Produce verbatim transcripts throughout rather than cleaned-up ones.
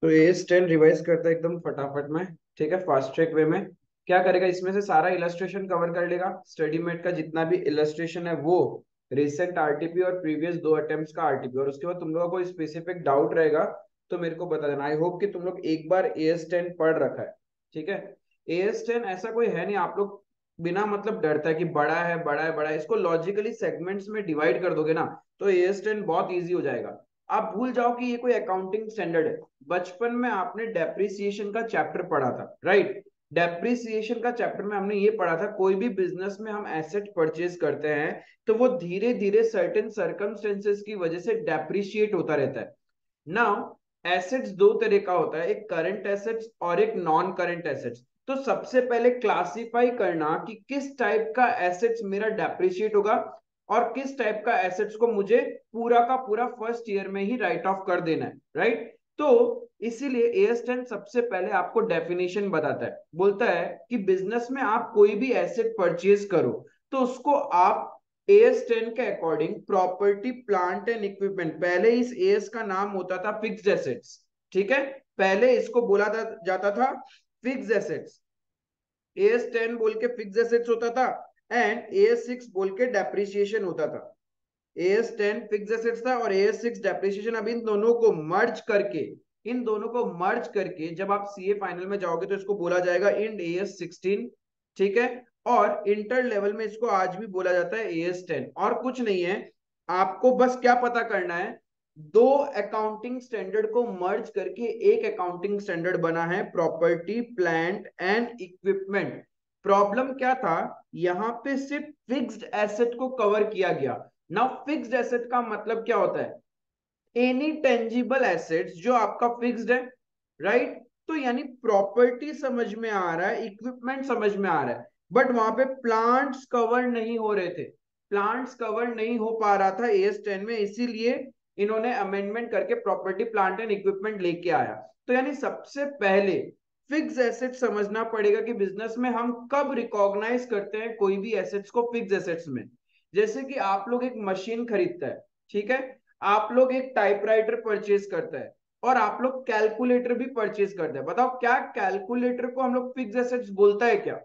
तो S ten revise करता है एकदम फटाफट में। ठीक है, फास्ट ट्रैक वे में। क्या करेगा, इसमें से सारा इलस्ट्रेशन कवर कर लेगा। स्टडी मेट का जितना भी इलस्ट्रेशन है वो, रिसेंट आरटीपी और प्रीवियस दो अटेम्प्ट्स का आरटीपी, और उसके बाद तुम लोगों को कोई स्पेसिफिक डाउट रहेगा तो मेरे को बता देना। आई होप कि तुम लोग एक बार ए एस टेन पढ़ रखा है। ठीक है, ए एस टेन ऐसा कोई है नहीं आप लोग बिना मतलब डरता है कि बड़ा है बड़ा है बड़ा है, इसको लॉजिकली सेगमेंट्स में डिवाइड कर दोगे ना तो ए एस टेन बहुत ईजी हो जाएगा। आप भूल जाओ कि ये कोई अकाउंटिंग स्टैंडर्ड है। बचपन में आपने डेप्रिसिएशन का चैप्टर पढ़ा था, राइट? डेप्रिसिएशन का चैप्टर में हमने ये पढ़ा था, कोई भी बिजनेस में हम एसेट परचेज करते हैं तो वो धीरे धीरे सर्टेन सर्कमस्टेंसेस की वजह से डेप्रिशिएट होता रहता है। नाउ एसेट्स दो तरह का होता है, एक करंट एसेट्स और एक नॉन करंट एसेट्स। तो सबसे पहले क्लासिफाई करना कि किस टाइप का एसेट्स मेरा डेप्रिशिएट होगा और किस टाइप का एसेट्स को मुझे पूरा का पूरा फर्स्ट ईयर में ही राइट ऑफ कर देना है, राइट? तो इसीलिए ए एस टेन सबसे पहले आपको डेफिनेशन बताता है, बोलता है कि बिजनेस में आप कोई भी एसेट परचेज करो तो उसको आप ए एस टेन के according property plant and equipment, पहले इस ए एस का नाम होता था फिक्स्ड एसेट्स। ठीक है, पहले इसको बोला जाता था fixed assets. A S ten बोल के फिक्स्ड एसेट्स होता था एंड ए एस सिक्स बोल के डेप्रिसिएशन होता था। A S ten fixed assets था और ए एस सिक्स डेप्रिसिएशन। अब इन दोनों को मर्ज करके, इन दोनों को मर्ज करके जब आप सीए फाइनल में जाओगे तो इसको बोला जाएगा इंड ए एस सिक्सटीन। ठीक है, और इंटर लेवल में इसको आज भी बोला जाता है ए एस टेन। और कुछ नहीं है, आपको बस क्या पता करना है, दो अकाउंटिंग स्टैंडर्ड को मर्ज करके एक अकाउंटिंग स्टैंडर्ड बना है, property plant and equipment. Problem क्या था, यहां पे सिर्फ फिक्स्ड एसेट को कवर किया गया। नाउ फिक्स्ड एसेट का मतलब क्या होता है, एनी टेंजिबल एसेट्स जो आपका फिक्स्ड है, राइट? तो यानी प्रॉपर्टी समझ में आ रहा है, इक्विपमेंट समझ में आ रहा है, बट वहां पे प्लांट्स कवर नहीं हो रहे थे। प्लांट्स कवर नहीं हो पा रहा था ए एस टेन में, इसीलिए इन्होंने अमेंडमेंट करके प्रॉपर्टी प्लांट एंड इक्विपमेंट लेके आया। तो यानी सबसे पहले फिक्स एसेट समझना पड़ेगा कि बिजनेस में हम कब रिकॉग्नाइज करते हैं कोई भी एसेट्स को फिक्स एसेट्स में। जैसे कि आप लोग एक मशीन खरीदता है, ठीक है, आप लोग एक टाइपराइटर परचेज करता है और आप लोग कैलकुलेटर भी परचेज करते हैं। बताओ क्या कैलकुलेटर को हम लोग फिक्स एसेट्स बोलता है क्या?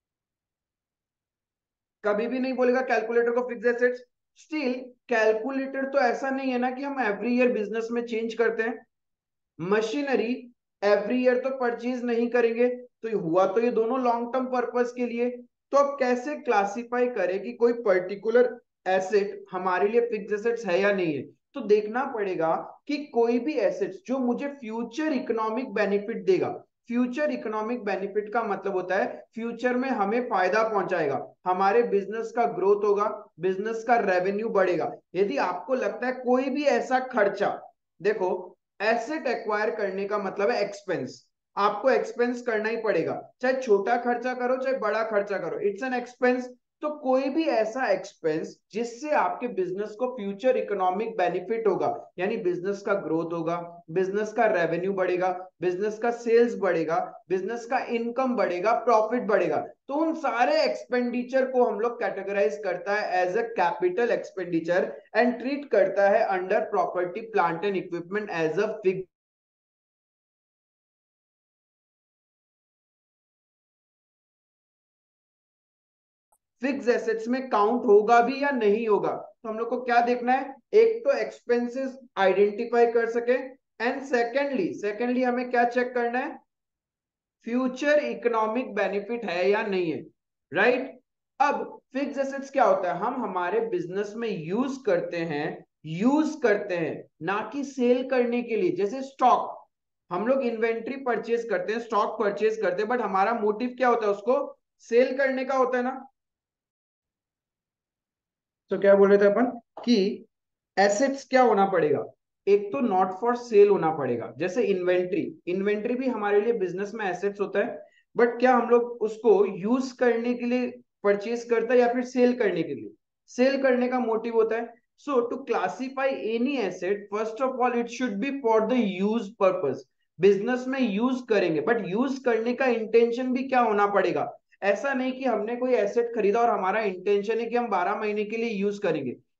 कभी भी नहीं बोलेगा कैलकुलेटर को फिक्स एसेट्स। स्टिल कैलकुलेटर तो ऐसा नहीं है ना कि हम एवरी ईयर बिजनेस में चेंज करते हैं। मशीनरी एवरी ईयर तो परचेज नहीं करेंगे, तो ये हुआ तो ये दोनों लॉन्ग टर्म पर्पस के लिए। तो अब कैसे क्लासिफाई करें कि कोई पर्टिकुलर एसेट हमारे लिए फिक्स एसेट्स है या नहीं है? तो देखना पड़ेगा कि कोई भी एसेट्स जो मुझे फ्यूचर इकोनॉमिक बेनिफिट देगा। फ्यूचर इकोनॉमिक बेनिफिट का मतलब होता है फ्यूचर में हमें फायदा पहुंचाएगा, हमारे बिजनेस का ग्रोथ होगा, बिजनेस का रेवेन्यू बढ़ेगा। यदि आपको लगता है कोई भी ऐसा खर्चा, देखो एसेट एक्वायर करने का मतलब है एक्सपेंस, आपको एक्सपेंस करना ही पड़ेगा, चाहे छोटा खर्चा करो चाहे बड़ा खर्चा करो, इट्स एन एक्सपेंस। तो कोई भी ऐसा एक्सपेंस जिससे आपके बिजनेस को फ्यूचर इकोनॉमिक बेनिफिट होगा, यानी बिजनेस का ग्रोथ होगा, बिजनेस का रेवेन्यू बढ़ेगा, बिजनेस का सेल्स बढ़ेगा, बिजनेस का इनकम बढ़ेगा, प्रॉफिट बढ़ेगा, तो उन सारे एक्सपेंडिचर को हम लोग कैटेगराइज करता है as a capital expenditure and treat करता है under property plant and equipment as a fix. Fix assets में काउंट होगा भी या नहीं होगा, तो हम लोग को क्या देखना है, एक तो एक्सपेंसेस आइडेंटिफाई कर सके एंड सेकेंडली सेकेंडली हमें क्या चेक करना है, फ्यूचर इकोनॉमिक बेनिफिट है या नहीं है, राइट? अब फिक्स एसेट्स क्या होता है, हम हमारे बिजनेस में यूज करते हैं, यूज करते हैं ना कि सेल करने के लिए। जैसे स्टॉक, हम लोग इन्वेंट्री परचेज करते हैं, स्टॉक परचेज करते हैं, बट हमारा मोटिव क्या होता है, उसको सेल करने का होता है ना। तो क्या बोल रहे थे अपन कि एसेट्स क्या होना पड़ेगा, एक तो नॉट फॉर सेल होना पड़ेगा। जैसे इन्वेंट्री, इन्वेंट्री भी हमारे लिए बिजनेस में एसेट्स होता है, बट क्या हम लोग उसको यूज करने के लिए परचेज करता है या फिर सेल करने के लिए? सेल करने का मोटिव होता है। So to classify any asset, first of all it should be for the use purpose. Business में यूज करेंगे, बट यूज करने का इंटेंशन भी क्या होना पड़ेगा। ऐसा नहीं कि हमने कोई एसेट खरीदा और हमारा इंटेंशन है कि हम बारह महीने के लिए यूज करेंगे।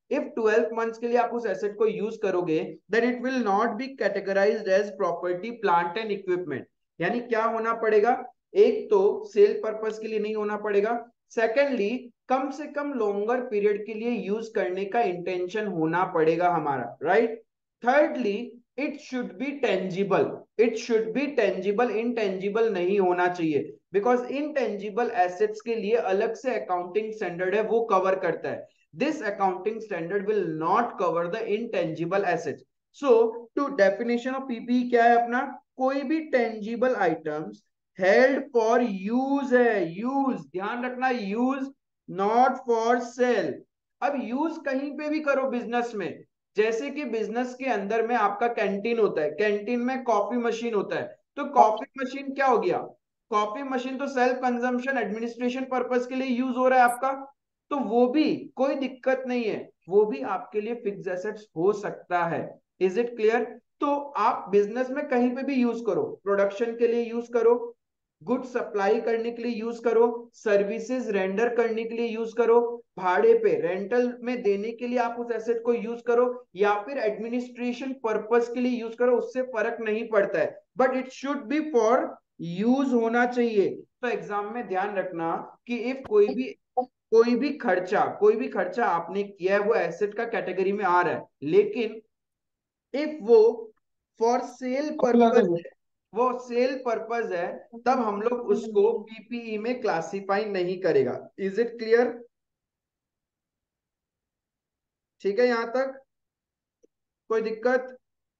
इफ ट्वेल्व मंथ्स के लिए आप उस एसेट को यूज करोगे then it will not be categorised as property plant and equipment. यानी क्या होना पड़ेगा, एक तो सेल पर्पस के लिए नहीं होना पड़ेगा, सेकेंडली कम से कम लॉन्गर पीरियड के लिए यूज करने का इंटेंशन होना पड़ेगा हमारा, right. Thirdly it should be tangible, it should be tangible, intangible नहीं होना चाहिए, बिकॉज इनटेंजिबल एसेट्स के लिए अलग से अकाउंटिंग स्टैंडर्ड है, वो कवर करता है। This accounting standard will not cover the intangible assets. So to definition of PPE क्या है अपना, कोई भी tangible items held for use है, यूज ध्यान रखना, यूज नॉट फॉर सेल। अब यूज कहीं पे भी करो बिजनेस में, जैसे कि बिजनेस के अंदर में आपका कैंटीन होता है, कैंटीन में कॉफी मशीन होता है, तो कॉफी मशीन क्या हो गया, कॉफी मशीन तो सेल्फ कंजम्पशन एडमिनिस्ट्रेशन पर्पस के लिए यूज हो रहा है आपका, तो वो भी कोई दिक्कत नहीं है, वो भी आपके लिए फिक्स एसेट्स हो सकता है। Is it clear. तो आप बिजनेस में कहीं पे भी यूज करो, प्रोडक्शन के लिए यूज करो, गुड सप्लाई करने के लिए यूज करो, सर्विसेज रेंडर करने के लिए यूज करो, भाड़े पे रेंटल में देने के लिए आप उस एसेट को यूज करो, या फिर एडमिनिस्ट्रेशन पर्पस के लिए यूज करो, उससे फर्क नहीं पड़ता है, but it should be for use होना चाहिए। तो एग्जाम में ध्यान रखना कि इफ कोई भी कोई भी खर्चा कोई भी खर्चा आपने किया है वो एसेट का कैटेगरी में आ रहा है, लेकिन इफ वो फॉर सेल पर्पस है, वो सेल पर्पस है, तब हम लोग उसको पीपीई में क्लासिफाई नहीं करेगा। Is it clear. ठीक है, यहां तक कोई दिक्कत।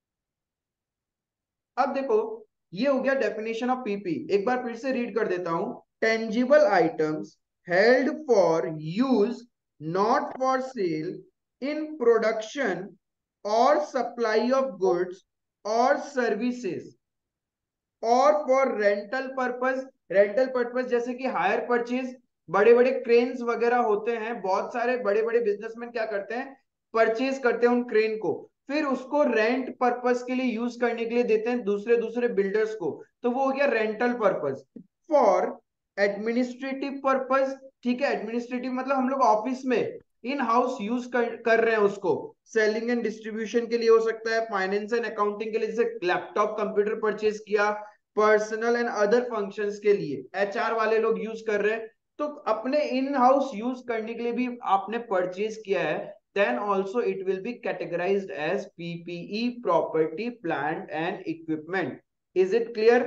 अब देखो, ये हो गया डेफिनेशन ऑफ पीपी, एक बार फिर से रीड कर देता हूं। Tangible items held for use not for sale in production और सप्लाई ऑफ गुड्स और सर्विसेज और for rental purpose, rental purpose जैसे कि हायर परचेज, बड़े बड़े क्रेन्स वगैरह होते हैं, बहुत सारे बड़े बड़े बिजनेसमैन क्या करते हैं, परचेज करते हैं उन क्रेन को, फिर उसको रेंट पर्पस के लिए यूज करने के लिए देते हैं दूसरे दूसरे बिल्डर्स को, तो वो हो गया rental purpose. For administrative purpose, ठीक है, एडमिनिस्ट्रेटिव मतलब हम लोग ऑफिस में इन हाउस यूज कर, कर रहे हैं उसको, सेलिंग एंड डिस्ट्रीब्यूशन के लिए हो सकता है, फाइनेंस एंड अकाउंटिंग के लिए, जैसे लैपटॉप कंप्यूटर परचेज किया, पर्सनल एंड अदर फंक्शंस के लिए एचआर वाले लोग यूज कर रहे हैं, तो अपने इन हाउस यूज करने के लिए भी आपने परचेज किया है, then also it will be categorized as P P E, property plant and equipment. Is it clear।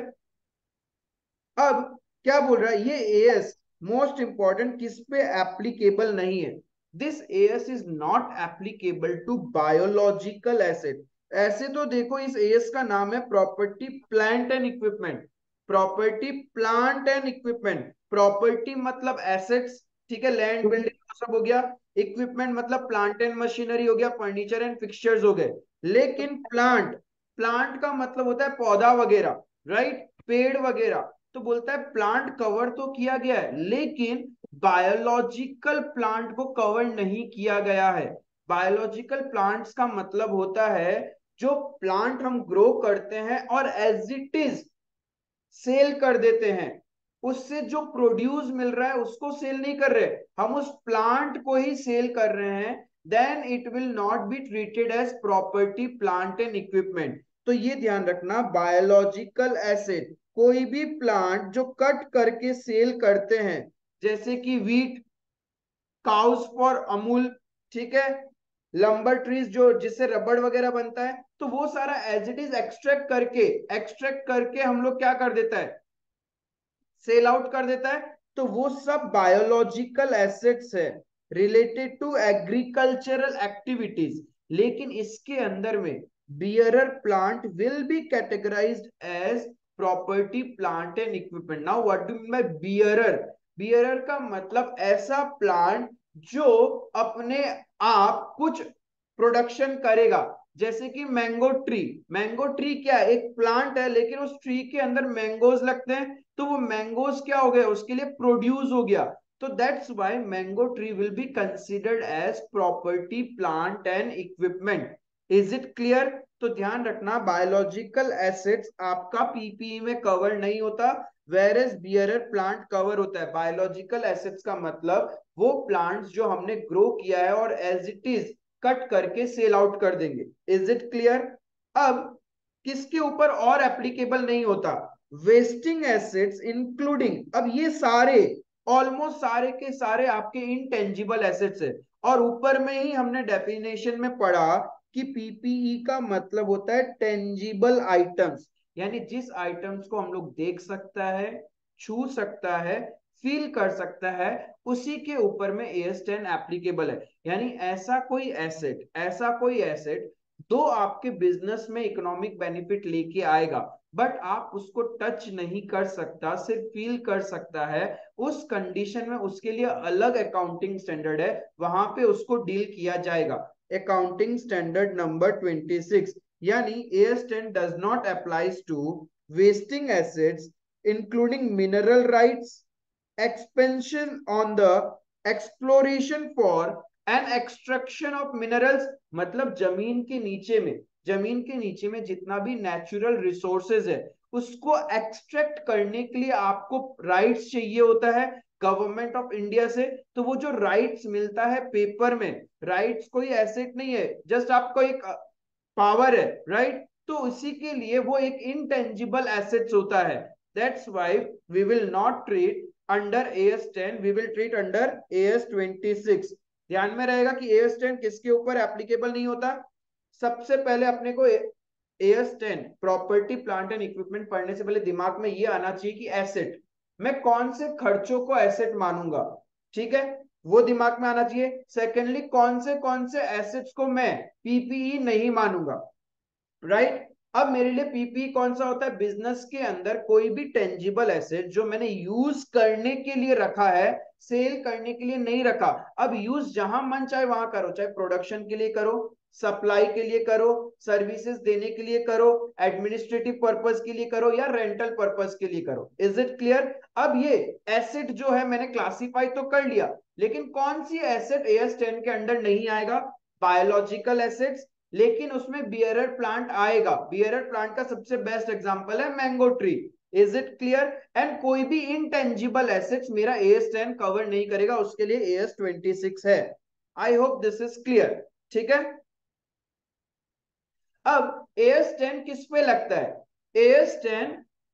अब क्या बोल रहा है ये एएस, मोस्ट इंपॉर्टेंट, किस पे एप्लीकेबल नहीं है, this AS is not applicable to biological asset. ऐसे तो देखो इस एएस का नाम है property plant and equipment, property plant and equipment, property मतलब एसेट्स, ठीक है, लैंड बिल्डिंग सब हो गया, इक्विपमेंट मतलब प्लांट एंड मशीनरी हो गया, फर्नीचर एंड फिक्सचर्स हो गए, लेकिन प्लांट, प्लांट का मतलब होता है पौधा वगैरह, राइट, पेड़ वगैरह, तो बोलता है प्लांट कवर तो किया गया है लेकिन बायोलॉजिकल प्लांट को कवर नहीं किया गया है। बायोलॉजिकल प्लांट्स का मतलब होता है जो प्लांट हम ग्रो करते हैं और एज इट इज सेल कर देते हैं, उससे जो प्रोड्यूस मिल रहा है उसको सेल नहीं कर रहे, हम उस प्लांट को ही सेल कर रहे हैं, then it will not be treated as property plant and equipment. तो ये ध्यान रखना, बायोलॉजिकल एसेट कोई भी प्लांट जो कट करके सेल करते हैं, जैसे कि वीट, काउस फॉर अमूल, ठीक है, लंबर ट्रीज जो जिससे रबड़ वगैरह बनता है, तो वो सारा एज इट इज एक्सट्रैक्ट करके एक्सट्रैक्ट करके हम लोग क्या कर देता है, सेल आउट कर देता है, तो वो सब बायोलॉजिकल एसेट्स है रिलेटेड टू एग्रीकल्चरल एक्टिविटीज। लेकिन इसके अंदर में bearer plant will be categorised as property plant and equipment. Now what do mean by bearer, bearer का मतलब ऐसा प्लांट जो अपने आप कुछ प्रोडक्शन करेगा, जैसे कि मैंगो ट्री, मैंगो ट्री क्या है, एक प्लांट है लेकिन उस ट्री के अंदर मैंगोज लगते हैं, तो वो मैंगोज क्या हो गया, उसके लिए प्रोड्यूस हो गया, तो that's why mango tree will be considered as property plant and equipment. Is it clear. तो ध्यान रखना बायोलॉजिकल एसेट्स आपका पीपीई में कवर नहीं होता, whereas bearer plant cover होता है। बायोलॉजिकल एसेट्स का मतलब वो प्लांट्स जो हमने ग्रो किया है और एज इट इज कट करके सेल आउट कर देंगे। Is it clear? अब किसके ऊपर और एप्लीकेबल नहीं होता? वेस्टिंग एसेट्स इंक्लूडिंग, अब ये सारे ऑलमोस्ट सारे के सारे आपके इनटेंजिबल एसेट्स है। और ऊपर में ही हमने डेफिनेशन में पढ़ा कि पीपीई का मतलब होता है टेंजिबल आइटम्स, यानी जिस आइटम्स को हम लोग देख सकता है, छू सकता है, फील कर सकता है, उसी के ऊपर में ए एस टेन एप्लीकेबल है। यानी ऐसा कोई एसेट ऐसा कोई एसेट दो आपके बिजनेस में इकोनॉमिक बेनिफिट लेके आएगा, बट आप उसको टच नहीं कर सकता, सिर्फ फील कर सकता है, उस कंडीशन में उसके लिए अलग अकाउंटिंग स्टैंडर्ड है, वहां पे उसको डील किया जाएगा। Accounting standard number twenty six, यानी A S ten does not applies to wasting assets including mineral rights, expansion on the exploration for and extraction of minerals, मतलब जमीन के नीचे में जमीन के नीचे में जितना भी नेचुरल रिसोर्सेज है उसको एक्सट्रैक्ट करने के लिए आपको राइट्स चाहिए होता है गवर्नमेंट ऑफ इंडिया से। तो वो जो राइट्स मिलता है पेपर में, राइट्स कोई एसेट नहीं है, जस्ट आपको एक पावर है, राइट? तो उसी के लिए वो एक इनटेंजिबल एसेट्स होता है। That's why we will not treat under A S ten, we will treat under A S twenty six. ध्यान में रहेगा कि ए एस टेन किसके ऊपर एप्लीकेबल नहीं होता? सबसे पहले अपने को A S ten property plant and equipment पढ़ने से पहले दिमाग में ये आना चाहिए कि एसेट, मैं कौन से खर्चों को एसेट मानूंगा, ठीक है, वो दिमाग में आना चाहिए। सेकेंडली, कौन से कौन से एसेट्स को मैं पीपीई नहीं मानूंगा, राइट? अब मेरे लिए पीपी कौन सा होता है? बिजनेस के अंदर कोई भी टेंजिबल एसेट जो मैंने यूज करने के लिए रखा है, सेल करने के लिए नहीं रखा। अब यूज जहां मन चाहे वहां करो, चाहे प्रोडक्शन के लिए करो, सप्लाई के लिए करो, सर्विसेज देने के लिए करो, एडमिनिस्ट्रेटिव पर्पस के लिए करो, या रेंटल पर्पस के लिए करो। Is it clear? अब ये एसेट जो है मैंने क्लासिफाई तो कर लिया, लेकिन कौन सी एसेट ए एस टेन के अंडर नहीं आएगा? बायोलॉजिकल एसेट्स, लेकिन उसमें बियरर प्लांट आएगा। बियरर प्लांट का सबसे बेस्ट एग्जांपल है mango tree. Is it clear? And कोई भी इनटेंजिबल एसेट्स मेरा ए एस टेन कवर नहीं करेगा, उसके लिए ए एस ट्वेंटी सिक्स है। I hope this is clear, ठीक है? अब ए एस टेन किस पे लगता है? A S ten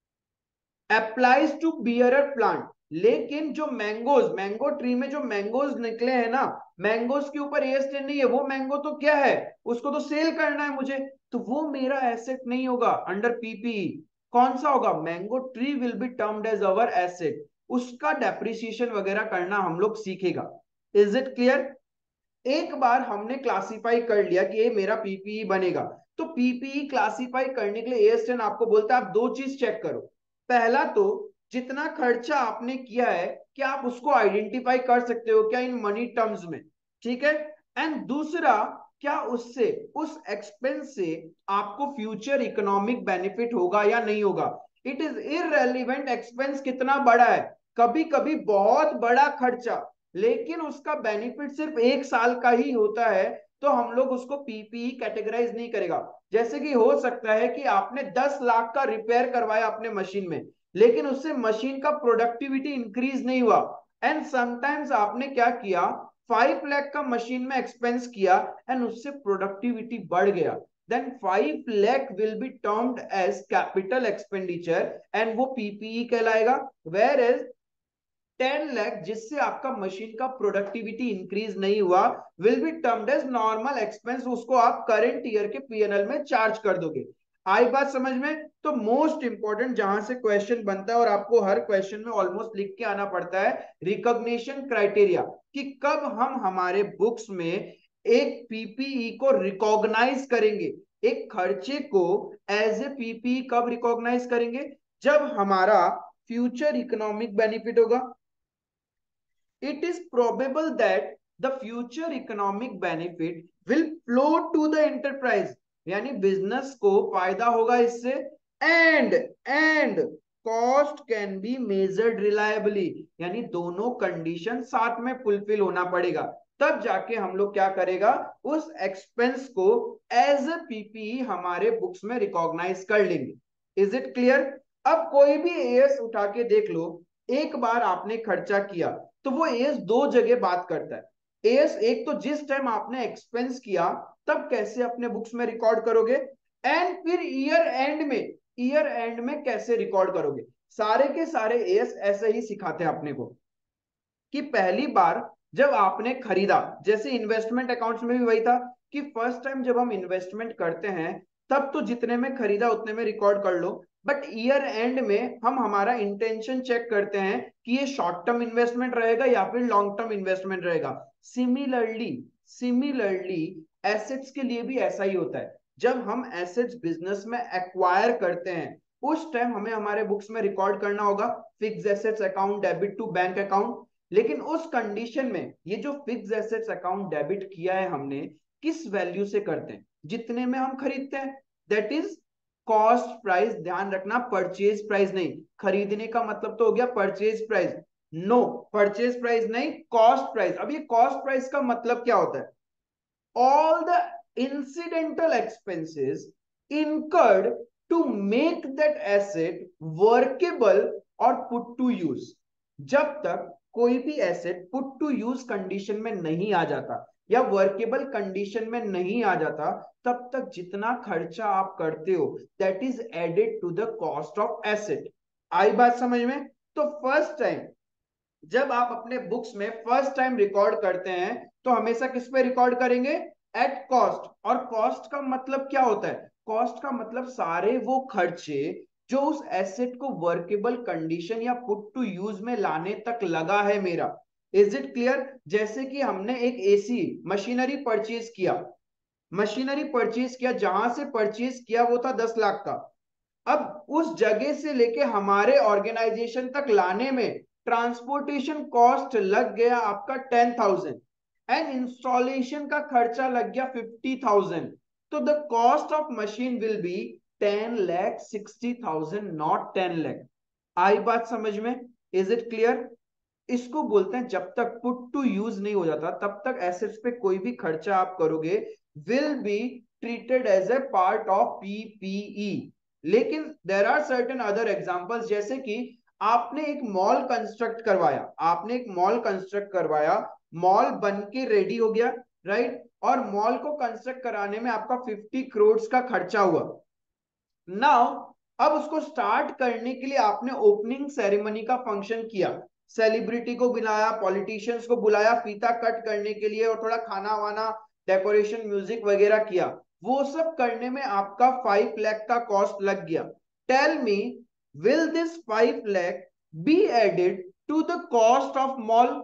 applies to bearer plant, लेकिन जो मैंगोज मैंगो ट्री में जो मैंगोज निकले हैं ना, मैंगोज के ऊपर ए एस टेन नहीं है। वो मैंगो तो क्या है, उसको तो सेल करना है मुझे, तो वो मेरा एसेट नहीं होगा अंडर पीपीई। कौन सा होगा? Mango tree will be termed as our asset, उसका डेप्रिसिएशन वगैरह करना हम लोग सीखेगा। Is it clear? एक बार हमने क्लासिफाई कर लिया कि ये मेरा पीपीई बनेगा, तो पीपीई क्लासिफाई करने के लिए ए एस टेन आपको बोलता है आप दो चीज चेक करो। पहला तो जितना खर्चा आपने किया है, क्या आप उसको आइडेंटिफाई कर सकते हो क्या इन मनी टर्म्स में, ठीक है? एंड दूसरा, क्या उससे उस एक्सपेंस से आपको फ्यूचर इकोनॉमिक बेनिफिट होगा या नहीं होगा। इट इज इररेलेवेंट एक्सपेंस कितना बड़ा है, कभी कभी बहुत बड़ा खर्चा, लेकिन उसका बेनिफिट सिर्फ एक साल का ही होता है, तो हम लोग उसको पीपीई कैटेगराइज नहीं करेगा। जैसे कि हो सकता है कि आपने दस लाख का रिपेयर करवाया अपने मशीन में, लेकिन उससे मशीन का प्रोडक्टिविटी इंक्रीज नहीं हुआ। एंड समटाइम्स आपने क्या किया, फाइव लाख का मशीन में एक्सपेंस किया एंड उससे प्रोडक्टिविटी बढ़ गया, then five lakh will be termed as capital expenditure and वो पीपीई कहलाएगा। वेयर एज टेन लाख जिससे आपका मशीन का प्रोडक्टिविटी इंक्रीज नहीं हुआ will be termed as normal expense, उसको आप करंट ईयर के पीएनएल में चार्ज कर दोगे। आई बात समझ में? तो मोस्ट इंपॉर्टेंट जहां से क्वेश्चन बनता है और आपको हर क्वेश्चन में ऑलमोस्ट लिख के आना पड़ता है, रिकॉग्निशन क्राइटेरिया, कि कब हम हमारे बुक्स में एक पीपीई को रिकॉग्नाइज करेंगे, एक खर्चे को एज ए पीपीई कब रिकॉग्नाइज करेंगे? जब हमारा फ्यूचर इकोनॉमिक बेनिफिट होगा। It is probable that the future economic benefit will flow to the enterprise, यानी बिजनेस को फायदा होगा इससे, and and cost can be measured reliably, यानी दोनों कंडीशन साथ में फुलफिल होना पड़ेगा, तब जाके हम लोग क्या करेगा, उस एक्सपेंस को एज ए पीपीई हमारे बुक्स में रिकॉग्नाइज कर लेंगे। Is it clear? अब कोई भी एएस उठा के देख लो, एक बार आपने खर्चा किया तो वो एएस दो जगह बात करता है। एएस एक तो जिस टाइम आपने एक्सपेंस किया तब कैसे अपने बुक्स में रिकॉर्ड करोगे, एंड फिर ईयर एंड में, ईयर एंड में कैसे रिकॉर्ड करोगे। सारे के सारे एएस ऐसे ही सिखाते हैं अपने को कि पहली बार जब आपने खरीदा, जैसे इन्वेस्टमेंट अकाउंट्स में भी वही था कि फर्स्ट टाइम जब हम इन्वेस्टमेंट करते हैं तब तो जितने में खरीदा उतने में रिकॉर्ड कर लो, बट ईयर एंड में हम हमारा इंटेंशन चेक करते हैं कि ये शॉर्ट टर्म इन्वेस्टमेंट रहेगा या फिर लॉन्ग टर्म इन्वेस्टमेंट रहेगा। सिमिलरली सिमिलरली एसेट्स के लिए भी ऐसा ही होता है। जब हम एसेट्स बिजनेस में एक्वायर करते हैं उस टाइम हमें हमारे बुक्स में रिकॉर्ड करना होगा fix assets account debit to bank account. लेकिन उस कंडीशन में ये जो फिक्स एसेट्स अकाउंट डेबिट किया है हमने, किस वैल्यू से करते हैं, जितने में हम खरीदते हैं, दैट इज कॉस्ट प्राइस। ध्यान रखना परचेज प्राइस नहीं, खरीदने का मतलब तो हो गया purchase price, no purchase price नहीं, कॉस्ट प्राइस। अब ये कॉस्ट प्राइस का मतलब क्या होता है, all the incidental expenses incurred to make that asset workable or put to use। जब तक कोई भी asset put to use condition में नहीं आ जाता या वर्केबल कंडीशन में नहीं आ जाता, तब तक जितना खर्चा आप करते हो that is added to the cost of asset. आई बात समझ में? तो फर्स्ट टाइम जब आप अपने बुक्स में फर्स्ट टाइम रिकॉर्ड करते हैं तो हमेशा किस पे रिकॉर्ड करेंगे, एट कॉस्ट। और कॉस्ट का मतलब क्या होता है, कॉस्ट का मतलब सारे वो खर्चे जो उस एसेट को वर्केबल कंडीशन या पुट टू यूज में लाने तक लगा है मेरा। Is it clear? जैसे कि हमने एक एसी मशीनरी परचेज किया, मशीनरी परचेज किया, जहां से परचेज किया वो था दस लाख का। अब उस जगह से लेके हमारे ऑर्गेनाइजेशन तक लाने में ट्रांसपोर्टेशन कॉस्ट लग गया आपका टेन थाउजेंड एंड इंस्टॉलेशन का खर्चा लग गया फिफ्टी थाउजेंड। तो the cost of machine will be ten lakh sixty thousand, not ten lakh. आई बात समझ में? Is it clear? इसको बोलते हैं जब तक पुट टू यूज नहीं हो जाता तब तक एसेट्स पे कोई भी खर्चा आप करोगे will be treated as a part of PPE. लेकिन there are certain other examples, जैसे कि आपने एक मॉल कंस्ट्रक्ट करवाया, आपने एक मॉल कंस्ट्रक्ट करवाया, मॉल बन के रेडी हो गया, राइट, और मॉल को कंस्ट्रक्ट कराने में आपका फिफ्टी करोड़ का खर्चा हुआ। नाउ अब उसको स्टार्ट करने के लिए आपने ओपनिंग सेरेमनी का फंक्शन किया, सेलिब्रिटी को बुलाया, पॉलिटिशियंस को बुलाया फीता कट करने के लिए, और थोड़ा खाना वाना डेकोरेशन म्यूजिक वगैरह किया। वो सब करने में आपका फाइव लाख का कॉस्ट लग गया। Tell me, will this five lakh be added to the cost of mall?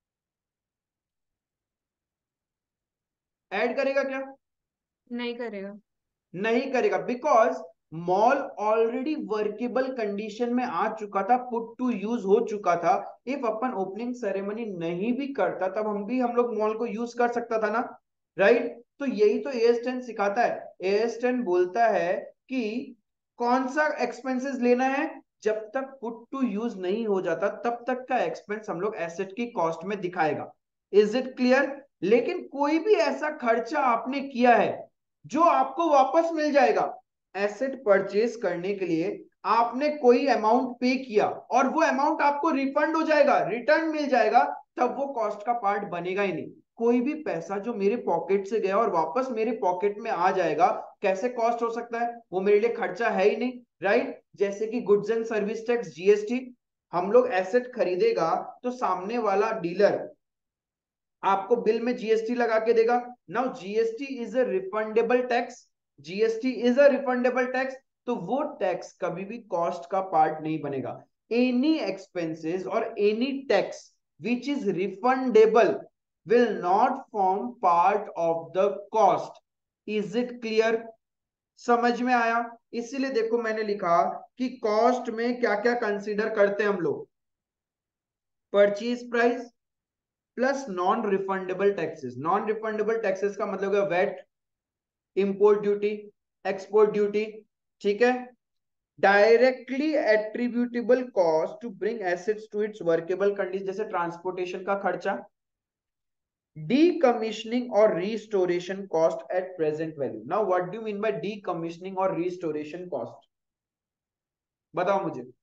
Add करेगा क्या? नहीं करेगा। नहीं करेगा, because mall already workable condition में आ चुका था, पुट टू यूज हो चुका था। इफ अपन ओपनिंग सेरेमनी नहीं भी करता तब हम भी हम लोग मॉल को यूज कर सकता था ना, राइट। तो यही तो ए एस टेन सिखाता है। ए एस टेन बोलता है कि कौन सा एक्सपेंसेस लेना है, जब तक पुट टू यूज नहीं हो जाता तब तक का एक्सपेंस हम लोग एसेट की कॉस्ट में दिखाएगा। Is it clear? लेकिन कोई भी ऐसा खर्चा आपने किया है जो आपको वापस मिल जाएगा, एसेट परचेज करने के लिए आपने कोई अमाउंट पे किया और वो अमाउंट आपको रिफंड हो जाएगा, रिटर्न मिल जाएगा, तब वो कॉस्ट का पार्ट बनेगा ही नहीं। कोई भी पैसा जो मेरे पॉकेट से गया और वापस मेरे पॉकेट में आ जाएगा, कैसे कॉस्ट हो सकता है? वो मेरे लिए खर्चा है ही नहीं, राइट। जैसे कि goods and service tax, GST, हम लोग एसेट खरीदेगा तो सामने वाला डीलर आपको बिल में जीएसटी लगा के देगा। Now GST is a refundable tax, GST is a refundable tax, तो वो टैक्स कभी भी कॉस्ट का पार्ट नहीं बनेगा। एनी एक्सपेंसेस और any tax which is refundable will not form part of the cost. Is it clear? समझ में आया? इसीलिए देखो मैंने लिखा कि कॉस्ट में क्या क्या कंसीडर करते हैं हम लोग, purchase price plus non refundable taxes. Non refundable taxes का मतलब है VAT, import duty, export duty, ठीक है। Directly attributable cost to bring assets to its workable condition, जैसे ट्रांसपोर्टेशन का खर्चा, decommissioning और restoration cost at present value। now what do you mean by decommissioning और restoration cost? बताओ मुझे।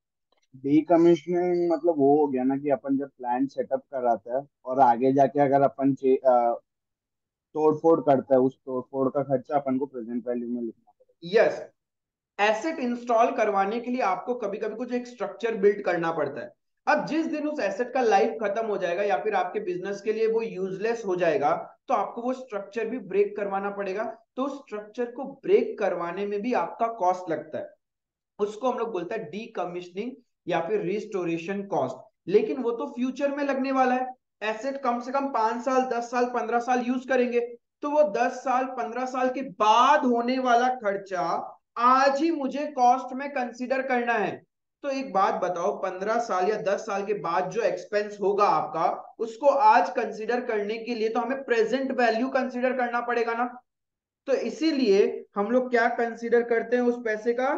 Decommissioning मतलब वो हो गया ना कि अपन जब प्लांट सेटअप कराता है और आगे जाके अगर अपन चे- अ, तोड़ फोड़ करता है, उस तोड़ फोड़ का खर्चा अपन को प्रेजेंट वैल्यू में लिखना पड़ेगा। यस, एसेट इंस्टॉल करवाने के लिए आपको कभी कभी कुछ एक स्ट्रक्चर बिल्ड करना पड़ता है। अब जिस दिन उस एसेट का लाइफ खत्म हो जाएगा या फिर आपके बिजनेस के लिए वो यूजलेस हो जाएगा, तो आपको वो स्ट्रक्चर भी ब्रेक करवाना पड़ेगा। तो स्ट्रक्चर को ब्रेक करवाने में भी आपका कॉस्ट लगता है, उसको हम लोग बोलते हैं डीकमीशनिंग या फिर रिस्टोरेशन कॉस्ट। लेकिन वो तो फ्यूचर में लगने वाला है, एसेट कम से कम पांच साल दस साल पंद्रह साल यूज करेंगे, तो वो दस साल पंद्रह साल के बाद होने वाला खर्चा आज ही मुझे कॉस्ट में कंसीडर करना है। तो एक बात बताओ, पंद्रह साल या दस साल के बाद जो एक्सपेंस होगा आपका, उसको आज कंसीडर करने के लिए तो हमें प्रेजेंट वैल्यू कंसीडर करना पड़ेगा ना। तो इसीलिए हम लोग क्या कंसीडर करते हैं उस पैसे का,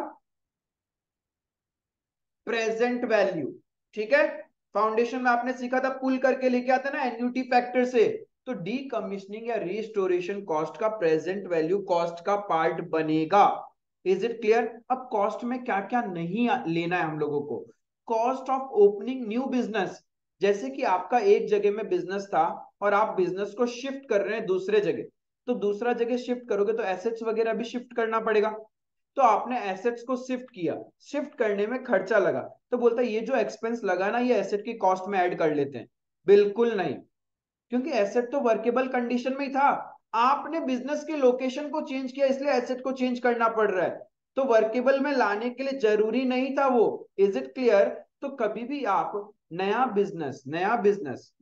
प्रेजेंट वैल्यू। ठीक है, फाउंडेशन में आपने सीखा था पुल करके लेके आते ना एन्युटी फैक्टर से। तो डीकमीशनिंग या रिस्टोरेशन कॉस्ट का प्रेजेंट वैल्यू कॉस्ट का पार्ट बनेगा। Is it clear? अब कॉस्ट में क्या क्या नहीं लेना है हम लोगों को। Cost of opening new business, जैसे कि आपका एक जगह में बिजनेस था और आप बिजनेस को शिफ्ट कर रहे हैं दूसरे जगह, तो दूसरा जगह शिफ्ट करोगे तो एसेट्स वगैरह भी शिफ्ट करना पड़ेगा। तो आपने एसेट्स को शिफ्ट किया, शिफ्ट करने में खर्चा लगा, तो बोलता है ये जो एक्सपेंस लगा ना ये एसेट की कॉस्ट में ऐड कर लेते हैं। बिल्कुल नहीं, क्योंकि एसेट तो वर्केबल कंडीशन में ही था। आपने बिजनेस के लोकेशन को चेंज किया इसलिए एसेट को चेंज करना पड़ रहा है, तो वर्केबल में लाने के लिए जरूरी नहीं था वो। Is it clear? तो कभी भी आप नया बिजनेस नया बिजनेस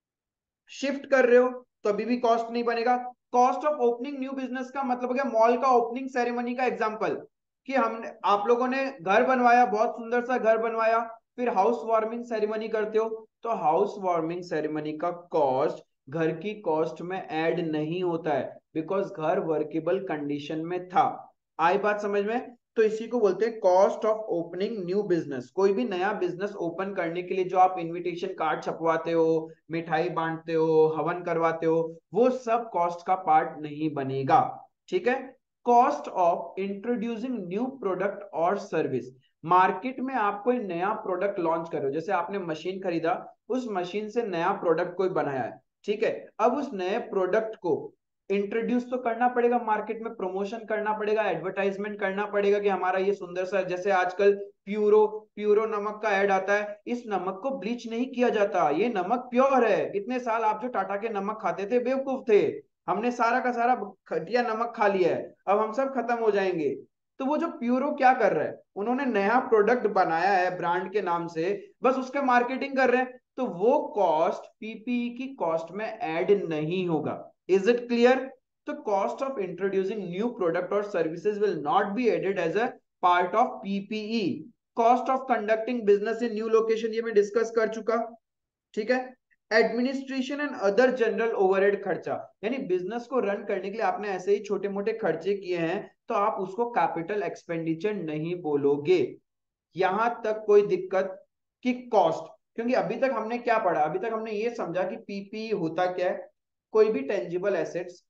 शिफ्ट कर रहे हो तो अभी भी कॉस्ट नहीं बनेगा। Cost of opening new business का मतलब हो गया मॉल का ओपनिंग सेरेमनी का एग्जांपल, कि हमने आप लोगों ने घर बनवाया, बहुत सुंदर सा घर बनवाया, फिर हाउस वार्मिंग सेरेमनी करते हो, तो हाउस वार्मिंग सेरेमनी का कॉस्ट घर की कॉस्ट में ऐड नहीं होता है, बिकॉज घर वर्केबल कंडीशन में था। आई बात समझ में? तो इसी को बोलते हैं cost of opening new business. कोई भी नया बिजनेस ओपन करने के लिए जो आप इनविटेशन कार्ड छपवाते हो, मिठाई बांटते हो, हवन करवाते हो, वो सब कॉस्ट का पार्ट नहीं बनेगा। ठीक है। Cost of introducing new product और सर्विस, मार्केट में आप कोई नया प्रोडक्ट लॉन्च कर रहे हो, जैसे आपने मशीन खरीदा, उस मशीन से नया प्रोडक्ट कोई बनाया है, ठीक है। अब उस नए प्रोडक्ट को इंट्रोड्यूस तो करना पड़ेगा, मार्केट में प्रमोशन करना पड़ेगा, एडवर्टाइजमेंट करना पड़ेगा कि हमारा ये सुंदर सा, जैसे आजकल प्यूरो प्यूरो नमक का ऐड आता है, इस नमक को ब्लीच नहीं किया जाता, ये नमक प्योर है। इतने साल आप जो टाटा के नमक खाते थे बेवकूफ थे, हमने सारा का सारा घटिया नमक खा लिया है, अब हम सब खत्म हो जाएंगे। तो वो जो प्यूरो क्या कर रहा है, उन्होंने नया प्रोडक्ट बनाया है ब्रांड के नाम से, बस उसके मार्केटिंग कर रहे हैं, तो वो कॉस्ट पीपीई की कॉस्ट में ऐड नहीं होगा। Is it clear? तो cost of introducing new product और services will not be added as a part of PPE. Cost of conducting business in new location ये मैं डिस्कस कर चुका, ठीक है। Administration and other general overhead खर्चा, यानी बिजनेस को रन करने के लिए आपने ऐसे ही छोटे मोटे खर्चे किए हैं, तो आप उसको कैपिटल एक्सपेंडिचर नहीं बोलोगे। यहां तक कोई दिक्कत? कि कॉस्ट, क्योंकि अभी तक हमने क्या पढ़ा, अभी तक हमने ये समझा कि पीपीई होता क्या है, कोई भी टेंजिबल एसेट्स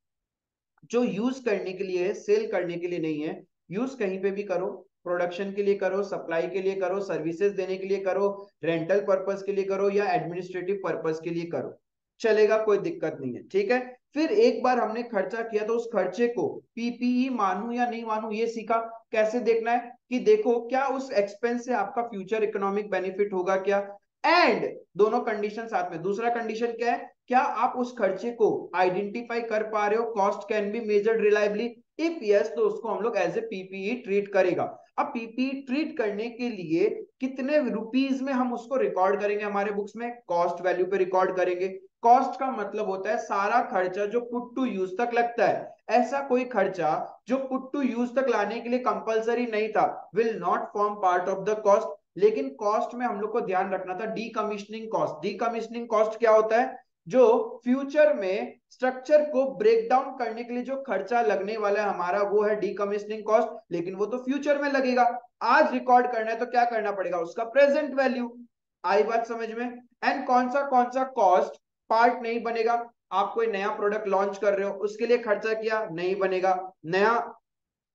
जो यूज करने के लिए है, सेल करने के लिए नहीं है। यूज कहीं पे भी करो, प्रोडक्शन के लिए करो, सप्लाई के लिए करो, सर्विसेज देने के लिए करो, रेंटल पर्पस के लिए करो, या एडमिनिस्ट्रेटिव पर्पस के लिए करो, चलेगा, कोई दिक्कत नहीं है, ठीक है। फिर एक बार हमने खर्चा किया तो उस खर्चे को पीपीई मानू या नहीं मानू ये सीखा। कैसे देखना है कि देखो क्या उस एक्सपेंस से आपका फ्यूचर इकोनॉमिक बेनिफिट होगा क्या, एंड दोनों कंडीशन साथ में। दूसरा कंडीशन क्या है, क्या आप उस खर्चे को आइडेंटिफाई कर पा रहे हो, cost can be measured reliably. If yes, तो उसको हम लोग एज ए पीपीई ट्रीट करेगा। अब पीपीई ट्रीट करने के लिए कितने रुपीज में हम उसको रिकॉर्ड करेंगे हमारे बुक्स में, कॉस्ट वैल्यू पे रिकॉर्ड करेंगे। कॉस्ट का मतलब होता है सारा खर्चा जो पुट टू यूज तक लगता है। ऐसा कोई खर्चा जो पुट टू यूज तक लाने के लिए कंपलसरी नहीं था will not form part of the cost. लेकिन कॉस्ट में हम लोग को ध्यान रखना था डीकमीशनिंग कॉस्ट। डीकमीशनिंग कॉस्ट क्या होता है, जो फ्यूचर में स्ट्रक्चर को ब्रेक डाउन करने के लिए जो खर्चा लगने वाला है हमारा, वो है डीकमीशनिंग कॉस्ट। लेकिन वो तो फ्यूचर में लगेगा, आज रिकॉर्ड करना है तो क्या करना पड़ेगा, उसका प्रेजेंट वैल्यू। आई बात समझ में? एंड कौन सा कौन सा कॉस्ट पार्ट नहीं बनेगा, आप कोई नया प्रोडक्ट लॉन्च कर रहे हो उसके लिए खर्चा किया, नहीं बनेगा। नया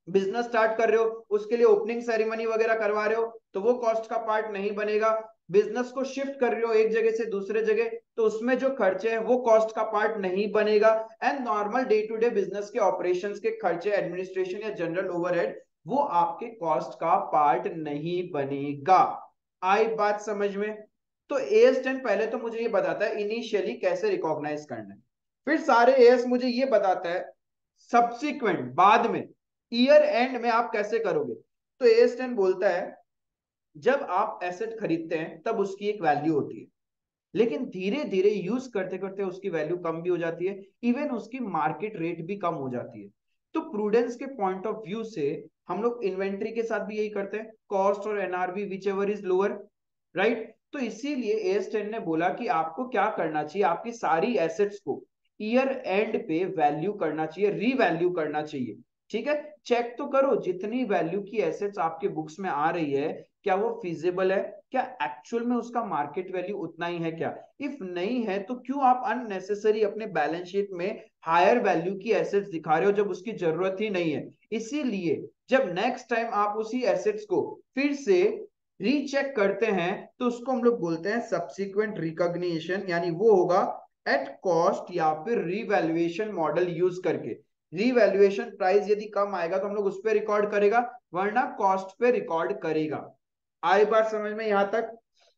बिजनेस स्टार्ट कर रहे हो, उसके लिए ओपनिंग सेरेमनी वगैरह करवा रहे हो, तो वो कॉस्ट का पार्ट नहीं बनेगा। बिजनेस को शिफ्ट कर रहे हो एक जगह से दूसरे जगह, तो उसमें जो खर्चे हैं वो कॉस्ट का पार्ट नहीं बनेगा। And normal day to day business के ऑपरेशंस के खर्चे, एडमिनिस्ट्रेशन या जनरल ओवरहेड, वो आपके कॉस्ट का पार्ट नहीं बनेगा। आई बात समझ में? तो एएस टेन पहले तो मुझे ये बताता है इनिशियली कैसे रिकॉग्नाइज करना है, फिर सारे एएस मुझे ये बताता है सब्सिक्वेंट बाद में ईयर एंड में आप कैसे करोगे। तो एएस टेन बोलता है जब आप एसेट खरीदते हैं तब उसकी एक वैल्यू होती है, लेकिन धीरे धीरे यूज करते करते उसकी वैल्यू कम भी हो जाती है, इवन उसकी मार्केट रेट भी कम हो जाती है। तो प्रूडेंस के पॉइंट ऑफ व्यू से हम लोग इन्वेंट्री के साथ भी यही करते हैं, कॉस्ट और NRV whichever is lower, right. तो इसीलिए एएस टेन ने बोला कि आपको क्या करना चाहिए, आपकी सारी एसेट्स को ईयर एंड पे वैल्यू करना चाहिए, रीवैल्यू करना चाहिए। ठीक है, चेक तो करो जितनी वैल्यू की एसेट्स आपके बुक्स में आ रही है क्या वो फिजिबल है, क्या एक्चुअल में उसका मार्केट वैल्यू उतना ही है क्या। इफ नहीं है तो क्यों आप अननेसेसरी अपने बैलेंस शीट में हायर वैल्यू की एसेट्स दिखा रहे हो जब उसकी जरूरत ही नहीं है। इसीलिए जब नेक्स्ट टाइम आप उसी एसेट्स को फिर से रीचेक करते हैं तो उसको हम लोग बोलते हैं सब्सिक्वेंट रिकॉग्निशन, यानी वो होगा एट कॉस्ट या फिर रीवैल्यूएशन मॉडल यूज करके। रीवैल्यूएशन प्राइस यदि कम आएगा तो हम लोग उस पर रिकॉर्ड करेगा, वरना कॉस्ट पे रिकॉर्ड करेगा। आई बात समझ में यहां तक?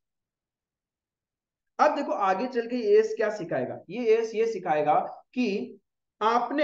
अब देखो आगे चल के ये एस क्या सिखाएगा, ये एस ये सिखाएगा कि आपने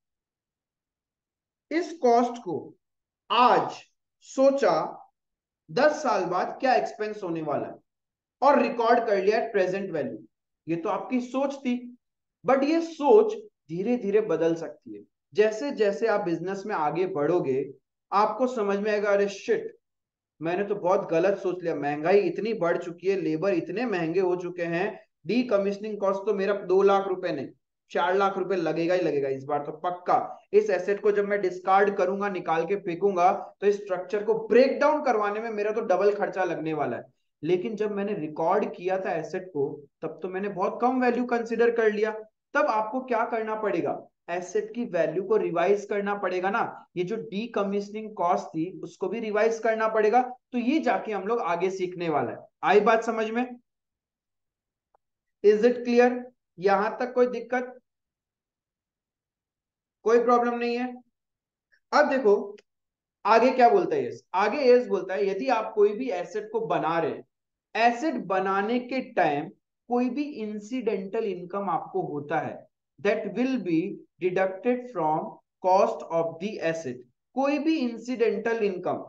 इस कॉस्ट को आज सोचा दस साल बाद क्या एक्सपेंस होने वाला है और रिकॉर्ड कर लिया प्रेजेंट वैल्यू। ये तो आपकी सोच थी, बट ये सोच धीरे धीरे बदल सकती है। जैसे जैसे आप बिजनेस में आगे बढ़ोगे आपको समझ में आएगा अरे शिट, मैंने तो बहुत गलत सोच लिया, महंगाई इतनी बढ़ चुकी है, लेबर इतने महंगे हो चुके हैं, डी कमीशनिंग कॉस्ट तो मेरा दो लाख रुपए नहीं चार लाख रुपए लगेगा ही लगेगा इस बार तो पक्का। इस एसेट को जब मैं डिस्कार्ड करूंगा, निकाल के फेंकूंगा, तो इस स्ट्रक्चर को ब्रेक डाउन करवाने में मेरा तो डबल खर्चा लगने वाला है। लेकिन जब मैंने रिकॉर्ड किया था एसेट को तब तो मैंने बहुत कम वैल्यू कंसिडर कर लिया। तब आपको क्या करना पड़ेगा, एसेट की वैल्यू को रिवाइज करना पड़ेगा ना, ये जो डी कमीशनिंग कॉस्ट थी उसको भी रिवाइज करना पड़ेगा। तो ये जाके हम लोग आगे सीखने वाला है। आई बात समझ में? Is it clear? यहां तक कोई दिक्कत, कोई प्रॉब्लम नहीं है? अब देखो आगे क्या बोलता है यस, आगे यस बोलता है यदि आप कोई भी एसेट को बना रहे हैं, एसेट बनाने के टाइम कोई भी इंसिडेंटल इनकम आपको होता है that will be deducted from cost of the asset. कोई भी इंसिडेंटल इनकम,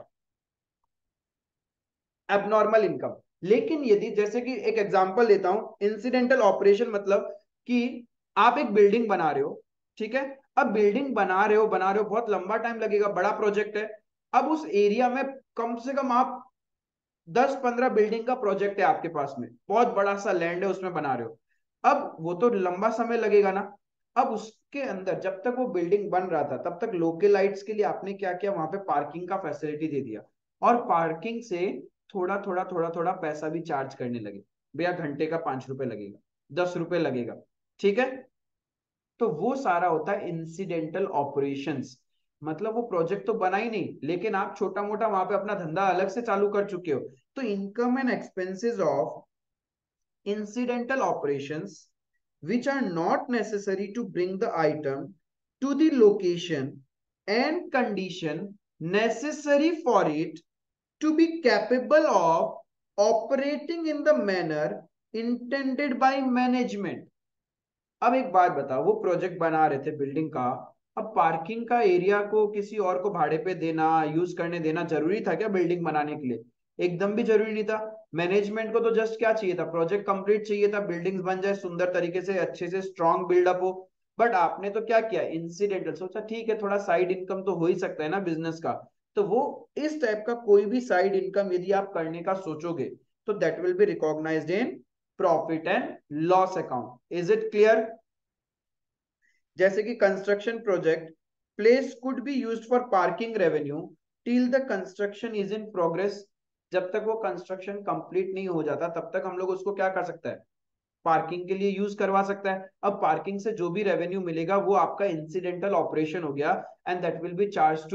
एबनॉर्मल इनकम। लेकिन यदि जैसे कि एक एग्जांपल लेता हूं, इंसिडेंटल ऑपरेशन मतलब कि आप एक बिल्डिंग बना रहे हो, ठीक है। अब बिल्डिंग बना रहे हो बना रहे हो बहुत लंबा टाइम लगेगा, बड़ा प्रोजेक्ट है। अब उस एरिया में कम से कम आप दस पंद्रह बिल्डिंग का प्रोजेक्ट है आपके पास में, बहुत बड़ा सा लैंड है उसमें बना रहे हो। अब वो तो लंबा समय लगेगा ना। अब उसके अंदर जब तक वो बिल्डिंग बन रहा था तब तक लोकलाइट्स के लिए आपने क्या किया, वहां पे पार्किंग का फैसिलिटी दे दिया, और पार्किंग से थोड़ा थोड़ा थोड़ा थोड़ा पैसा भी चार्ज करने लगे। भैया घंटे का पांच रुपए लगेगा, दस रुपए लगेगा, ठीक है। तो वो सारा होता है इंसिडेंटल ऑपरेशंस। मतलब वो प्रोजेक्ट तो बना ही नहीं, लेकिन आप छोटा मोटा वहां पे अपना धंधा अलग से चालू कर चुके हो। तो income and expenses of incidental operations which are not necessary to bring the item to the location and condition necessary for it to be capable of operating in the manner intended by management। अब एक बात बताओ, वो project बना रहे थे building का, अब पार्किंग का एरिया को किसी और को भाड़े पे देना, यूज करने देना जरूरी था क्या बिल्डिंग बनाने के लिए? एकदम भी जरूरी नहीं था। मैनेजमेंट को तो जस्ट क्या चाहिए था, प्रोजेक्ट कंप्लीट चाहिए था, बिल्डिंग्स बन जाए सुंदर तरीके से, अच्छे से स्ट्रॉन्ग बिल्डअप हो। बट आपने तो क्या किया, इंसिडेंटल सोचा, ठीक है थोड़ा साइड इनकम तो हो ही सकता है ना बिजनेस का। तो वो इस टाइप का कोई भी साइड इनकम यदि आप करने का सोचोगे तो that will be recognised in profit and loss account. Is it clear? जैसे कि construction project, place could be used for parking revenue till the construction is in progress. जब तक वो कंस्ट्रक्शन कंप्लीट नहीं हो जाता तब तक हम लोग उसको क्या कर सकते हैं, पार्किंग के लिए यूज करवा सकता है। अब पार्किंग से जो भी रेवेन्यू मिलेगा वो आपका इंसिडेंटल ऑपरेशन हो गया, and that will be charge to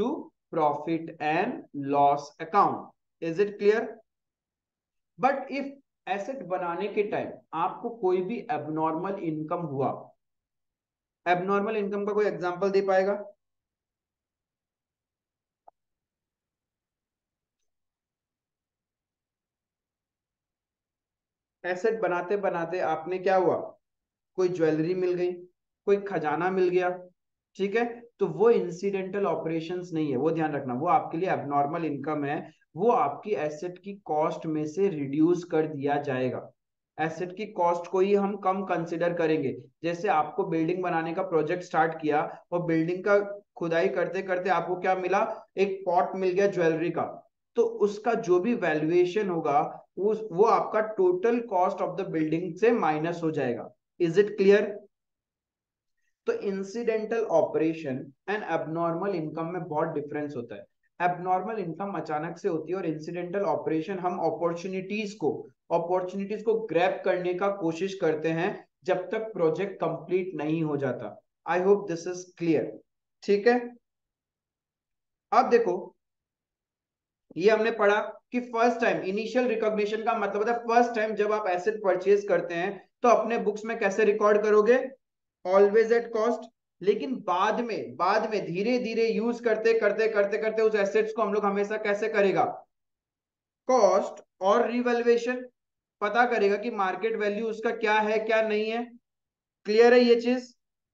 profit and loss account. Is it clear? But if asset बनाने के टाइम आपको कोई भी एबनॉर्मल इनकम हुआ, एबनॉर्मल इनकम का कोई एग्जांपल दे पाएगा? एसेट बनाते बनाते आपने क्या हुआ, कोई ज्वेलरी मिल गई, कोई खजाना मिल गया, ठीक है, तो वो इंसिडेंटल ऑपरेशंस नहीं है, वो ध्यान रखना, वो आपके लिए एबनॉर्मल इनकम है, वो आपकी एसेट की कॉस्ट में से रिड्यूस कर दिया जाएगा। एसेट की कॉस्ट को ही हम कम कंसिडर करेंगे। जैसे आपको बिल्डिंग बनाने का प्रोजेक्ट स्टार्ट किया और बिल्डिंग का खुदाई करते करते आपको क्या मिला, एक पॉट मिल गया ज्वेलरी का, तो उसका जो भी वैल्यूएशन होगा वो वो आपका total cost of the building से माइनस हो जाएगा। Is it clear? तो incidental operation and abnormal income में बहुत डिफरेंस होता है। एबनॉर्मल इनकम अचानक से होती है और इंसिडेंटल ऑपरेशन हम अपॉर्चुनिटीज को अपॉर्चुनिटीज को ग्रैब करने का कोशिश करते हैं जब तक प्रोजेक्ट कंप्लीट नहीं हो जाता। I hope this is clear. ठीक है, अब देखो, ये हमने पढ़ा कि फर्स्ट टाइम इनिशियल रिकॉग्निशन का मतलब होता है फर्स्ट टाइम जब आप एसेट परचेज करते हैं तो अपने बुक्स में कैसे रिकॉर्ड करोगे, ऑलवेज एट कॉस्ट। लेकिन बाद में बाद में धीरे धीरे यूज करते करते करते करते उस एसेट्स को हम लोग हमेशा कैसे करेगा, कॉस्ट और रिवैल्यूएशन, पता करेगा कि मार्केट वैल्यू उसका क्या है क्या नहीं है। क्लियर है ये चीज?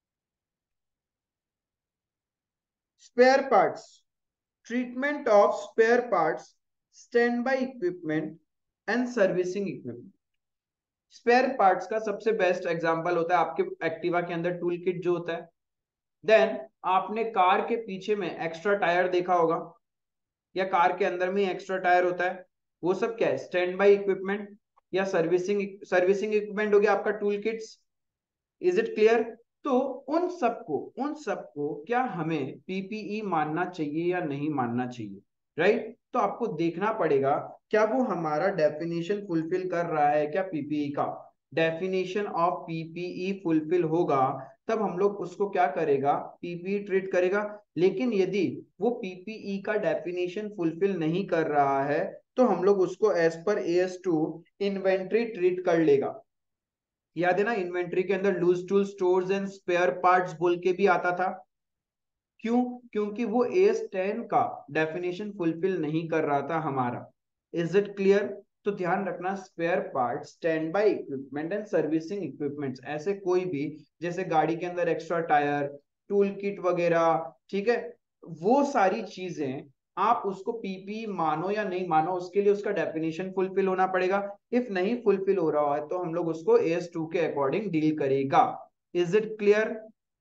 Spare parts, treatment of spare parts, stand by equipment and servicing equipment. Spare parts का सबसे बेस्ट एग्जांपल होता है आपके एक्टिवा के अंदर टूल किट जो होता है। देन आपने कार के पीछे में एक्स्ट्रा टायर देखा होगा, या कार के अंदर में एक्स्ट्रा टायर होता है, वो सब क्या है, स्टैंड बाय इक्विपमेंट या सर्विसिंग सर्विसिंग इक्विपमेंट हो गया आपका tool kits. Is it clear? तो उन सबको उन सबको क्या हमें पीपीई मानना चाहिए या नहीं मानना चाहिए, राइट? तो आपको देखना पड़ेगा क्या वो हमारा डेफिनेशन फुलफिल कर रहा है क्या पीपीई का। डेफिनेशन ऑफ पीपीई फुलफिल होगा तब हम लोग उसको क्या करेगा, पीपीई ट्रीट करेगा। लेकिन यदि वो पीपीई का डेफिनेशन फुलफिल नहीं कर रहा है तो हम लोग उसको एज पर A S two inventory treat कर लेगा। याद है ना, इन्वेंट्री के अंदर loose tool stores and spare parts बोल के भी आता था। क्यों? क्योंकि वो एस टेन का डेफिनेशन फुलफिल नहीं कर रहा था हमारा। Is it clear? तो ध्यान रखना, spare part, stand by equipment and servicing equipments, ऐसे कोई भी, जैसे गाड़ी के अंदर एक्स्ट्रा टायर, टूल किट वगैरह, ठीक है, वो सारी चीजें आप उसको पीपी मानो या नहीं मानो, उसके लिए उसका डेफिनेशन फुलफिल होना पड़ेगा। इफ नहीं फुलफिल हो रहा है तो हम लोग उसको एस टू के अकॉर्डिंग डील करेगा। Is it clear?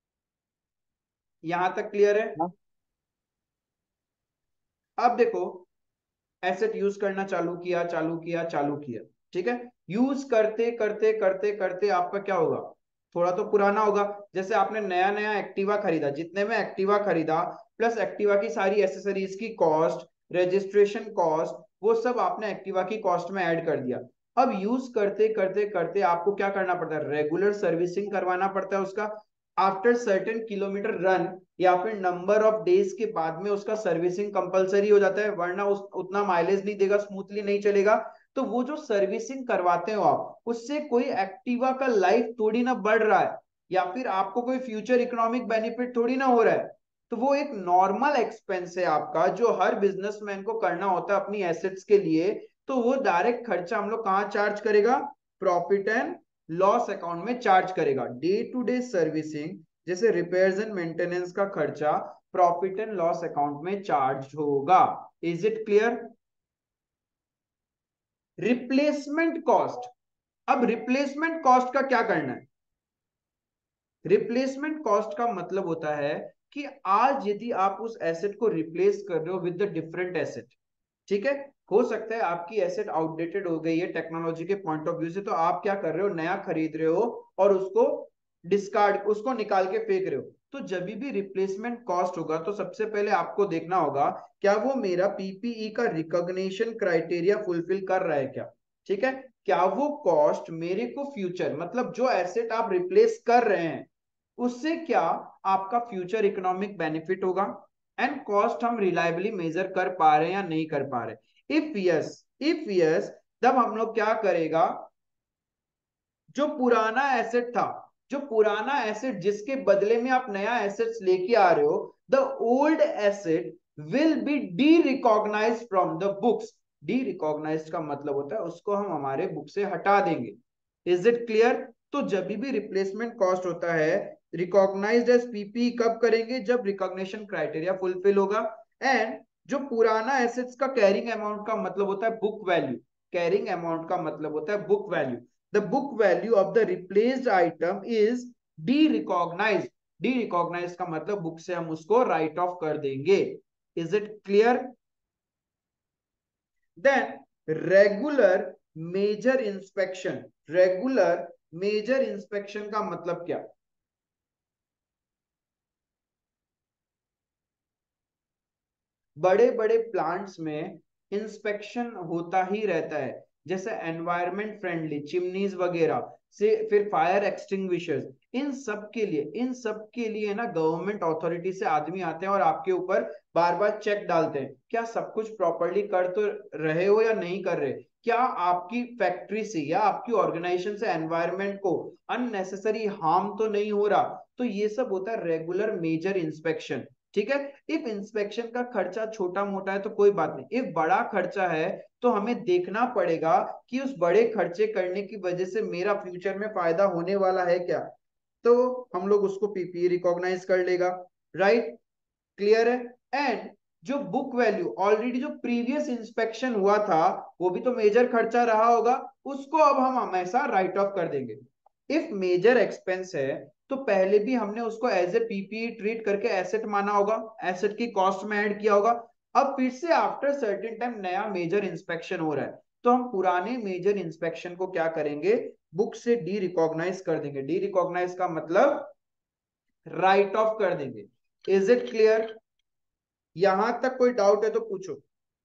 यहां तक क्लियर है? हाँ। अब देखो, एसेट यूज करना चालू किया चालू किया चालू किया, ठीक है, यूज करते करते करते करते आपका क्या होगा, थोड़ा तो पुराना होगा। जैसे आपने नया नया एक्टिवा खरीदा, जितने में एक्टिवा खरीदा प्लस एक्टिवा की सारी एसेसरीज की कॉस्ट, रजिस्ट्रेशन कॉस्ट, वो सब आपने एक्टिवा की कॉस्ट में ऐड कर दिया। अब यूज करते करते करते आपको क्या करना पड़ता है, रेगुलर सर्विसिंग करवाना पड़ता है उसका। आफ्टर सर्टेन किलोमीटर रन या फिर नंबर ऑफ डेज के बाद में उसका सर्विसिंग कंपलसरी हो जाता है, वरना उस उतना माइलेज नहीं देगा, स्मूथली नहीं चलेगा। तो वो जो सर्विसिंग करवाते हो आप, उससे कोई एक्टिवा का लाइफ थोड़ी ना बढ़ रहा है या फिर आपको कोई फ्यूचर इकोनॉमिक बेनिफिट थोड़ी ना हो रहा है। तो वो एक नॉर्मल एक्सपेंस है आपका जो हर बिजनेसमैन को करना होता है अपनी एसेट्स के लिए। तो वो डायरेक्ट खर्चा हम लोग कहाँ चार्ज करेगा, प्रॉफिट एंड लॉस अकाउंट में चार्ज करेगा। डे टू डे सर्विसिंग जैसे रिपेयर्स एंड मेंटेनेंस का खर्चा प्रॉफिट एंड लॉस अकाउंट में चार्ज होगा। Is it clear? Replacement cost, अब रिप्लेसमेंट कॉस्ट का क्या करना है, रिप्लेसमेंट कॉस्ट का मतलब होता है कि आज यदि आप उस एसेट को रिप्लेस कर रहे हो विद द डिफरेंट एसेट, ठीक है, हो सकता है आपकी एसेट आउटडेटेड हो गई है टेक्नोलॉजी के पॉइंट ऑफ व्यू से, तो आप क्या कर रहे हो, नया खरीद रहे हो और उसको डिस्कार्ड, उसको निकाल के फेंक रहे हो। तो जब भी रिप्लेसमेंट कॉस्ट होगा तो सबसे पहले आपको देखना होगा क्या वो मेरा पीपीई का रिकॉग्निशन क्राइटेरिया फुलफिल कर रहा है क्या, ठीक है, क्या वो कॉस्ट मेरे को फ्यूचर, मतलब जो एसेट आप रिप्लेस कर रहे हैं उससे क्या आपका फ्यूचर इकोनॉमिक बेनिफिट होगा। एंड कॉस्ट हम रिलायबली मेजर कर पा रहे हैं या नहीं कर पा रहे। इफ यस इफ यस तब हम लोग क्या करेगा, जो पुराना एसेट था, जो पुराना एसेट जिसके बदले में आप नया एसेट्स लेके आ रहे हो, the old asset will be derecognise from the books. Derecognise का मतलब होता है उसको हम हमारे बुक से हटा देंगे। Is it clear? तो जब भी रिप्लेसमेंट कॉस्ट होता है रिकॉग्नाइज्ड एज पीपी कब करेंगे, जब रिकॉग्निशन क्राइटेरिया फुलफिल होगा। एंड जो पुराना एसेट्स का कैरिंग अमाउंट का मतलब होता है बुक वैल्यू। कैरिंग अमाउंट का मतलब होता है book value. The book value of the replaced item is de-recognized. De-recognized का मतलब बुक से हम उसको राइट ऑफ कर देंगे। Is it clear? Then regular major inspection. Regular major inspection का मतलब क्या? बड़े बड़े प्लांट्स में इंस्पेक्शन होता ही रहता है, जैसे एनवायरमेंट फ्रेंडली चिमनीज वगैरह से, फिर फायर एक्सटिंग्विशर्स, इन सब के लिए इन सब के लिए ना गवर्नमेंट अथॉरिटी से आदमी आते हैं और आपके ऊपर बार बार चेक डालते हैं, क्या सब कुछ प्रॉपरली कर तो रहे हो या नहीं कर रहे, क्या आपकी फैक्ट्री से या आपकी ऑर्गेनाइजेशन से एनवायरमेंट को अननेसेसरी हार्म तो नहीं हो रहा। तो ये सब होता है रेगुलर मेजर इंस्पेक्शन। ठीक है। इफ इंस्पेक्शन का खर्चा छोटा मोटा है तो कोई बात नहीं, इफ बड़ा खर्चा है तो हमें देखना पड़ेगा कि उस बड़े खर्चे करने की वजह से मेरा फ्यूचर में फायदा होने वाला है क्या, तो हम लोग उसको पीपीई रिकॉग्नाइज कर लेगा। राइट? क्लियर है? एंड जो बुक वैल्यू ऑलरेडी जो प्रीवियस इंस्पेक्शन हुआ था वो भी तो मेजर खर्चा रहा होगा, उसको अब हम हमेशा राइट ऑफ कर देंगे। इफ मेजर एक्सपेंस है तो पहले भी हमने उसको एज ए पीपीई ट्रीट करके एसेट माना होगा, एसेट की कॉस्ट में ऐड किया होगा। अब फिर से आफ्टर सर्टेन टाइम नया मेजर इंस्पेक्शन हो रहा है तो हम पुराने मेजर इंस्पेक्शन को क्या करेंगे, बुक से डी रिकॉग्नाइज कर देंगे। डी रिकॉग्नाइज का मतलब राइट ऑफ कर देंगे। Is it clear? यहां तक कोई डाउट है तो पूछो।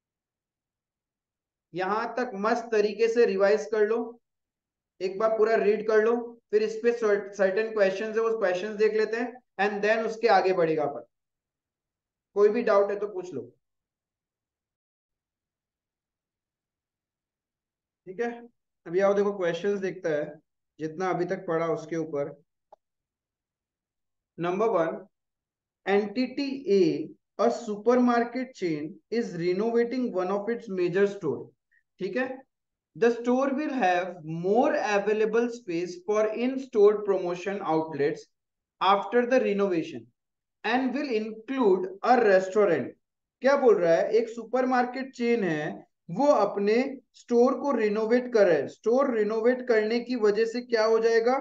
यहां तक मस्त तरीके से रिवाइज कर लो, एक बार पूरा रीड कर लो, फिर इस पे सर्टेन क्वेश्चन है वो क्वेश्चन देख लेते हैं एंड देन उसके आगे बढ़ेगा अपन। कोई भी डाउट है तो पूछ लो। ठीक है। अभी आओ देखो क्वेश्चंस देखता है जितना अभी तक पढ़ा उसके ऊपर। Number one, entity A, a supermarket chain is renovating one of its major store। ठीक है। The store will have more available space for in-store promotion outlets after the renovation and will include a restaurant। क्या बोल रहा है, एक supermarket chain है वो अपने स्टोर को रिनोवेट कर रहा है, स्टोर रिनोवेट करने की वजह से क्या हो जाएगा,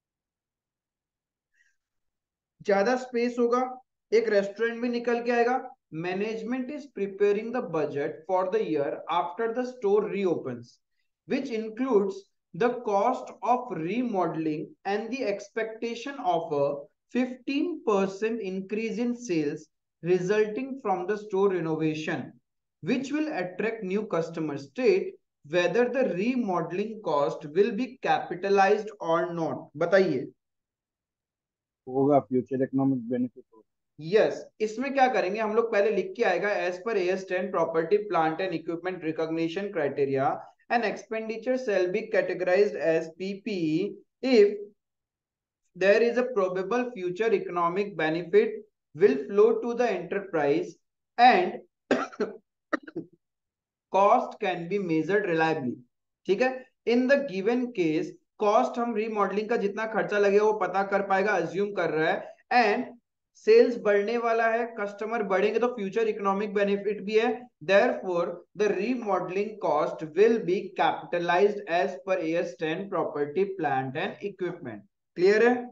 ज्यादा स्पेस होगा, एक रेस्टोरेंट भी निकल के आएगा। Management is preparing the budget for the year after the store reopens which includes the cost of remodeling and the expectation of a fifteen percent increase in sales resulting from the store renovation which will attract new customers। State whether the remodeling cost will be capitalized or not। बताइए। होगा, future economic benefit होगा। Yes yes, इसमें क्या करेंगे हम लोग, पहले लिख के आएगा as per AS ten property plant and equipment recognition criteria and expenditure shall be categorised as PPE if there is a probable future economic benefit will flow to the enterprise and cost can be measured reliably. ठीक है। In the given case cost हम remodelling का जितना खर्चा लगेगा वो पता कर पाएगा, अज्यूम कर रहा है। एंड सेल्स बढ़ने वाला है, कस्टमर बढ़ेंगे तो फ्यूचर इकोनॉमिक बेनिफिट भी है। Therefore the remodelling cost will be capitalised as per AS ten property plant and equipment. Clear है?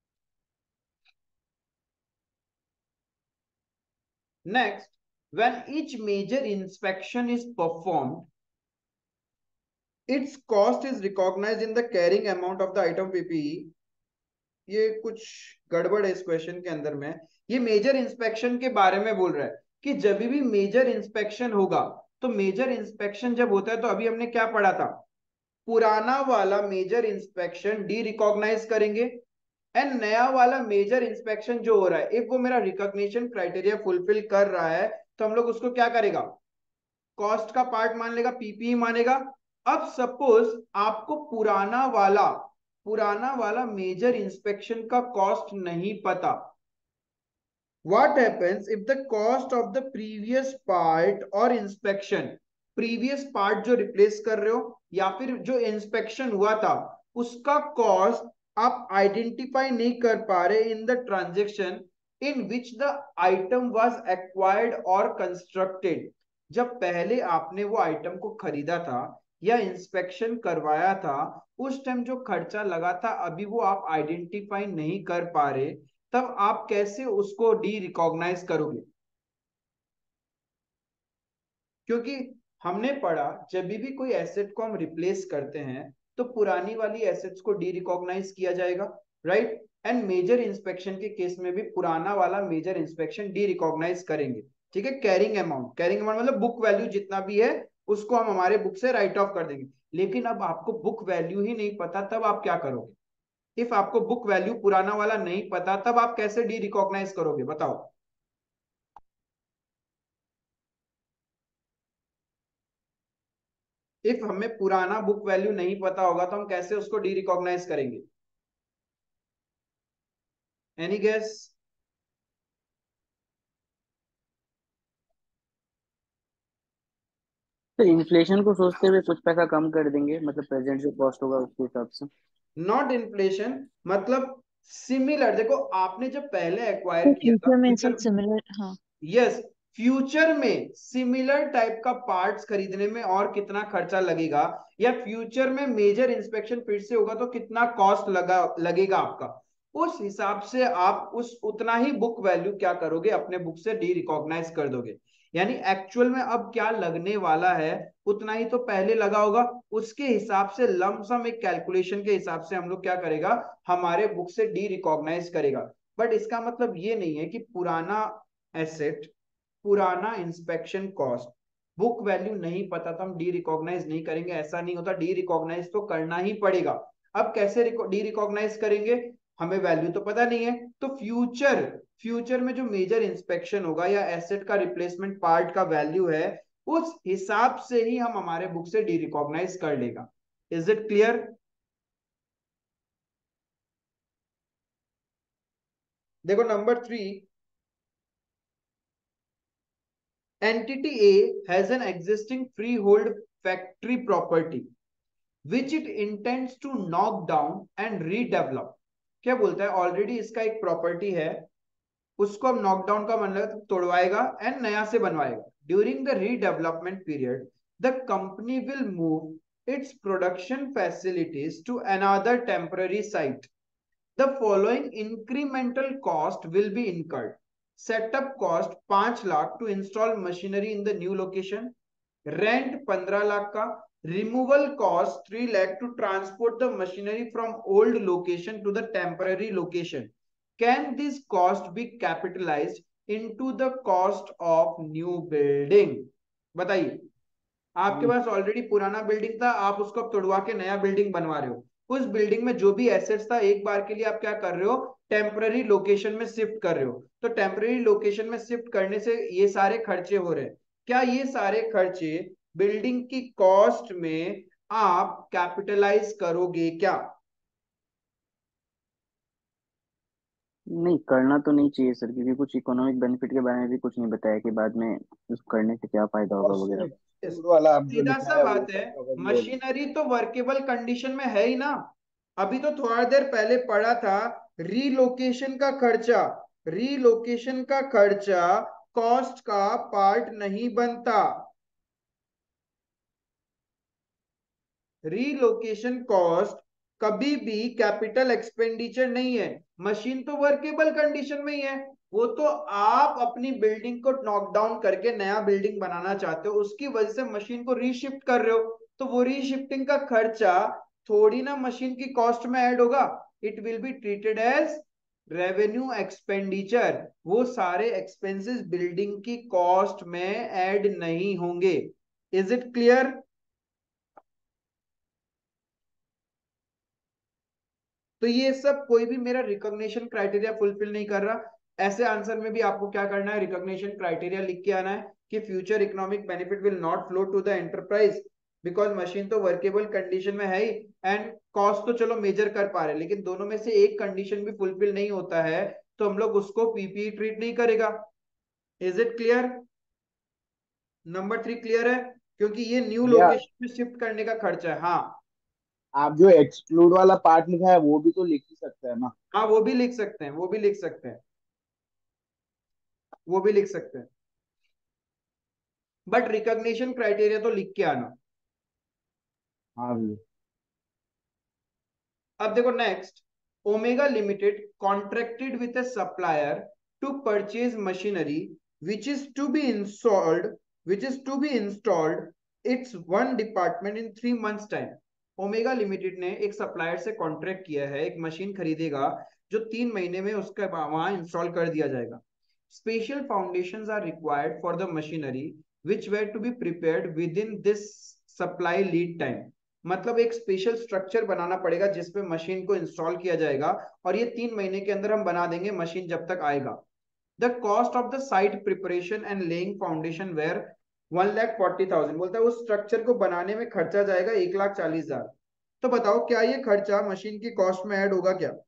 Next, when each major inspection is performed, its cost is recognized in the carrying amount of the item PPE. ये कुछ गड़बड़ है इस question के अंदर में। ये मेजर इंस्पेक्शन के बारे में बोल रहा है कि जब भी मेजर इंस्पेक्शन होगा, तो मेजर इंस्पेक्शन जब होता है तो अभी हमने क्या पढ़ा था, पुराना वाला मेजर इंस्पेक्शन डी रिकॉग्नाइज करेंगे एंड नया वाला मेजर इंस्पेक्शन जो हो रहा है, इफ वो मेरा रिकॉग्निशन क्राइटेरिया फुलफिल कर रहा है तो हम लोग उसको क्या करेगा, कॉस्ट का पार्ट मान लेगा, पीपीई मानेगा। अब सपोज आपको पुराना वाला पुराना वाला मेजर इंस्पेक्शन का कॉस्ट नहीं पता, what happens if the cost of the previous part और inspection, previous part जो रिप्लेस कर रहे हो या फिर जो इंस्पेक्शन हुआ था उसका कॉस्ट आप आइडेंटिफाई नहीं कर पा रहे in the transaction in which the item was acquired और कंस्ट्रक्टेड, जब पहले आपने वो आइटम को खरीदा था या इंस्पेक्शन करवाया था उस टाइम जो खर्चा लगा था अभी वो आप आइडेंटिफाई नहीं कर पा रहे, तब आप कैसे उसको डी रिकॉग्नाइज करोगे? क्योंकि हमने पढ़ा जब भी कोई एसेट को हम रिप्लेस करते हैं तो पुरानी वाली एसेट्स को डी रिकॉग्नाइज किया जाएगा, राइट। एंड मेजर इंस्पेक्शन के केस में भी पुराना वाला मेजर इंस्पेक्शन डी रिकॉग्नाइज करेंगे, ठीक है। कैरिंग अमाउंट, कैरिंग अमाउंट मतलब बुक वैल्यू जितना भी है उसको हम हमारे बुक से राइट ऑफ कर देंगे। लेकिन अब आपको बुक वैल्यू ही नहीं पता, तब आप क्या करोगे? इफ आपको बुक वैल्यू पुराना वाला नहीं पता तब आप कैसे डी रिकॉग्नाइज करोगे, बताओ। इफ हमें पुराना बुक वैल्यू नहीं पता होगा तो हम कैसे उसको डी रिकॉग्नाइज करेंगे? Any guess? तो इन्फ्लेशन को सोचते हुए कुछ पैसा कम कर देंगे, मतलब प्रेजेंट जो कॉस्ट होगा उसके हिसाब से। नॉट इन्फ्लेशन, मतलब सिमिलर। देखो आपने जब पहले एक्वायर तो किया था फ्यूचर में फ्यूचर, सब सिमिलर, हाँ। यस, फ्यूचर में सिमिलर टाइप का पार्ट्स खरीदने में और कितना खर्चा लगेगा, या फ्यूचर में मेजर इंस्पेक्शन फिर से होगा तो कितना कॉस्ट लगा लगेगा आपका, उस हिसाब से आप उस उतना ही बुक वैल्यू क्या करोगे, अपने बुक से डी रिकॉग्नाइज कर दोगे। यानी एक्चुअल में अब क्या लगने वाला है उतना ही तो पहले लगा होगा, उसके हिसाब से लमसम एक कैलकुलेशन के हिसाब से हम लोग क्या करेगा, हमारे बुक से डी रिकॉग्नाइज करेगा। बट इसका मतलब ये नहीं है कि पुराना एसेट, पुराना इंस्पेक्शन कॉस्ट, बुक वैल्यू नहीं पता तो हम डी रिकॉग्नाइज नहीं करेंगे, ऐसा नहीं होता। डी रिकॉग्नाइज तो करना ही पड़ेगा। अब कैसे डी रिकॉग्नाइज करेंगे, हमें वैल्यू तो पता नहीं है, तो फ्यूचर फ्यूचर में जो मेजर इंस्पेक्शन होगा या एसेट का रिप्लेसमेंट पार्ट का वैल्यू है उस हिसाब से ही हम हमारे बुक से डी रिकॉग्नाइज कर लेगा। Is it clear? देखो number three, entity A has an existing freehold factory property which it intends to knock down and redevelop। क्या बोलता है, ऑलरेडी इसका एक प्रॉपर्टी है, उसको अब नॉकडाउन का मतलब तोड़वाएगा एंड नया से बनवाएगा। During the redevelopment period the company will move its production facilities to another temporary site. The following incremental cost will be incurred. Setup cost पांच lakh to install machinery in the new location. Rent पंद्रह लाख का. Removal cost three lakh to transport the machinery from old location to the temporary location. Can this cost be capitalized into the cost of new building? बताइए, आपके पास already पुराना building था, आप उसको अब तोड़वा के नया बिल्डिंग बनवा रहे हो, उस बिल्डिंग में जो भी एसेट्स था एक बार के लिए आप क्या कर रहे हो, टेम्पररी लोकेशन में शिफ्ट कर रहे हो। तो टेम्पररी लोकेशन में शिफ्ट करने से ये सारे खर्चे हो रहे हैं, क्या ये सारे खर्चे बिल्डिंग की कॉस्ट में आप कैपिटलाइज करोगे क्या? नहीं, करना तो नहीं चाहिए सर, क्योंकि कुछ इकोनॉमिक बेनिफिट के बारे में भी कुछ नहीं बताया कि बाद में उसको करने से क्या फायदा होगा कॉस्ट वगैरह। फूड वाला आप जो सीधा लिखा सा है वो बात है, सब कवर ही होगा। मशीनरी तो वर्केबल कंडीशन में है ही ना। अभी तो थोड़ा देर पहले पढ़ा था, रीलोकेशन का खर्चा, रीलोकेशन का खर्चा कॉस्ट का पार्ट नहीं बनता। रीलोकेशन कॉस्ट कभी भी कैपिटल एक्सपेंडिचर नहीं है। मशीन तो वर्केबल कंडीशन में ही है, वो तो आप अपनी बिल्डिंग को नॉकडाउन करके नया बिल्डिंग बनाना चाहते हो, उसकी वजह से मशीन को रीशिफ्ट कर रहे हो, तो वो रीशिफ्टिंग का खर्चा थोड़ी ना मशीन की कॉस्ट में ऐड होगा। It will be treated as revenue expenditure. वो सारे एक्सपेंसेस बिल्डिंग की कॉस्ट में ऐड नहीं होंगे। Is it clear? तो ये सब कोई भी मेरा रिकॉग्निशन क्राइटेरिया फुलफिल नहीं कर रहा। ऐसे आंसर में भी आपको क्या करना है, रिकॉग्निशन क्राइटेरिया लिख के आना है कि future economic benefit will not flow to the enterprise because machine तो वर्केबल कंडीशन में है ही, एंड कॉस्ट तो चलो मेजर कर पा रहे, लेकिन दोनों में से एक कंडीशन भी फुलफिल नहीं होता है तो हम लोग उसको पीपीई ट्रीट नहीं करेगा। Is it clear? Number three clear है? क्योंकि ये न्यू भैया लोकेशन में शिफ्ट करने का खर्चा है। हाँ, आप जो एक्सक्लूड वाला पार्ट लिखा है वो भी तो लिख ही सकते हैं ना। हाँ वो भी लिख सकते हैं, वो भी लिख सकते हैं, वो भी लिख सकते हैं, बट रिकॉग्निशन क्राइटेरिया तो लिख के आना। हाँ भैया। अब देखो next, Omega Limited contracted with a supplier to purchase machinery which is to be installed which is to be installed its one department in three months time. Omega Limited ने एक सप्लायर से कॉन्ट्रैक्ट किया है, एक machine खरीदेगा जो तीन महीने में उसका वहां इंस्टॉल कर दिया जाएगा। Special foundations are required for the machinery which were to be prepared within this supply lead time. मतलब एक स्पेशल स्ट्रक्चर बनाना पड़ेगा जिसपे मशीन को इंस्टॉल किया जाएगा और ये तीन महीने के अंदर हम बना देंगे मशीन जब तक आएगा। The cost of the site preparation and laying foundation were one lakh forty thousand. बोलता है उस स्ट्रक्चर को बनाने में खर्चा जाएगा एक लाख चालीस हजार। तो बताओ क्या ये खर्चा मशीन की कॉस्ट में ऐड होगा क्या?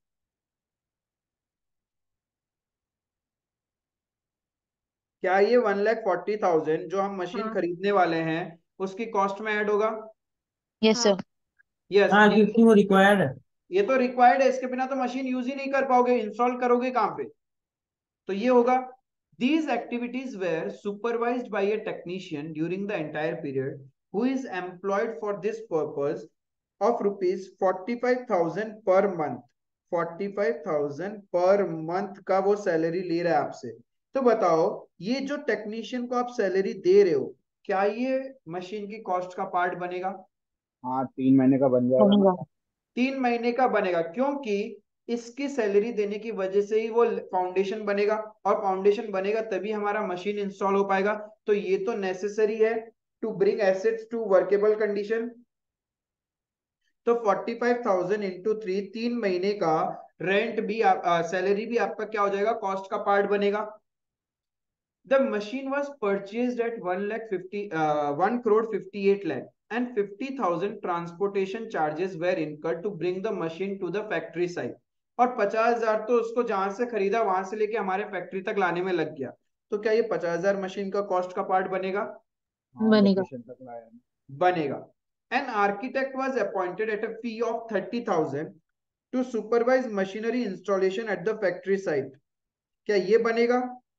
क्या ये वन लैख फोर्टी थाउजेंड जो हम मशीन हाँ। खरीदने वाले हैं उसकी कॉस्ट में ऐड होगा? यस हाँ। सर। यस। हाँ, क्योंकि वो रिक्वायर्ड है। ये तो रिक्वायर्ड है, इसके बिना तो मशीन यूज ही नहीं कर पाओगे, इंस्टॉल करोगे कहां पे? तो ये होगा। These activities were supervised by a technician during the entire period who is employed for this purpose of rupees forty-five thousand per month। forty-five thousand per month का वो सैलरी ले रहा है आपसे। तो बताओ ये जो टेक्नीशियन को आप सैलरी दे रहे हो क्या ये मशीन की कॉस्ट का पार्ट बनेगा? हाँ तीन महीने का बन जाएगा ना। बनेगा। तीन महीने का बनेगा क्योंकि इसकी सैलरी देने की वजह से ही वो फाउंडेशन बनेगा, और फाउंडेशन बनेगा तभी हमारा मशीन इंस्टॉल हो पाएगा। तो ये तो नेसेसरी है to bring assets to workable condition. तो forty five thousand into three, तीन महीने का रेंट भी सैलरी भी आपका क्या हो जाएगा, कॉस्ट का पार्ट बनेगा। The machine was purchased at one lakh fifty, uh, one crore fifty-eight lakh, and fifty thousand transportation charges were incurred to bring the machine to the factory site। और पचास हजार तो उसको जहां से खरीदा वहां से लेके हमारे फैक्ट्री तक लाने में लग गया। तो क्या ये पचास हजार मशीन का कॉस्ट का पार्ट बनेगा? हाँ बनेगा। लोकेशन तक लाया ना। बनेगा। An architect was appointed at a fee of thirty thousand to supervise machinery installation at the factory site। क्या ये बनेगा?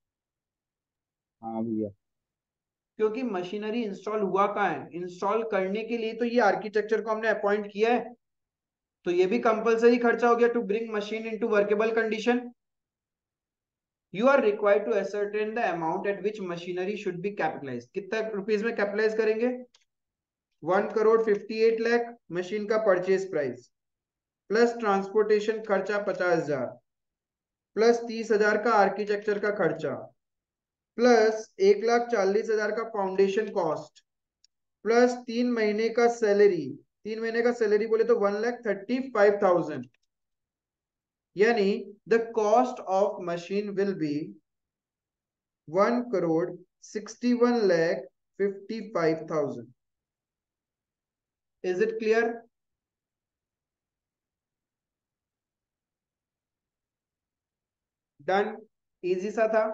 हाँ भैया। क्योंकि मशीनरी इंस्टॉल हुआ कहाँ है, इंस्टॉल करने के लिए तो ये आर्किटेक्चर को हमने अपॉइंट किया है, तो ये भी कंपलसरी खर्चा हो गया to bring machine into workable condition. You are required to ascertain the amount at which machinery should be capitalise. कितना रुपीज में कैपिटलाइज करेंगे? One crore fifty eight lakh machine का परचेज प्राइस, प्लस ट्रांसपोर्टेशन खर्चा पचास हजार, प्लस तीस हजार का आर्किटेक्चर का खर्चा, प्लस एक लाख चालीस हजार का फाउंडेशन कॉस्ट, प्लस तीन महीने का सैलरी। तीन महीने का सैलरी बोले तो one lakh thirty five thousand, यानी the cost of machine will be one crore sixty one lakh fifty five thousand. Is it clear? Done. Easy सा था।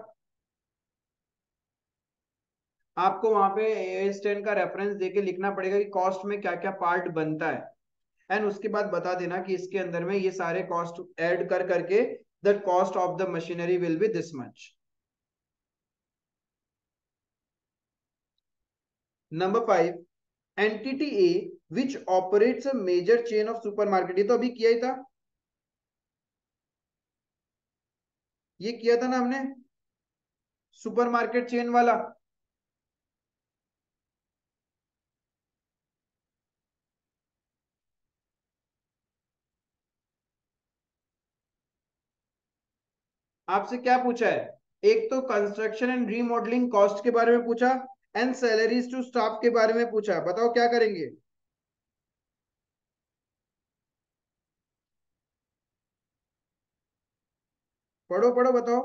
आपको वहां पे ए स्टैंड का रेफरेंस देके लिखना पड़ेगा कि कॉस्ट में क्या क्या पार्ट बनता है, एंड उसके बाद बता देना कि इसके अंदर में ये सारे कॉस्ट ऐड कर करके the cost of the machinery will be this much. Number five, entity A which operates a major chain of supermarket. ये तो अभी किया ही था, ये किया था ना हमने, सुपरमार्केट चेन वाला। आपसे क्या पूछा है? एक तो कंस्ट्रक्शन एंड रीमॉडलिंग कॉस्ट के बारे में पूछा, एंड सैलरीज टू स्टाफ के बारे में पूछा। बताओ क्या करेंगे? पढ़ो पढ़ो बताओ।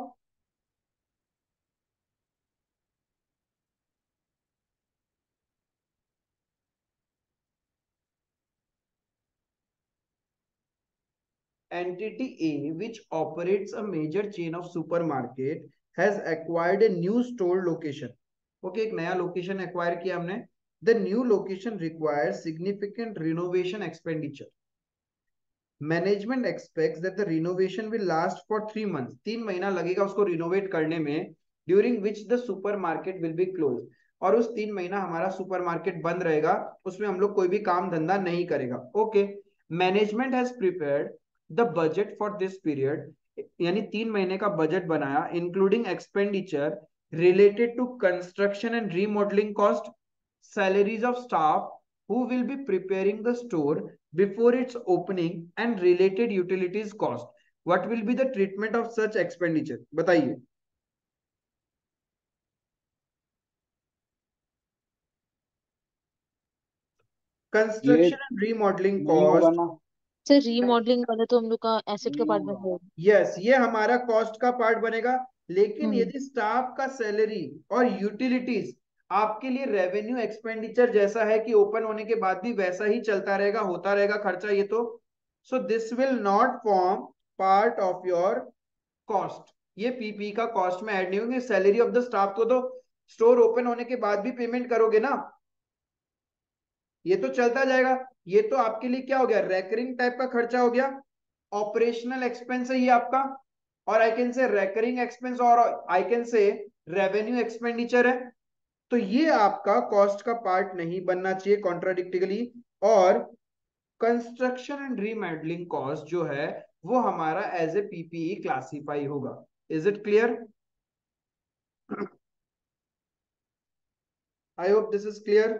Entity A, which operates a major chain of supermarket, has acquired a new store location. Okay, एक नया location acquire किया हमने. The new location requires significant renovation expenditure. Management expects that the renovation will last for three months. तीन महीना लगेगा उसको renovate करने में, during which the supermarket will be closed. और उस तीन महीना हमारा सुपरमार्केट बंद रहेगा, उसमें हम लोग कोई भी काम धंधा नहीं करेगा. Okay, management has prepared the budget for this period, यानी तीन महीने का बजट बनाया, including expenditure related to construction and remodelling cost, salaries of staff who will be preparing the store before its opening, and related utilities cost. What will be the treatment of such expenditure? बताइए. ये construction and remodelling नहीं होगा cost. ना? Sir remodelling वाला तो हम लोग का एसेट का नहीं पार्ट बन होगा। जाएगा। यस, ये हमारा कॉस्ट का पार्ट बनेगा. लेकिन हम्म यदि स्टाफ का सैलरी और यूटिलिटीज आपके लिए रेवेन्यू एक्सपेंडिचर जैसा है कि ओपन होने के बाद भी वैसा ही चलता रहेगा, होता रहेगा खर्चा, ये तो so this will not form part of your cost. ये पीपी का कॉस्ट में ऐड नहीं होंगे. सैलरी ऑफ द स्टाफ को तो स्टोर ओपन होने के बाद भी पेमेंट करोगे ना, ये तो चलता जाएगा. ये तो आपके लिए क्या हो गया, रेकरिंग टाइप का खर्चा हो गया. ऑपरेशनल एक्सपेंस है ये आपका, और I can say recurring expense, और I can say revenue expenditure है. तो ये आपका कॉस्ट का पार्ट नहीं बनना चाहिए कॉन्ट्राडिक्टिकली. और कंस्ट्रक्शन एंड रीमॉडलिंग कॉस्ट जो है वो हमारा एज ए पीपीई क्लासीफाई होगा. Is it clear? I hope this is clear.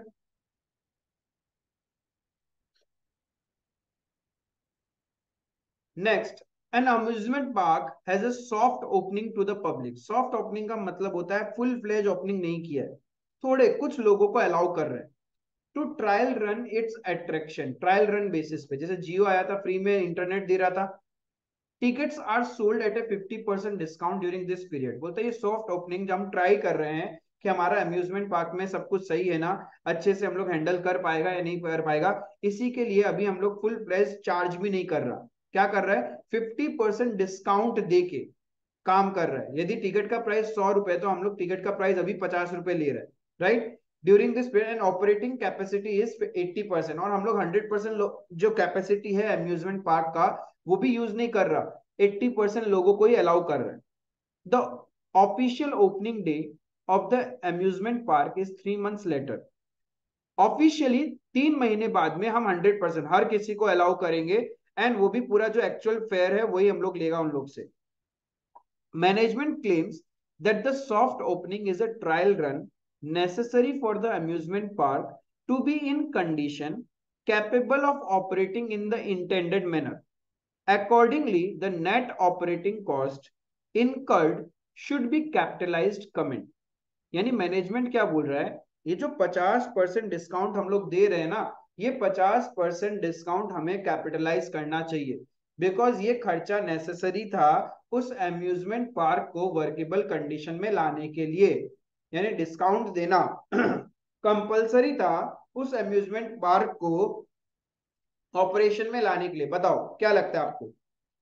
Next, an amusement park has a soft opening to the public. Soft opening का मतलब होता है फुल फ्लेज ओपनिंग नहीं किया है, थोड़े कुछ लोगों को अलाउ कर रहे हैं to trial run its attraction. Trial run basis पे, जैसे जियो आया था, फ्री में इंटरनेट दे रहा था. Tickets are sold at a fifty percent discount during this period. बोलते हैं ये सॉफ्ट ओपनिंग जब हम ट्राई कर रहे हैं कि हमारा अम्यूजमेंट पार्क में सब कुछ सही है ना, अच्छे से हम लोग हैंडल कर पाएगा या नहीं कर पाएगा, इसी के लिए अभी हम लोग फुल प्राइस चार्ज भी नहीं कर रहा. क्या कर रहा है, फिफ्टी परसेंट डिस्काउंट दे के काम कर रहा है. यदि टिकट का प्राइस सौ रुपए तो हम लोग टिकट का प्राइस अभी पचास रुपए ले रहे हैं, right. During this period and operating capacity is eighty percent, और हम लोग हंड्रेड परसेंट जो कैपेसिटी है अम्यूजमेंट पार्क का वो भी यूज नहीं कर रहा, एट्टी परसेंट लोगों को ही अलाउ कर रहे हैं. The official opening day of the amusement park is three months later. Officially तीन महीने बाद में हम हंड्रेड परसेंट हर किसी को अलाउ करेंगे, एंड वो भी पूरा जो एक्चुअल फेयर है वही हम लोग लेगा उन लोग से. Management claims that the soft opening is a trial run necessary for the amusement park to be in condition capable of operating in the intended manner. Accordingly, the net operating cost incurred should be capitalized. Comment. यानी management क्या बोल रहा है, ये जो पचास percent discount हम लोग दे रहे हैं ना, ये पचास परसेंट डिस्काउंट हमें कैपिटलाइज करना चाहिए, बिकॉज ये खर्चा नेसेसरी था उस अम्यूजमेंट पार्क को वर्केबल कंडीशन में लाने के लिए. यानी डिस्काउंट देना कंपलसरी था उस अम्यूजमेंट पार्क को ऑपरेशन में लाने के लिए. बताओ क्या लगता है आपको?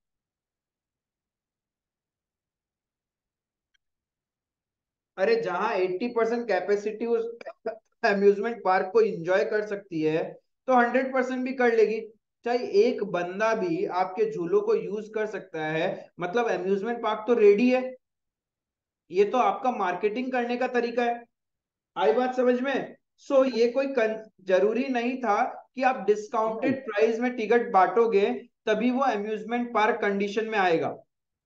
अरे जहां अस्सी परसेंट कैपेसिटी उस अम्यूजमेंट पार्क को एंजॉय कर सकती है तो हंड्रेड परसेंट भी कर लेगी. चाहे एक बंदा भी आपके झूलों को यूज कर सकता है, मतलब अम्यूजमेंट पार्क तो रेडी है. ये तो आपका मार्केटिंग करने का तरीका है. आई बात समझ में? सो so, ये कोई जरूरी नहीं था कि आप डिस्काउंटेड प्राइस में टिकट बांटोगे तभी वो अम्यूजमेंट पार्क कंडीशन में आएगा.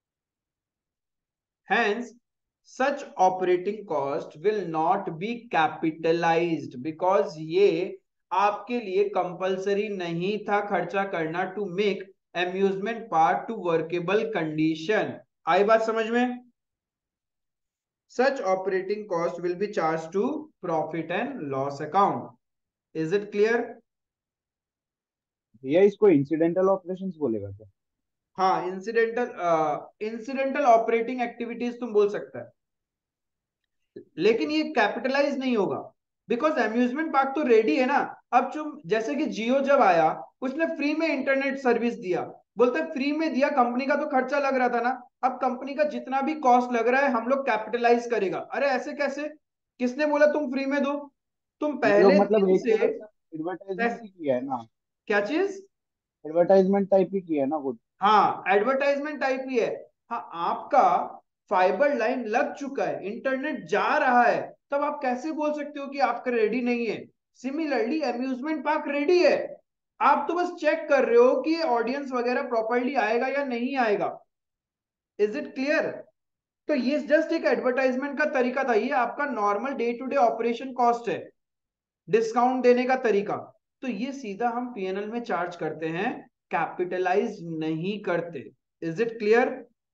Hence, such operating cost will not be capitalized because ये आपके लिए कंपलसरी नहीं था खर्चा करना to make amusement park to workable condition. आई बात समझ में? Such operating cost will be charged to profit and loss account. Is it clear? भैया इसको इंसिडेंटल ऑपरेशंस बोलेगा क्या? हाँ, इंसिडेंटल इंसिडेंटल ऑपरेटिंग एक्टिविटीज तुम बोल सकता है, लेकिन ये कैपिटलाइज नहीं होगा, बिकॉज अम्यूजमेंट पार्क तो रेडी है ना। अब तुम जैसे कि जियो जब आया, उसने फ्री में इंटरनेट सर्विस दिया, बोलते फ्री में दिया, कंपनी का तो खर्चा लग रहा था ना, अब कंपनी का जितना भी कॉस्ट लग रहा है हम लोग कैपिटलाइज करेगा। अरे ऐसे कैसे, किसने बोला तुम फ्री में दो, तुम ये लोग पहले मतलब दिन एक से तरह से एडवर्टाइजमेंट ही किया है ना, क्या चीज। एडवर्टाइजमेंट टाइप ही किया है ना कुछ। हाँ, एडवर्टाइजमेंट टाइप ही है। हाँ, आपका फाइबर लाइन लग चुका है, इंटरनेट जा रहा है, तब आप कैसे बोल सकते हो कि आपका रेडी नहीं है। सिमिलरली अम्यूजमेंट पार्क रेडी है, आप तो बस चेक कर रहे हो कि ऑडियंस वगैरह प्रॉपर्ली आएगा या नहीं आएगा। Is it clear. तो ये जस्ट एक एडवर्टाइजमेंट का तरीका था, ये आपका normal day to day operation cost है, डिस्काउंट देने का तरीका। तो ये सीधा हम पीएनएल में चार्ज करते हैं, कैपिटलाइज नहीं करते। Is it clear.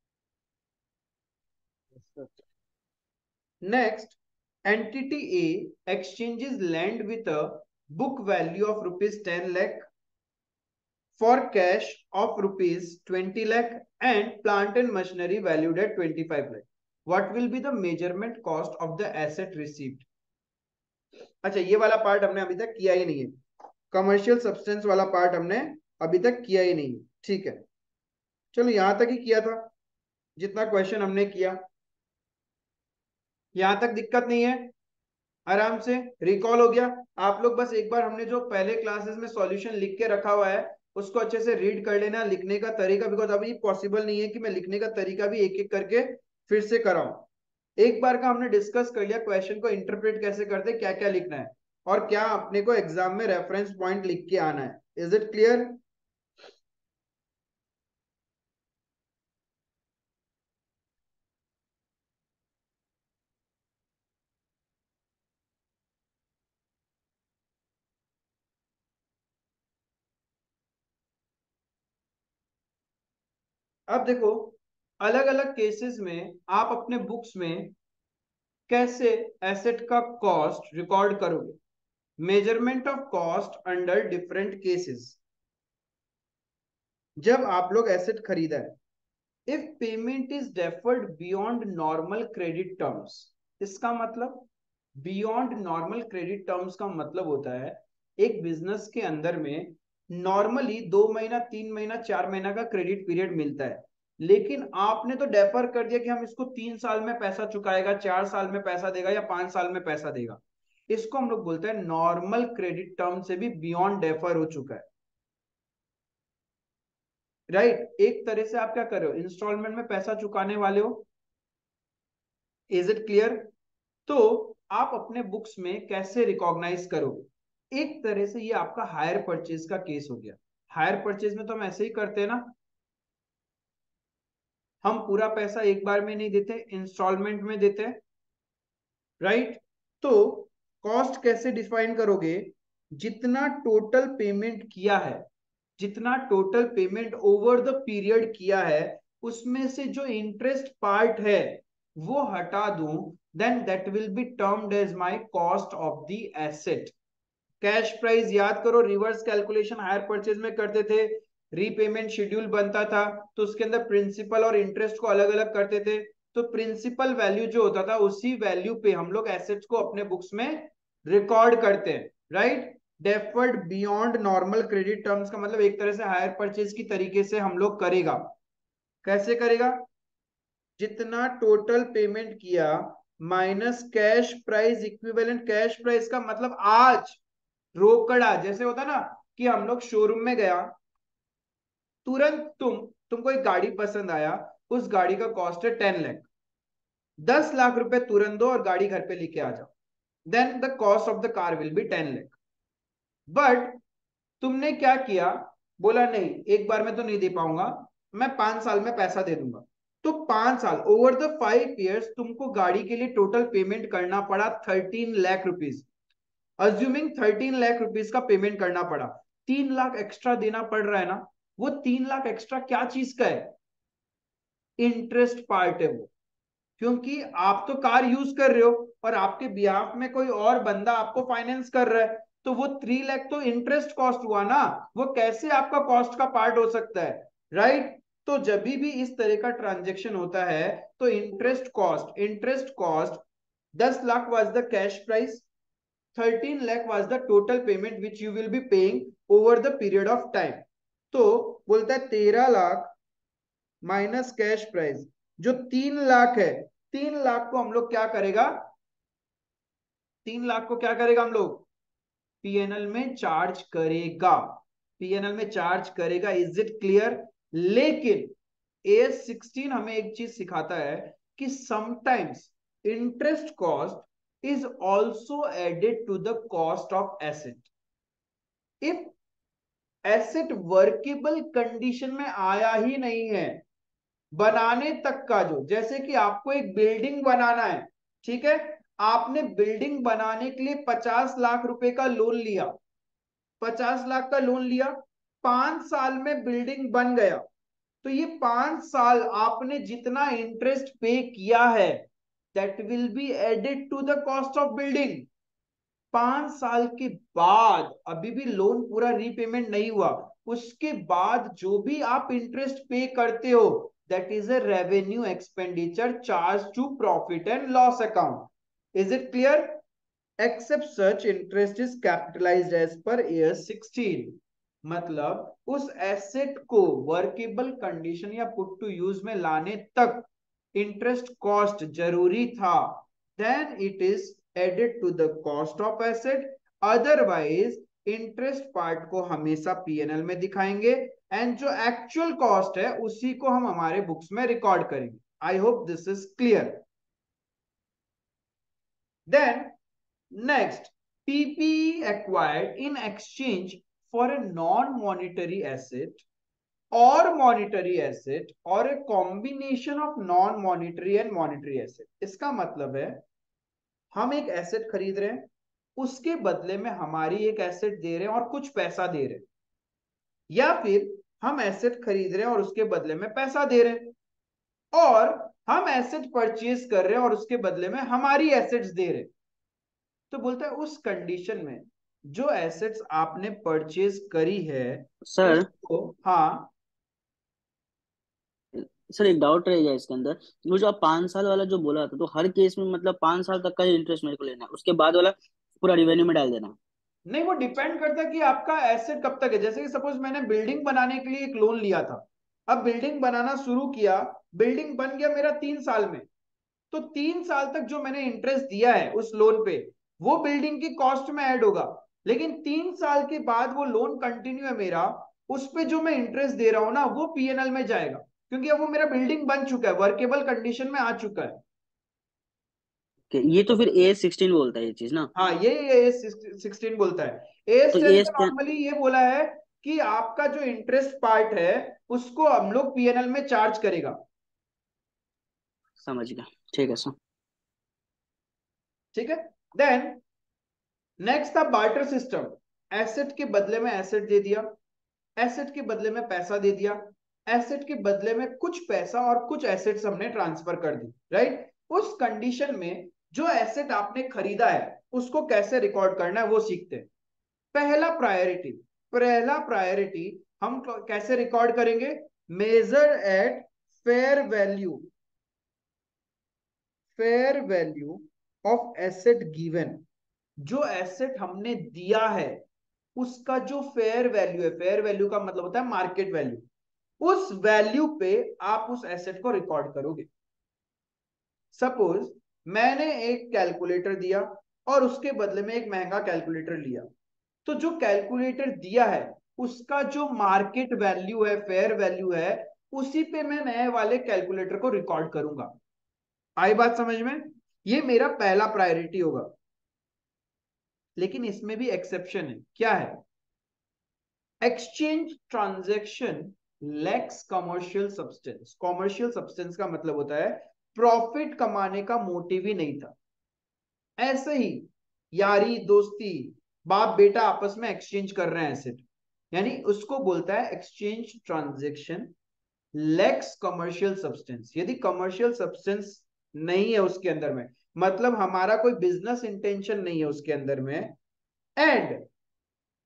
Next, entity A exchanges land with a book value of rupees ten lakh for cash of rupees twenty lakh and plant and machinery valued at twenty-five lakh. What will be the measurement cost of the asset received? अच्छा, ये वाला part हमने अभी तक किया ही नहीं है, commercial substance वाला पार्ट हमने अभी तक किया ही नहीं है। ठीक है, चलो यहां तक ही किया था, जितना क्वेश्चन हमने किया यहां तक दिक्कत नहीं है, आराम से रिकॉल हो गया। आप लोग बस एक बार हमने जो पहले क्लासेस में सॉल्यूशन लिख के रखा हुआ है उसको अच्छे से रीड कर लेना, लिखने का तरीका, बिकॉज अभी पॉसिबल नहीं है कि मैं लिखने का तरीका भी एक एक करके फिर से कराऊं। एक बार का हमने डिस्कस कर लिया क्वेश्चन को इंटरप्रेट कैसे करते, क्या क्या लिखना है और क्या अपने को एग्जाम में रेफरेंस पॉइंट लिख के आना है। Is it clear. अब देखो, अलग अलग केसेस में आप अपने बुक्स में कैसे एसेट का कॉस्ट रिकॉर्ड करोगे। Measurement of cost under different cases. जब आप लोग एसेट खरीदा है, if payment is deferred beyond normal credit terms, इसका मतलब बियॉन्ड नॉर्मल क्रेडिट टर्म्स का मतलब होता है एक बिजनेस के अंदर में नॉर्मली दो महीना तीन महीना चार महीना का क्रेडिट पीरियड मिलता है, लेकिन आपने तो डेफर कर दिया कि हम इसको तीन साल में पैसा चुकाएगा, चार साल में पैसा देगा या पांच साल में पैसा देगा। इसको हम लोग बोलते हैं नॉर्मल क्रेडिट टर्म से भी बियॉन्ड डेफर हो चुका है। Right right? एक तरह से आप क्या कर रहे हो, इंस्टॉलमेंट में पैसा चुकाने वाले हो। Is it clear. तो आप अपने बुक्स में कैसे रिकॉग्नाइज करोगे, एक तरह से ये आपका हायर परचेज का केस हो गया। हायर परचेज में तो हम ऐसे ही करते हैं ना, हम पूरा पैसा एक बार में नहीं देते, इंस्टॉलमेंट में देते हैं। राइट। तो कॉस्ट कैसे डिफाइन करोगे, जितना टोटल पेमेंट किया है, जितना total payment over the period किया है, उसमें से जो इंटरेस्ट पार्ट है वो हटा दूं, then that will be termed as my cost of the asset. Cash price याद करो, रिवर्स कैलकुलेशन हायर परचेज में करते थे, रीपेमेंट शेड्यूल बनता था तो उसके अंदर प्रिंसिपल और इंटरेस्ट को अलग अलग करते थे। तो प्रिंसिपल वैल्यू जो होता था उसी वैल्यू पे हम लोग एसेट्स को अपने बुक्स में रिकॉर्ड करते हैं। Right. Deferred beyond normal credit terms का मतलब एक तरह से हायर परचेज की तरीके से हम लोग करेगा। कैसे करेगा, जितना टोटल पेमेंट किया minus cash price equivalent. Cash price का मतलब आज रोकड़ा, जैसे होता ना कि हम लोग शोरूम में गया, तुरंत तुम तुमको एक गाड़ी पसंद आया, उस गाड़ी का कॉस्ट है टेन लाख, दस लाख रुपए तुरंत दो और गाड़ी घर पे लेके आ जाओ, then the cost of the car will be ten lakh. But तुमने क्या किया, बोला नहीं एक बार में तो नहीं दे पाऊंगा, मैं पांच साल में पैसा दे दूंगा। तो पांच साल ओवर द फाइव इयर्स तुमको गाड़ी के लिए टोटल पेमेंट करना पड़ा thirteen lakh rupees. Assuming thirteen lakh rupees का पेमेंट करना पड़ा, तीन लाख एक्स्ट्रा देना पड़ रहा है ना। वो तीन लाख एक्स्ट्रा क्या चीज का है, इंटरेस्ट पार्ट है वो, क्योंकि आप तो कार यूज कर रहे हो और आपके बिहाफ में कोई और बंदा आपको फाइनेंस कर रहा है, तो वो थ्री लाख तो इंटरेस्ट कॉस्ट हुआ ना, वो कैसे आपका कॉस्ट का पार्ट हो सकता है। राइट। तो जब भी इस तरह का ट्रांजेक्शन होता है तो इंटरेस्ट कॉस्ट इंटरेस्ट कॉस्ट दस lakh was the cash price, thirteen lakh was the total payment which you will be paying over the period of time. तो बोलता है तेरह लाख माइनस कैश प्राइस जो तीन लाख है, तीन लाख को हम लोग क्या करेगा, तीन लाख को क्या करेगा हम लोग पीएनएल में चार्ज करेगा, पीएनएल में चार्ज करेगा। Is it clear? लेकिन एएस सिक्सटीन हमें एक चीज सिखाता है कि sometimes interest cost is also added to the cost of asset. If asset workable condition में आया ही नहीं है, बनाने तक का जो, जैसे कि आपको एक बिल्डिंग बनाना है, ठीक है, आपने बिल्डिंग बनाने के लिए पचास लाख रुपए का लोन लिया, पचास लाख का लोन लिया, पांच साल में बिल्डिंग बन गया, तो ये पांच साल आपने जितना इंटरेस्ट पे किया है that will be added to the cost of building. पांच साल के बाद अभी भी लोन पूरा रीपेमेंट नहीं हुआ, उसके बाद जो भी आप इंटरेस्ट पे करते हो that is a revenue expenditure charge to profit and loss account. Is it clear? Except such interest is capitalized as per AS sixteen. मतलब उस एसेट को वर्केबल कंडीशन या पुट टू यूज में लाने तक interest cost जरूरी था, then it is added to the cost of asset. Otherwise interest part को हमेशा पीएनएल में दिखाएंगे एंड जो एक्चुअल कॉस्ट है उसी को हम हमारे बुक्स में रिकॉर्ड करेंगे। I hope this is clear. Then next, P P E acquired in exchange for a non-monetary asset or monetary asset or a combination of non-monetary and monetary asset। इसका मतलब है हम एक एसेट खरीद रहे हैं, उसके बदले में हमारी एक एसेट दे रहे हैं और कुछ पैसा दे रहे हैं, या फिर हम एसेट खरीद रहे हैं और उसके बदले में पैसा दे रहे हैं, और हम एसेट परचेज कर रहे हैं और उसके बदले में हमारी एसेट्स दे रहे हैं। तो बोलता है उस कंडीशन में जो एसेट्स आपने परचेज करी है सर उसको, हाँ सर एक डाउट रह गया इसके अंदर। वो जो आप पाँच साल वाला जो बोला था, तो हर केस में मतलब पाँच साल तक का इंटरेस्ट मेरे को लेना है, उसके बाद वाला पूरा रिवेन्यू में डाल देना है? नहीं, वो डिपेंड करता है कि आपका एसेट कब तक है। जैसे कि सपोज मैंने बिल्डिंग बनाने के लिए एक लोन लिया था, अब बिल्डिंग बनाना शुरू किया, बिल्डिंग बन गया मेरा तीन साल में, तो तीन साल तक जो मैंने इंटरेस्ट दिया है उस लोन पे वो बिल्डिंग की कॉस्ट में ऐड होगा। लेकिन तीन साल के बाद वो लोन कंटिन्यू है मेरा, उस पे जो मैं इंटरेस्ट दे रहा हूं ना वो पीएनएल में जाएगा, क्योंकि अब वो मेरा बिल्डिंग बन चुका है, वर्केबल कंडीशन में आ चुका है। कि ये तो फिर ए सिक्सटीन बोलता है ये चीज ना? हाँ, ये ए सिक्सटीन बोलता है। ए तो टेन ए में नॉर्मली ये बोला है कि आपका जो इंटरेस्ट पार्ट है उसको हम लोग पीएनएल में चार्ज करेगा। समझ गया, ठीक है सर। ठीक है। देन नेक्स्ट था बार्टर सिस्टम। एसेट के बदले में एसेट दे दिया, एसेट के बदले में पैसा दे दिया, एसेट के बदले में कुछ पैसा और कुछ एसेट्स हमने ट्रांसफर कर दी, राइट। उस कंडीशन में जो एसेट आपने खरीदा है उसको कैसे रिकॉर्ड करना है वो सीखते हैं। पहला प्रायोरिटी, पहला प्रायोरिटी हम कैसे रिकॉर्ड करेंगे, measure at fair value, fair value of asset given. जो एसेट हमने दिया है उसका जो फेयर वैल्यू है, फेयर वैल्यू का मतलब होता है मार्केट वैल्यू, उस वैल्यू पे आप उस एसेट को रिकॉर्ड करोगे। सपोज मैंने एक कैलकुलेटर दिया और उसके बदले में एक महंगा कैलकुलेटर लिया, तो जो कैलकुलेटर दिया है उसका जो मार्केट वैल्यू है, फेयर वैल्यू है, उसी पे मैं नए वाले कैलकुलेटर को रिकॉर्ड करूंगा। आई बात समझ में? ये मेरा पहला प्रायोरिटी होगा। लेकिन इसमें भी एक्सेप्शन है। क्या है? Exchange transaction lacks commercial substance. Commercial substance का मतलब होता है प्रॉफिट कमाने का मोटिव ही नहीं था, ऐसे ही यारी दोस्ती, बाप बेटा आपस में एक्सचेंज कर रहे हैं एसेट, यानी उसको बोलता है exchange transaction lacks commercial substance. यदि कमर्शियल सब्सटेंस नहीं है उसके अंदर में, मतलब हमारा कोई बिजनेस इंटेंशन नहीं है उसके अंदर में, एंड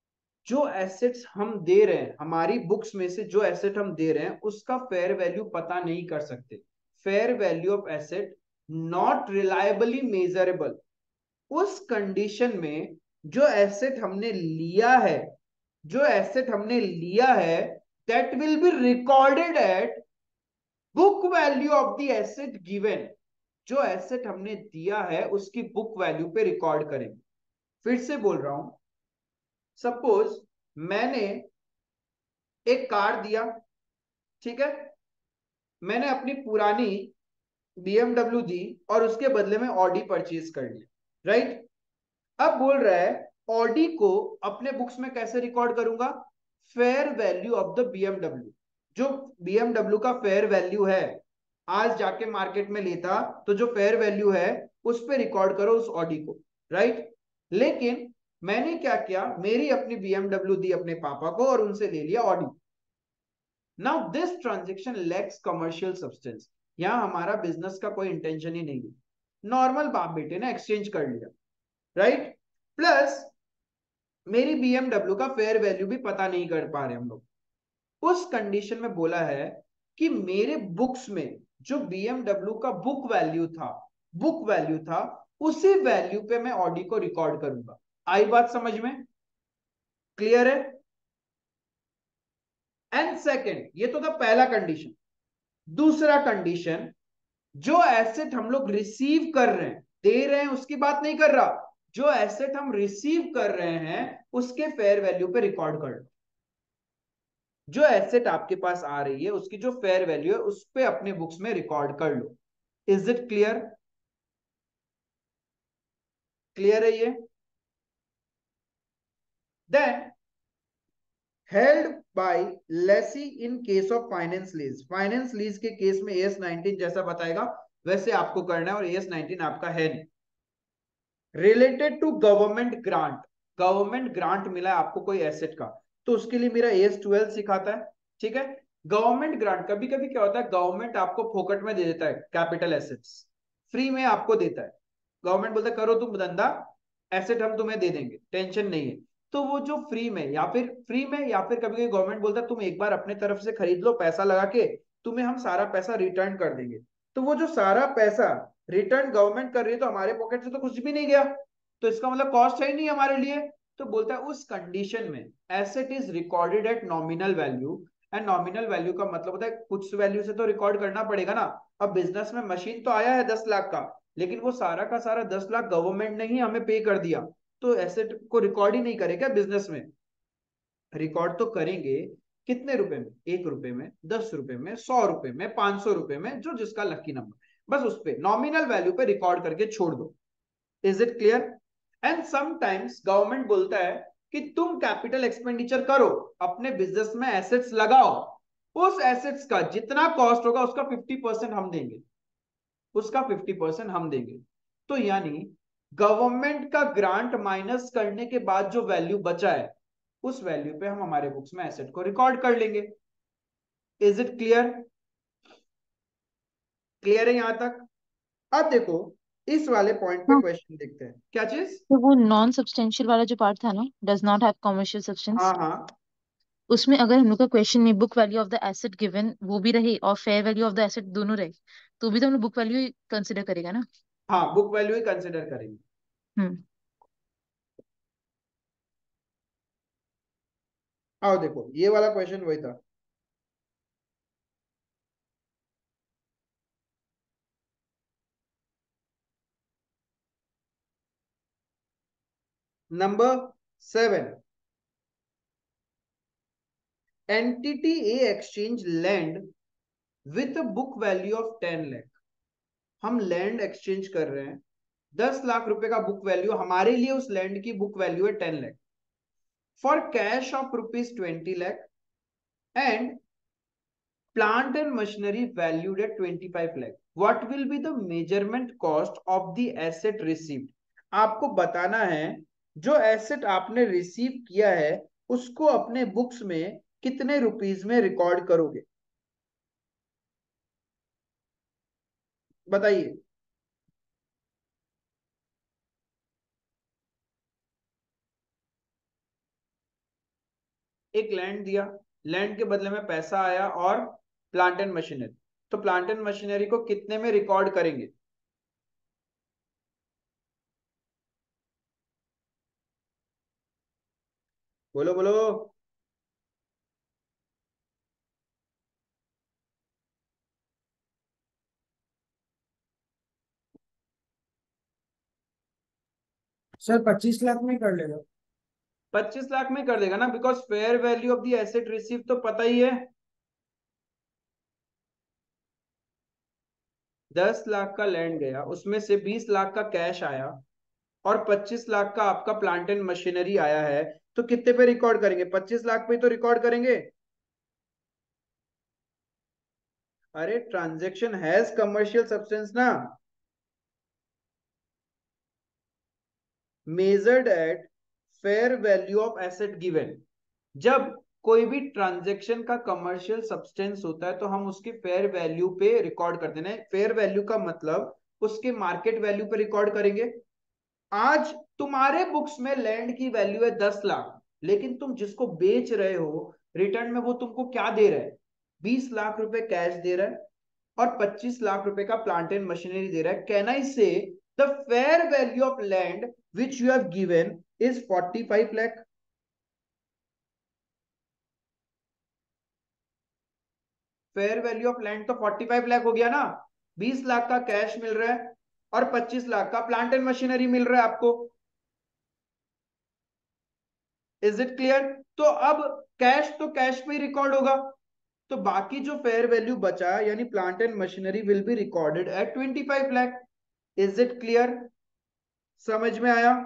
जो एसेट्स हम दे रहे हैं, हमारी बुक्स में से जो एसेट हम दे रहे हैं उसका फेयर वैल्यू पता नहीं कर सकते। Fair value of asset not reliably measurable. उस कंडीशन में जो एसेट हमने लिया है, जो एसेट हमने लिया है that will be recorded at book value of the asset given. जो एसेट हमने दिया है उसकी बुक वैल्यू पे रिकॉर्ड करेंगे। फिर से बोल रहा हूं, सपोज मैंने एक कार दिया, ठीक है, मैंने अपनी पुरानी बीएमडब्ल्यू दी और उसके बदले में ऑडी परचेज कर लिया, राइट। अब बोल रहा है ऑडी को अपने बुक्स में कैसे रिकॉर्ड करूंगा, fair value of the BMW. जो बीएमडब्ल्यू का फेयर वैल्यू है, आज जाके मार्केट में लेता तो जो फेयर वैल्यू है उस पर रिकॉर्ड करो उस ऑडी को, राइट। लेकिन मैंने क्या किया, मेरी अपनी बीएमडब्ल्यू दी अपने पापा को और उनसे ले लिया Audi. Now this transaction lacks commercial substance. यहां हमारा बिजनेस का कोई इंटेंशन ही नहीं है, नॉर्मल बाप बेटे ने एक्सचेंज कर लिया, राइट। प्लस मेरी बीएमडब्ल्यू का फेयर वैल्यू भी पता नहीं कर पा रहे हम लोग। उस कंडीशन में बोला है कि मेरे बुक्स में जो बीएमडब्ल्यू का बुक वैल्यू था, बुक वैल्यू था उसी वैल्यू पे मैं ऑडी को रिकॉर्ड करूंगा। आई बात समझ में? क्लियर है? एंड सेकेंड, ये तो था पहला कंडीशन। दूसरा कंडीशन, जो एसेट हम लोग रिसीव कर रहे हैं, दे रहे हैं उसकी बात नहीं कर रहा, जो एसेट हम रिसीव कर रहे हैं उसके फेयर वैल्यू पे रिकॉर्ड कर लो। जो एसेट आपके पास आ रही है उसकी जो फेयर वैल्यू है उस पे अपने बुक्स में रिकॉर्ड कर लो। Is it clear? क्लियर है ये? Then held by lessee in case of finance lease. Finance lease के केस में एएस नाइनटीन जैसा बताएगा वैसे आपको करना है और एएस नाइनटीन आपका है नहीं। Related to government grant, government grant मिला है आपको कोई एसेट का, तो उसके लिए मेरा एएस ट्वेल्व सिखाता है, ठीक है। गवर्नमेंट ग्रांट, कभी कभी क्या होता है गवर्नमेंट आपको फोकट में दे देता है, कैपिटल एसेट्स फ्री में आपको देता है। गवर्नमेंट बोलता है करो तुम धंधा, एसेट हम तुम्हें दे देंगे, टेंशन नहीं है। तो वो जो फ्री में या फिर फ्री में या फिर कभी कभी गवर्नमेंट बोलता है तुम एक बार अपने तरफ से खरीद लो पैसा लगा के, तुम्हें हम सारा पैसा रिटर्न कर देंगे। तो वो जो सारा पैसा रिटर्न गवर्नमेंट कर रही है तो हमारे पॉकेट से तो कुछ भी नहीं गया, तो इसका मतलब कॉस्ट है ही नहीं हमारे लिए। तो बोलता है उस कंडीशन में asset is recorded at nominal value. And nominal value का मतलब होता है कुछ वैल्यू से तो रिकॉर्ड करना पड़ेगा ना। अब बिजनेस में मशीन तो आया है दस लाख का, लेकिन वो सारा का सारा दस लाख गवर्नमेंट ने ही हमें पे कर दिया, तो एसेट को रिकॉर्ड ही नहीं करेगा बिजनेस में। रिकॉर्ड तो करेंगे कितने रुपए में, एक रुपए में, दस रुपए में, सौ रुपए में, पांच सौ रुपए में, जो जिसका लकी नंबर, बस उस पे नॉमिनल वैल्यू पे रिकॉर्ड करके छोड़ दो। Is it clear? And sometimes government बोलता है कि तुम कैपिटल एक्सपेंडिचर करो, अपने बिजनेस में एसेट्स लगाओ, उस एसेट्स का जितना कॉस्ट होगा उसका फिफ्टी परसेंट हम देंगे, उसका फिफ्टी परसेंट हम देंगे। तो यानी गवर्नमेंट का ग्रांट माइनस करने के बाद जो वैल्यू बचा है उस वैल्यू पे हम हमारे बुक्स में एसेट को रिकॉर्ड कर लेंगे। Is it clear? क्लियर है यहां तक? अब देखो इस वाले पॉइंट पे हाँ, क्वेश्चन देखते हैं, क्या चीज। तो वो नॉन सब्सटेंशियल वाला जो पार्ट था ना, डज नॉट हैव कमर्शियल हाँ सब्सटेंस, हाँ उसमें अगर हम लोग का क्वेश्चन में book value of the asset given वो भी रहे और fair value of the asset दोनों रहे, तो भी तो हम लोग बुक वैल्यू कंसिडर करेगा ना। हाँ, बुक वैल्यू ही कंसिडर करेंगे। हम्म। आओ देखो ये वाला क्वेश्चन वही था। Number seven, entity A exchange land with book value of ten lakh. हम लैंड एक्सचेंज कर रहे हैं, दस लाख रुपए का बुक वैल्यू, हमारे लिए उस लैंड की बुक वैल्यू है ten lakh. For cash of rupees twenty lakh, and plant and machinery valued at twenty-five lakh, what will be the measurement cost of the asset received। आपको बताना है जो एसेट आपने रिसीव किया है उसको अपने बुक्स में कितने रुपीज में रिकॉर्ड करोगे, बताइए। एक लैंड दिया, लैंड के बदले में पैसा आया और प्लांट एंड मशीनरी, तो प्लांट एंड मशीनरी को कितने में रिकॉर्ड करेंगे? बोलो बोलो। सर पच्चीस लाख में कर लेगा। पच्चीस लाख में कर देगा ना, because fair value of the asset receive तो पता ही है, दस लाख का लैंड गया, उसमें से बीस लाख का कैश आया और पच्चीस लाख का आपका प्लांट एंड मशीनरी आया है, तो कितने पे रिकॉर्ड करेंगे? पच्चीस लाख पे तो रिकॉर्ड करेंगे। अरे ट्रांजेक्शन हैज कमर्शियल सब्सटेंस ना, measured at fair value of asset given. जब कोई भी ट्रांजेक्शन का कमर्शियल सब्सटेंस होता है तो हम उसके फेयर वैल्यू पे रिकॉर्ड कर देना है। फेयर वैल्यू का मतलब उसके मार्केट वैल्यू पे रिकॉर्ड करेंगे। आज तुम्हारे बुक्स में लैंड की वैल्यू है दस लाख, लेकिन तुम जिसको बेच रहे हो रिटर्न में वो तुमको क्या दे रहा है? बीस लाख रुपए कैश दे रहा है और पच्चीस लाख रुपए का प्लांट एंड मशीनरी दे रहा है। Can I say the fair value of land which you have given is forty five lakh? Fair value of land तो फोर्टी फाइव लाख हो गया ना। बीस लाख का कैश मिल रहा है और पच्चीस लाख का प्लांट एंड मशीनरी मिल रहा है आपको। Is it clear? तो अब कैश तो कैश पे ही रिकॉर्ड होगा, तो बाकी जो फेयर वैल्यू बचा यानी plant and machinery will be recorded at twenty five lakh. Is it clear? समझ में आया?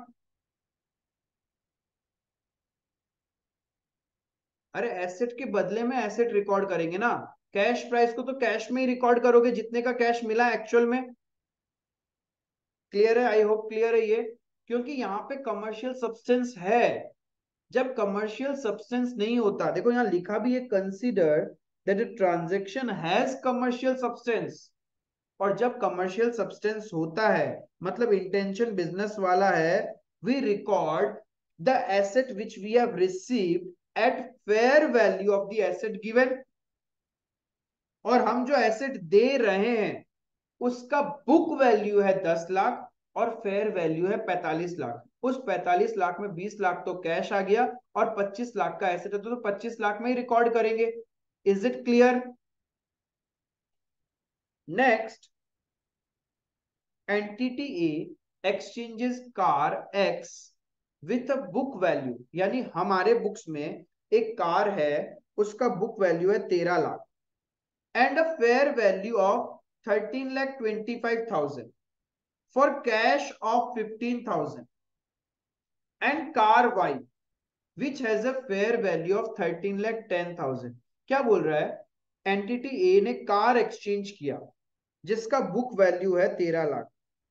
अरे एसेट के बदले में एसेट रिकॉर्ड करेंगे ना, कैश प्राइस को तो कैश में ही रिकॉर्ड करोगे जितने का कैश मिला एक्चुअल में। क्लियर है? आई होप क्लियर है ये, क्योंकि यहाँ पे कमर्शियल सब्सटेंस है। जब कमर्शियल सब्सटेंस नहीं होता, देखो यहाँ लिखा भी है consider that a transaction has commercial substance, और जब कमर्शियल सब्सटेंस होता है मतलब इंटेंशन बिजनेस वाला है, we record the asset which we have received at fair value of the asset given. और हम जो एसेट दे रहे हैं उसका बुक वैल्यू है दस लाख और फेयर वैल्यू है पैंतालीस लाख। उस पैंतालीस लाख में बीस लाख तो कैश आ गया और पच्चीस लाख का एसेट है, तो पच्चीस लाख में ही रिकॉर्ड करेंगे। Is it clear? Next, entity A exchanges car X with a book value, यानी हमारे बुक्स में एक कार है, उसका बुक वैल्यू है तेरह lakh and a fair value of thirteen lakh twenty five thousand for cash of fifteen thousand and car Y which has a fair value of thirteen lakh ten thousand। क्या बोल रहा है? एंटिटी ए ने car exchange किया जिसका book value है तेरह लाख,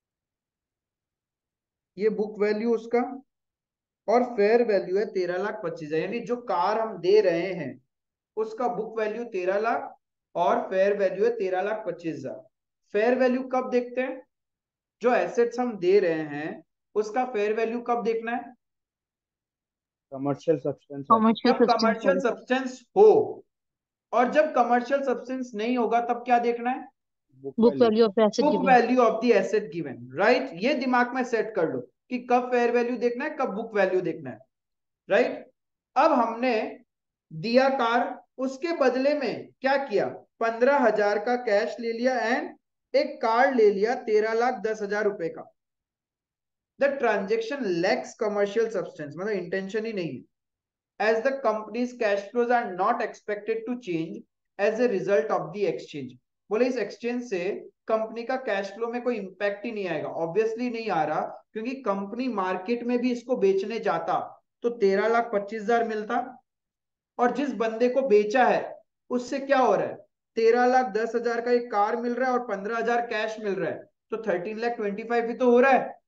ये बुक वैल्यू उसका, और फेयर वैल्यू है तेरह लाख पच्चीस हजार, यानी जो कार हम दे रहे हैं उसका बुक वैल्यू तेरह लाख और फेयर वैल्यू है तेरह लाख पच्चीस हजार। फेयर वैल्यू कब देखते हैं? जो एसेट्स हम दे रहे हैं उसका फेयर वैल्यू कब देखना है? कमर्शियल सब्सटेंस है तो। कमर्शियल जब सब्सटेंस कमर्शियल सब्सटेंस हो, और जब कमर्शियल सब्सटेंस नहीं होगा तब क्या देखना है? Book book value. Value of the asset book given. Value of the asset given. Right, ये दिमाग में सेट कर लो कि कब फेयर वैल्यू देखना है, कब बुक वैल्यू देखना है। Right right? अब हमने दिया कार, उसके बदले में क्या किया? पंद्रह हजार का कैश ले लिया एंड एक कार ले लिया तेरह लाख दस हजार रुपए का। The transaction lacks commercial substance, मतलब इंटेंशन ही नहीं है, as the company's cash flows are not expected to change as a result of the exchange। बोले इस एक्सचेंज से कंपनी का कैश फ्लो में कोई इंपैक्ट ही नहीं आएगा। ऑब्वियसली नहीं आ रहा, क्योंकि कंपनी मार्केट में भी इसको बेचने जाता तो तेरह लाख पच्चीस हजार मिलता, और जिस बंदे को बेचा है उससे क्या हो रहा है? तेरह लाख दस हजार का एक कार मिल रहा है और पंद्रह हजार कैश मिल रहा है, तो थर्टीन लाख ट्वेंटी फाइव भी तो हो रहा है।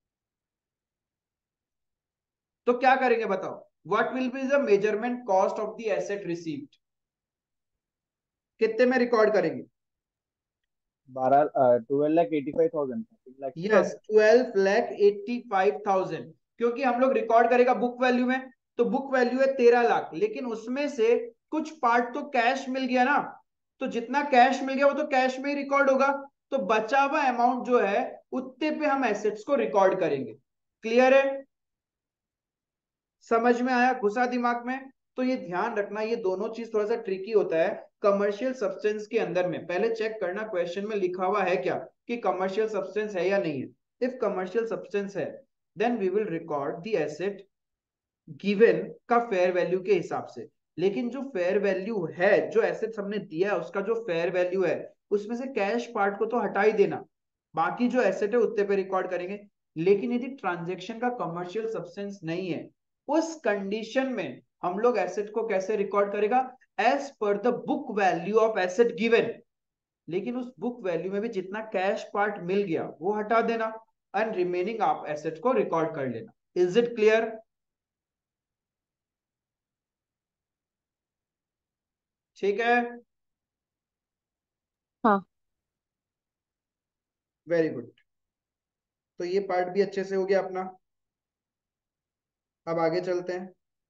तो क्या करेंगे बताओ? What will be the measurement cost of the asset received? कितने में रिकॉर्ड करेंगे? बारह twelve lakh eighty five thousand yes, twelve lakh eighty five thousand, क्योंकि हम लोग रिकॉर्ड करेगा बुक वैल्यू में। तो बुक वैल्यू है तेरह लाख, लेकिन उसमें से कुछ पार्ट तो कैश मिल गया ना, तो जितना कैश मिल गया वो तो कैश में ही रिकॉर्ड होगा, तो बचा हुआ अमाउंट जो है उतने पे हम एसेट्स को रिकॉर्ड करेंगे। क्लियर है? समझ में आया? घुसा दिमाग में? तो ये ध्यान रखना, ये दोनों चीज थोड़ा सा ट्रिकी होता है कमर्शियल सब्सटेंस के अंदर में। पहले चेक करना क्वेश्चन में लिखा हुआ है क्या कि कमर्शियल सब्सटेंस है या नहीं है। इफ कमर्शियल सब्सटेंस है then we will record the asset given का फेयर वैल्यू के हिसाब से। लेकिन जो फेयर वैल्यू है, जो एसेट्स हमने दिया है उसका जो फेयर वैल्यू है, उसमें से कैश पार्ट को तो हटा ही देना, बाकी जो एसेट है उतने पे रिकॉर्ड करेंगे। लेकिन यदि ट्रांजेक्शन का कमर्शियल सब्सटेंस नहीं है, उस कंडीशन में हम लोग एसेट को कैसे रिकॉर्ड करेगा? As per the book value of asset given. लेकिन उस बुक वैल्यू में भी जितना कैश पार्ट मिल गया वो हटा देना, एंड रिमेनिंग आप एसेट को रिकॉर्ड कर लेना। Is it clear? ठीक है, हाँ। Very good. तो ये पार्ट भी अच्छे से हो गया अपना। अब आगे चलते हैं।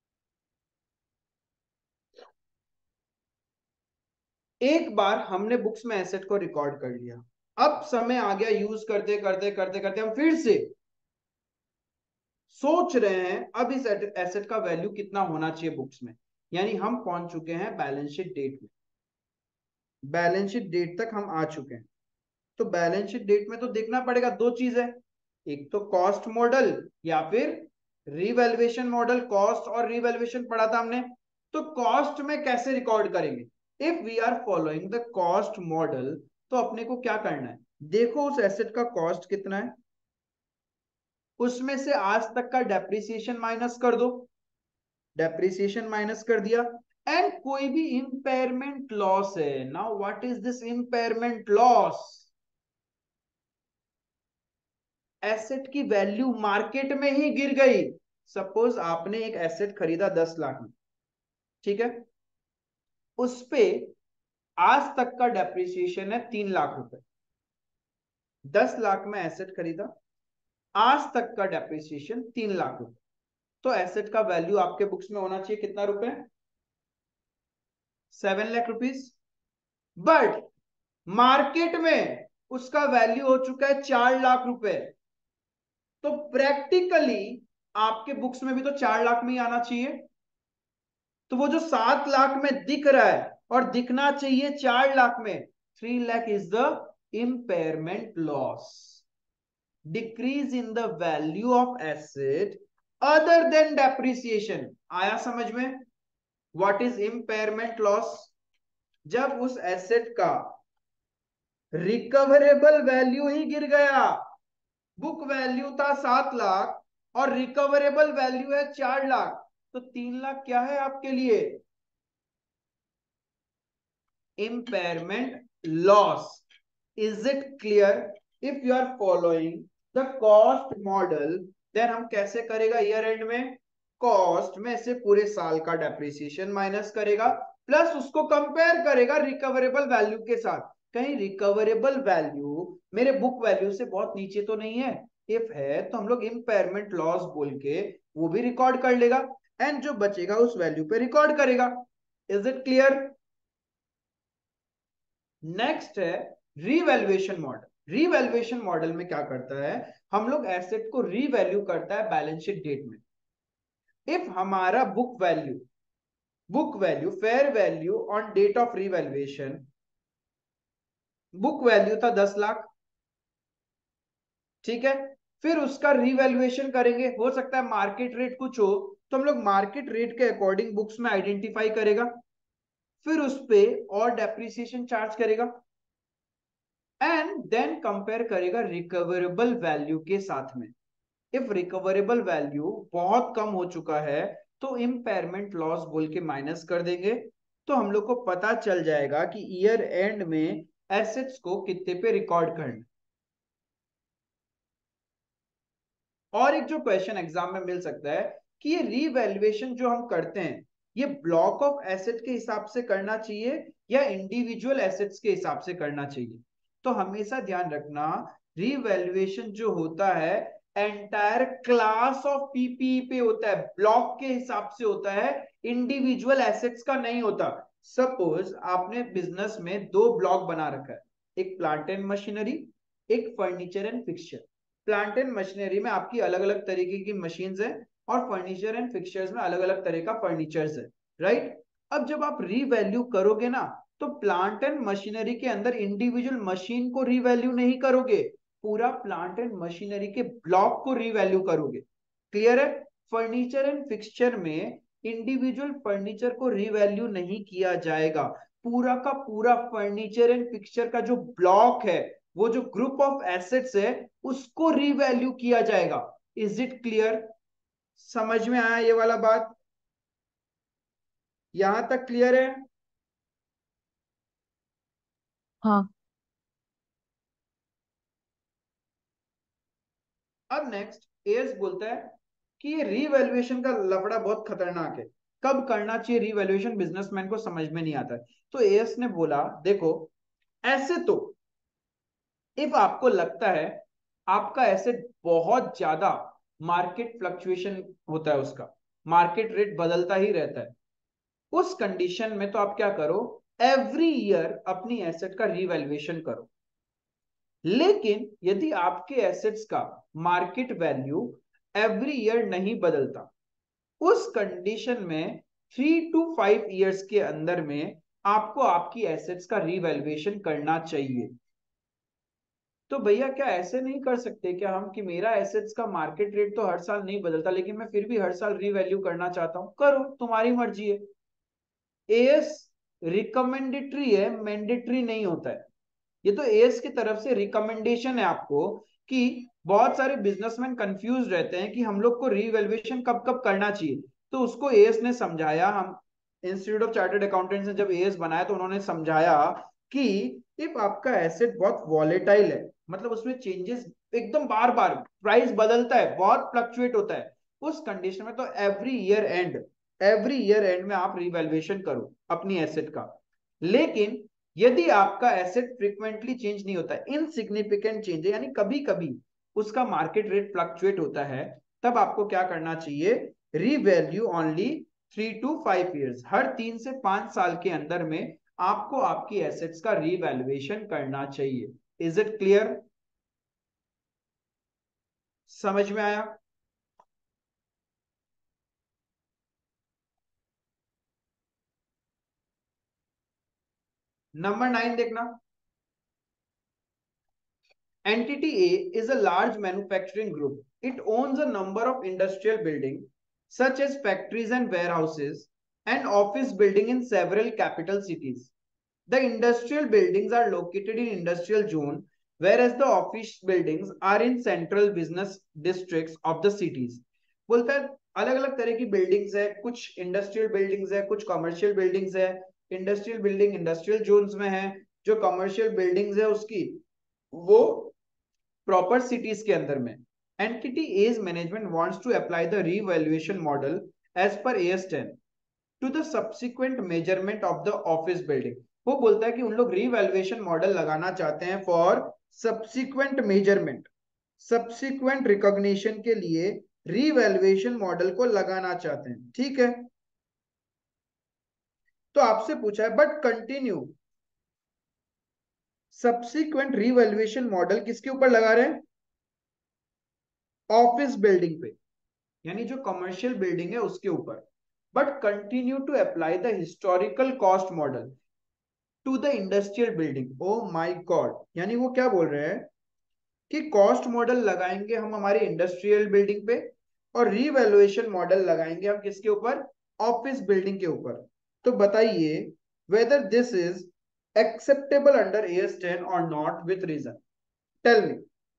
एक बार हमने बुक्स में एसेट को रिकॉर्ड कर लिया, अब समय आ गया यूज करते करते करते करते हम फिर से सोच रहे हैं अब इस एसेट का वैल्यू कितना होना चाहिए बुक्स में। यानी हम पहुंच चुके हैं बैलेंस शीट डेट में, बैलेंस शीट डेट तक हम आ चुके हैं। तो बैलेंस शीट डेट में तो देखना पड़ेगा दो चीज है, एक तो कॉस्ट मॉडल या फिर रिवैल्यूएशन मॉडल। कॉस्ट और रिवैल्यूएशन पढ़ा था हमने, तो कॉस्ट में कैसे रिकॉर्ड करेंगे? If we are following the cost model, तो अपने को क्या करना है? देखो उस एसेट का कॉस्ट कितना है, उसमें से आज तक का डेप्रिसिएशन माइनस कर दो, डेप्रिसिएशन माइनस कर दिया, एंड कोई भी इंपेयरमेंट लॉस है। Now what is this impairment loss? Asset की वैल्यू मार्केट में ही गिर गई। सपोज आपने एक एसेट खरीदा दस लाख में, ठीक है, उस पे आज तक का डेप्रिसिएशन है तीन लाख रुपए। दस लाख में एसेट खरीदा, आज तक का डेप्रिसिएशन तीन लाख रुपए, तो एसेट का वैल्यू आपके बुक्स में होना चाहिए कितना रुपए? Seven lakh rupees. But market में उसका वैल्यू हो चुका है चार लाख रुपए, तो प्रैक्टिकली आपके बुक्स में भी तो चार लाख में ही आना चाहिए। तो वो जो सात लाख में दिख रहा है और दिखना चाहिए चार लाख में, three lakh is the impairment loss, decrease in the value of asset other than depreciation. आया समझ में? What is impairment loss? जब उस एसेट का रिकवरेबल वैल्यू ही गिर गया, बुक वैल्यू था सात लाख और रिकवरेबल वैल्यू है चार लाख, तो तीन लाख क्या है आपके लिए? Impairment loss. Is it clear? If you are following the cost model, then हम कैसे करेगा ईयर एंड में? कॉस्ट में से पूरे साल का डेप्रिसिएशन माइनस करेगा, प्लस उसको कंपेयर करेगा रिकवरेबल वैल्यू के साथ। कहीं रिकवरेबल वैल्यू मेरे बुक वैल्यू से बहुत नीचे तो नहीं है? इफ है तो हम लोग इम्पेयरमेंट लॉस बोल के वो भी रिकॉर्ड कर लेगा, एंड जो बचेगा उस वैल्यू पे रिकॉर्ड करेगा। Is it clear? नेक्स्ट है रीवैल्यूएशन मॉडल। रीवैल्यूएशन मॉडल में क्या करता है? हम लोग एसेट को रीवैल्यू करता है बैलेंस शीट डेट में। इफ हमारा book value book value fair value on date of revaluation, book value था दस लाख, ठीक है, फिर उसका रीवैल्यूएशन करेंगे। हो सकता है मार्केट रेट कुछ हो, तो हम लोग मार्केट रेट के अकॉर्डिंग बुक्स में आइडेंटिफाई करेगा, फिर उस पे और डेप्रिसिएशन चार्ज करेगा, एंड देन कंपेयर करेगा रिकवरेबल वैल्यू के साथ में। इफ रिकवरेबल वैल्यू बहुत कम हो चुका है तो इम्पेयरमेंट लॉस बोल के माइनस कर देंगे, तो हम लोग को पता चल जाएगा कि ईयर एंड में एसेट्स को कितने पे रिकॉर्ड करना। और एक जो क्वेश्चन एग्जाम में मिल सकता है कि ये रीवैल्यूएशन जो हम करते हैं, ये ब्लॉक ऑफ एसेट के हिसाब से करना चाहिए या इंडिविजुअल एसेट्स के हिसाब से करना चाहिए? तो हमेशा ध्यान रखना, रीवैल्यूएशन जो होता है एंटायर क्लास ऑफ पीपीई पे होता है, ब्लॉक के हिसाब से होता है, इंडिविजुअल एसेट्स का नहीं होता। सपोज आपने बिजनेस में दो ब्लॉक बना रखा है, एक प्लांट एंड मशीनरी, एक furniture and fixture. Plant and machinery में आपकी अलग अलग तरीके की मशीन्स है और फर्नीचर एंड फिक्सचर्स में अलग अलग तरह का फर्नीचर्स है, राइट। अब जब आप रीवैल्यू करोगे ना, तो प्लांट एंड मशीनरी के अंदर इंडिविजुअल मशीन को रीवैल्यू नहीं करोगे, पूरा प्लांट एंड मशीनरी के ब्लॉक को रीवैल्यू करोगे। क्लियर है? फर्नीचर एंड फिक्सचर में इंडिविजुअल फर्नीचर को रीवैल्यू नहीं किया जाएगा, पूरा का पूरा फर्नीचर एंड फिक्सचर का जो ब्लॉक है, वो जो ग्रुप ऑफ एसेट्स है, उसको रीवैल्यू किया जाएगा। Is it clear? समझ में आया ये वाला बात? यहां तक क्लियर है? हाँ। अब नेक्स्ट एएस बोलता है कि ये रीवैल्यूएशन का लफड़ा बहुत खतरनाक है, कब करना चाहिए रीवैल्यूएशन, बिजनेसमैन को समझ में नहीं आता है। तो एएस ने बोला देखो, ऐसे तो इफ आपको लगता है आपका एसेट बहुत ज्यादा मार्केट फ्लक्चुएशन होता है, उसका मार्केट रेट बदलता ही रहता है, उस कंडीशन में तो आप क्या करो, एवरी ईयर अपनी एसेट का रीवैल्यूएशन करो। लेकिन यदि आपके एसेट्स का मार्केट वैल्यू एवरी ईयर नहीं बदलता, उस कंडीशन में थ्री टू फाइव इयर्स के अंदर में आपको आपकी एसेट्स का रीवैल्यूएशन करना चाहिए। तो भैया क्या ऐसे नहीं कर सकते क्या हम कि मेरा एसेट्स का मार्केट रेट तो हर साल नहीं बदलता, लेकिन मैं फिर भी हर साल रीवैल्यू करना चाहता हूं? करो, तुम्हारी मर्जी है। एएस रिकमेंडेटरी है, मैंडेटरी नहीं होता है। ये तो एएस की तरफ से रिकमेंडेशन है आपको, कि बहुत सारे बिजनेसमैन कंफ्यूज रहते हैं कि हम लोग को रीवैल्यूएशन कब कब करना चाहिए। तो उसको एएस ने समझाया, हम इंस्टीट्यूट ऑफ चार्टर्ड अकाउंटेंट्स ने जब एएस बनाया तो उन्होंने समझाया कि इफ आपका एसेट बहुत वॉलेटाइल है, मतलब उसमें चेंजेस एकदम बार बार प्राइस बदलता है, बहुत फ्लक्चुएट होता है, उस कंडीशन में तो every year end every year end में आप रिवैल्यूएशन करो अपनी एसेट का। लेकिन यदि आपका एसेट फ्रीक्वेंटली चेंज नहीं होता, इनसिग्निफिकेंट चेंज है, यानी कभी कभी उसका मार्केट रेट फ्लक्चुएट होता है, तब आपको क्या करना चाहिए, revalue only three to five years, हर तीन से पांच साल के अंदर में आपको आपकी एसेट्स का रीवैल्यूएशन करना चाहिए। Is it clear? समझ में आया? नंबर नाइन देखना। Entity A is a large manufacturing group. It owns a number of industrial buildings, such as factories and warehouses, and office buildings in several capital cities. The industrial buildings are located in industrial zone, whereas the office buildings are in central business districts of the cities. बोलता है अलग अलग तरह की buildings है, कुछ industrial buildings है, कुछ कमर्शियल बिल्डिंग्स है। इंडस्ट्रियल बिल्डिंग इंडस्ट्रियल जोन्स में है, जो कमर्शियल बिल्डिंग्स है उसकी वो प्रॉपर सिटीज के अंदर में। Entity as management wants to apply the revaluation model as per AS ten to the subsequent measurement of the office building. वो बोलता है कि उन लोग रीवैल्यूएशन मॉडल लगाना चाहते हैं for subsequent measurement, subsequent recognition के लिए रीवैल्यूएशन मॉडल को लगाना चाहते हैं, ठीक है। तो आपसे पूछा है but continue, subsequent revaluation model किसके ऊपर लगा रहे हैं, ऑफिस बिल्डिंग पे, यानी जो कमर्शियल बिल्डिंग है उसके ऊपर। But continue to apply the historical cost model to the industrial building. Oh my god, यानी वो क्या बोल रहे हैं कि कॉस्ट मॉडल लगाएंगे हम हमारे इंडस्ट्रियल बिल्डिंग पे, और रीवैल्यूएशन मॉडल लगाएंगे हम किसके ऊपर, ऑफिस बिल्डिंग के ऊपर। तो बताइए whether this is acceptable under A S ten और not, with reason. Tell me.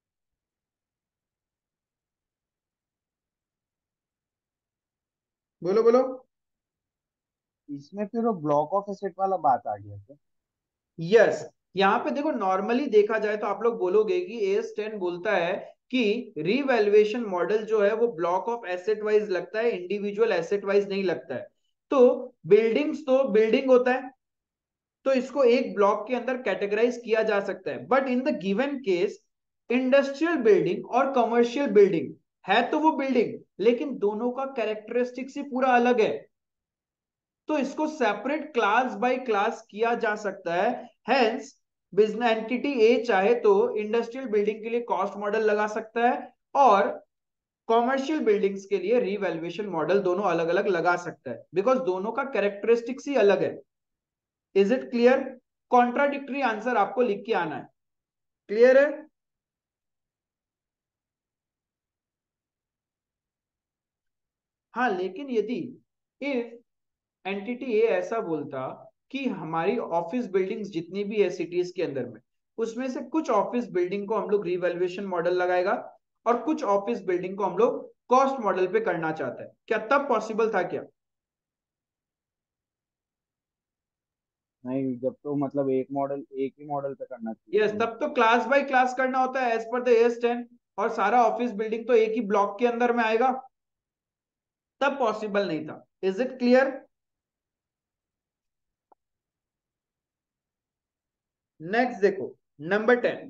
बोलो बोलो। इसमें फिर वो ब्लॉक ऑफ एसेट वाला बात आ गया क्या? Yes yes. यहाँ पे देखो, नॉर्मली देखा जाए तो आप लोग बोलोगे कि A S टेन बोलता है कि रीवैल्यूएशन मॉडल जो है वो ब्लॉक ऑफ एसेट वाइज लगता है, इंडिविजुअल एसेट वाइज नहीं लगता है। तो बिल्डिंग्स तो बिल्डिंग होता है, तो इसको एक ब्लॉक के अंदर कैटेगराइज किया जा सकता है। But in the given case industrial building और कमर्शियल बिल्डिंग है तो वो बिल्डिंग, लेकिन दोनों का कैरेक्टरिस्टिक्स ही पूरा अलग है, तो इसको सेपरेट क्लास बाय क्लास किया जा सकता है। हेंस बिजनेस एंटिटी ए चाहे तो इंडस्ट्रियल बिल्डिंग के लिए कॉस्ट मॉडल लगा सकता है और कॉमर्शियल बिल्डिंग्स के लिए रीवैल्यूएशन मॉडल दोनों अलग अलग लगा सकता है, बिकॉज दोनों का कैरेक्टरिस्टिक्स ही अलग है। Is it clear? Contradictory answer आपको लिख के आना है। क्लियर है? हाँ, लेकिन यदि इफ एंटिटी ए ऐसा बोलता कि हमारी ऑफिस बिल्डिंग्स जितनी भी है सिटीज के अंदर में, उसमें से कुछ ऑफिस बिल्डिंग को हम लोग रीवैल्यूएशन मॉडल लगाएगा और कुछ ऑफिस बिल्डिंग को हम लोग कॉस्ट मॉडल पे करना चाहते हैं, क्या तब पॉसिबल था क्या? नहीं, जब तो मतलब एक मॉडल एक ही मॉडल पे करना चाहिए यस, था ना। तब तो क्लास बाय क्लास करना होता है as per the S ten, और सारा ऑफिस बिल्डिंग तो एक ही ब्लॉक के अंदर में आएगा, तब पॉसिबल नहीं था। Is it clear? नेक्स्ट देखो, नंबर टेन।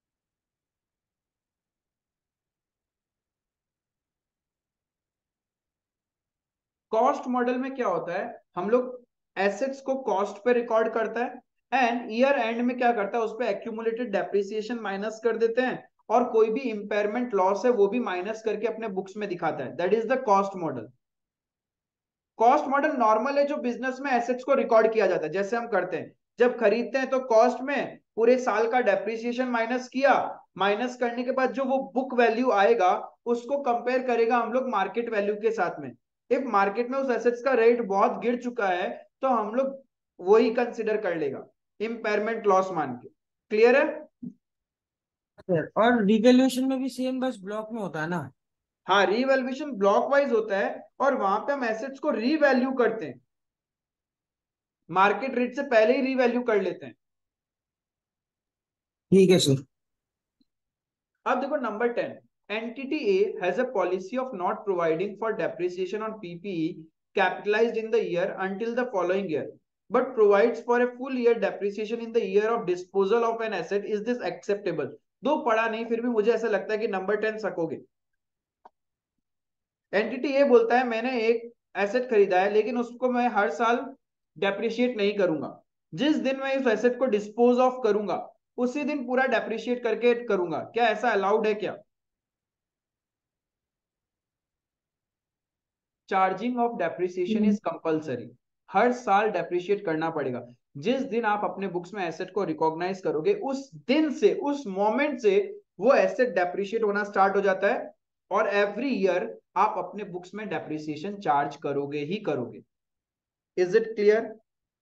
कॉस्ट मॉडल में क्या होता है, हम लोग एसेट्स को कॉस्ट पे रिकॉर्ड करता है एंड ईयर एंड में क्या करता है, उस पे एक्यूमुलेटेड डेप्रिसिएशन माइनस कर देते हैं और कोई भी इंपेयरमेंट लॉस है वो भी माइनस करके अपने बुक्स में दिखाता है। That is the cost model. Cost model normal है जो बिजनेस में एसेट्स को रिकॉर्ड किया जाता है, जैसे हम करते हैं जब खरीदते हैं तो कॉस्ट में पूरे साल का डेप्रिसिएशन माइनस किया, माइनस करने के बाद जो वो बुक वैल्यू आएगा उसको कंपेयर करेगा हम लोग मार्केट वैल्यू के साथ में। इफ मार्केट में उस एसेट्स का रेट बहुत गिर चुका है तो हम लोग वही कंसिडर कर लेगा इम्पेयरमेंट लॉस मान के। क्लियर है? सर, और रिवैल्यूएशन में भी सेम बस ब्लॉक में होता है ना? हाँ, रीवैल्यूएशन ब्लॉक वाइज होता है और वहां पे हम एसेट्स को रीवैल्यू करते हैं, मार्केट रेट से पहले ही रीवैल्यू कर लेते हैं। ठीक है सर। अब देखो number ten. Entity A has a policy of not providing for depreciation on PPE capitalized in the year until the following year but provides for a full year depreciation in the year of disposal of an asset. Is this acceptable? दो पढ़ा नहीं, फिर भी मुझे ऐसा लगता है कि नंबर टेन सकोगे। एंटिटी ए बोलता है मैंने एक एसेट खरीदा है लेकिन उसको मैं हर साल डेप्रिशिएट नहीं करूंगा, जिस दिन मैं उस एसेट को डिस्पोज ऑफ करूंगा उसी दिन पूरा डेप्रिशिएट करके करूंगा। क्या ऐसा अलाउड है क्या? Charging of depreciation is compulsory. हर साल डेप्रिशिएट करना पड़ेगा। जिस दिन आप अपने बुक्स में एसेट को रिकॉग्नाइज करोगे उस दिन से, उस मोमेंट से वो एसेट डेप्रिशिएट होना स्टार्ट हो जाता है और एवरी ईयर आप अपने बुक्स में डेप्रिसिएशन चार्ज करोगे ही करोगे। Is it clear?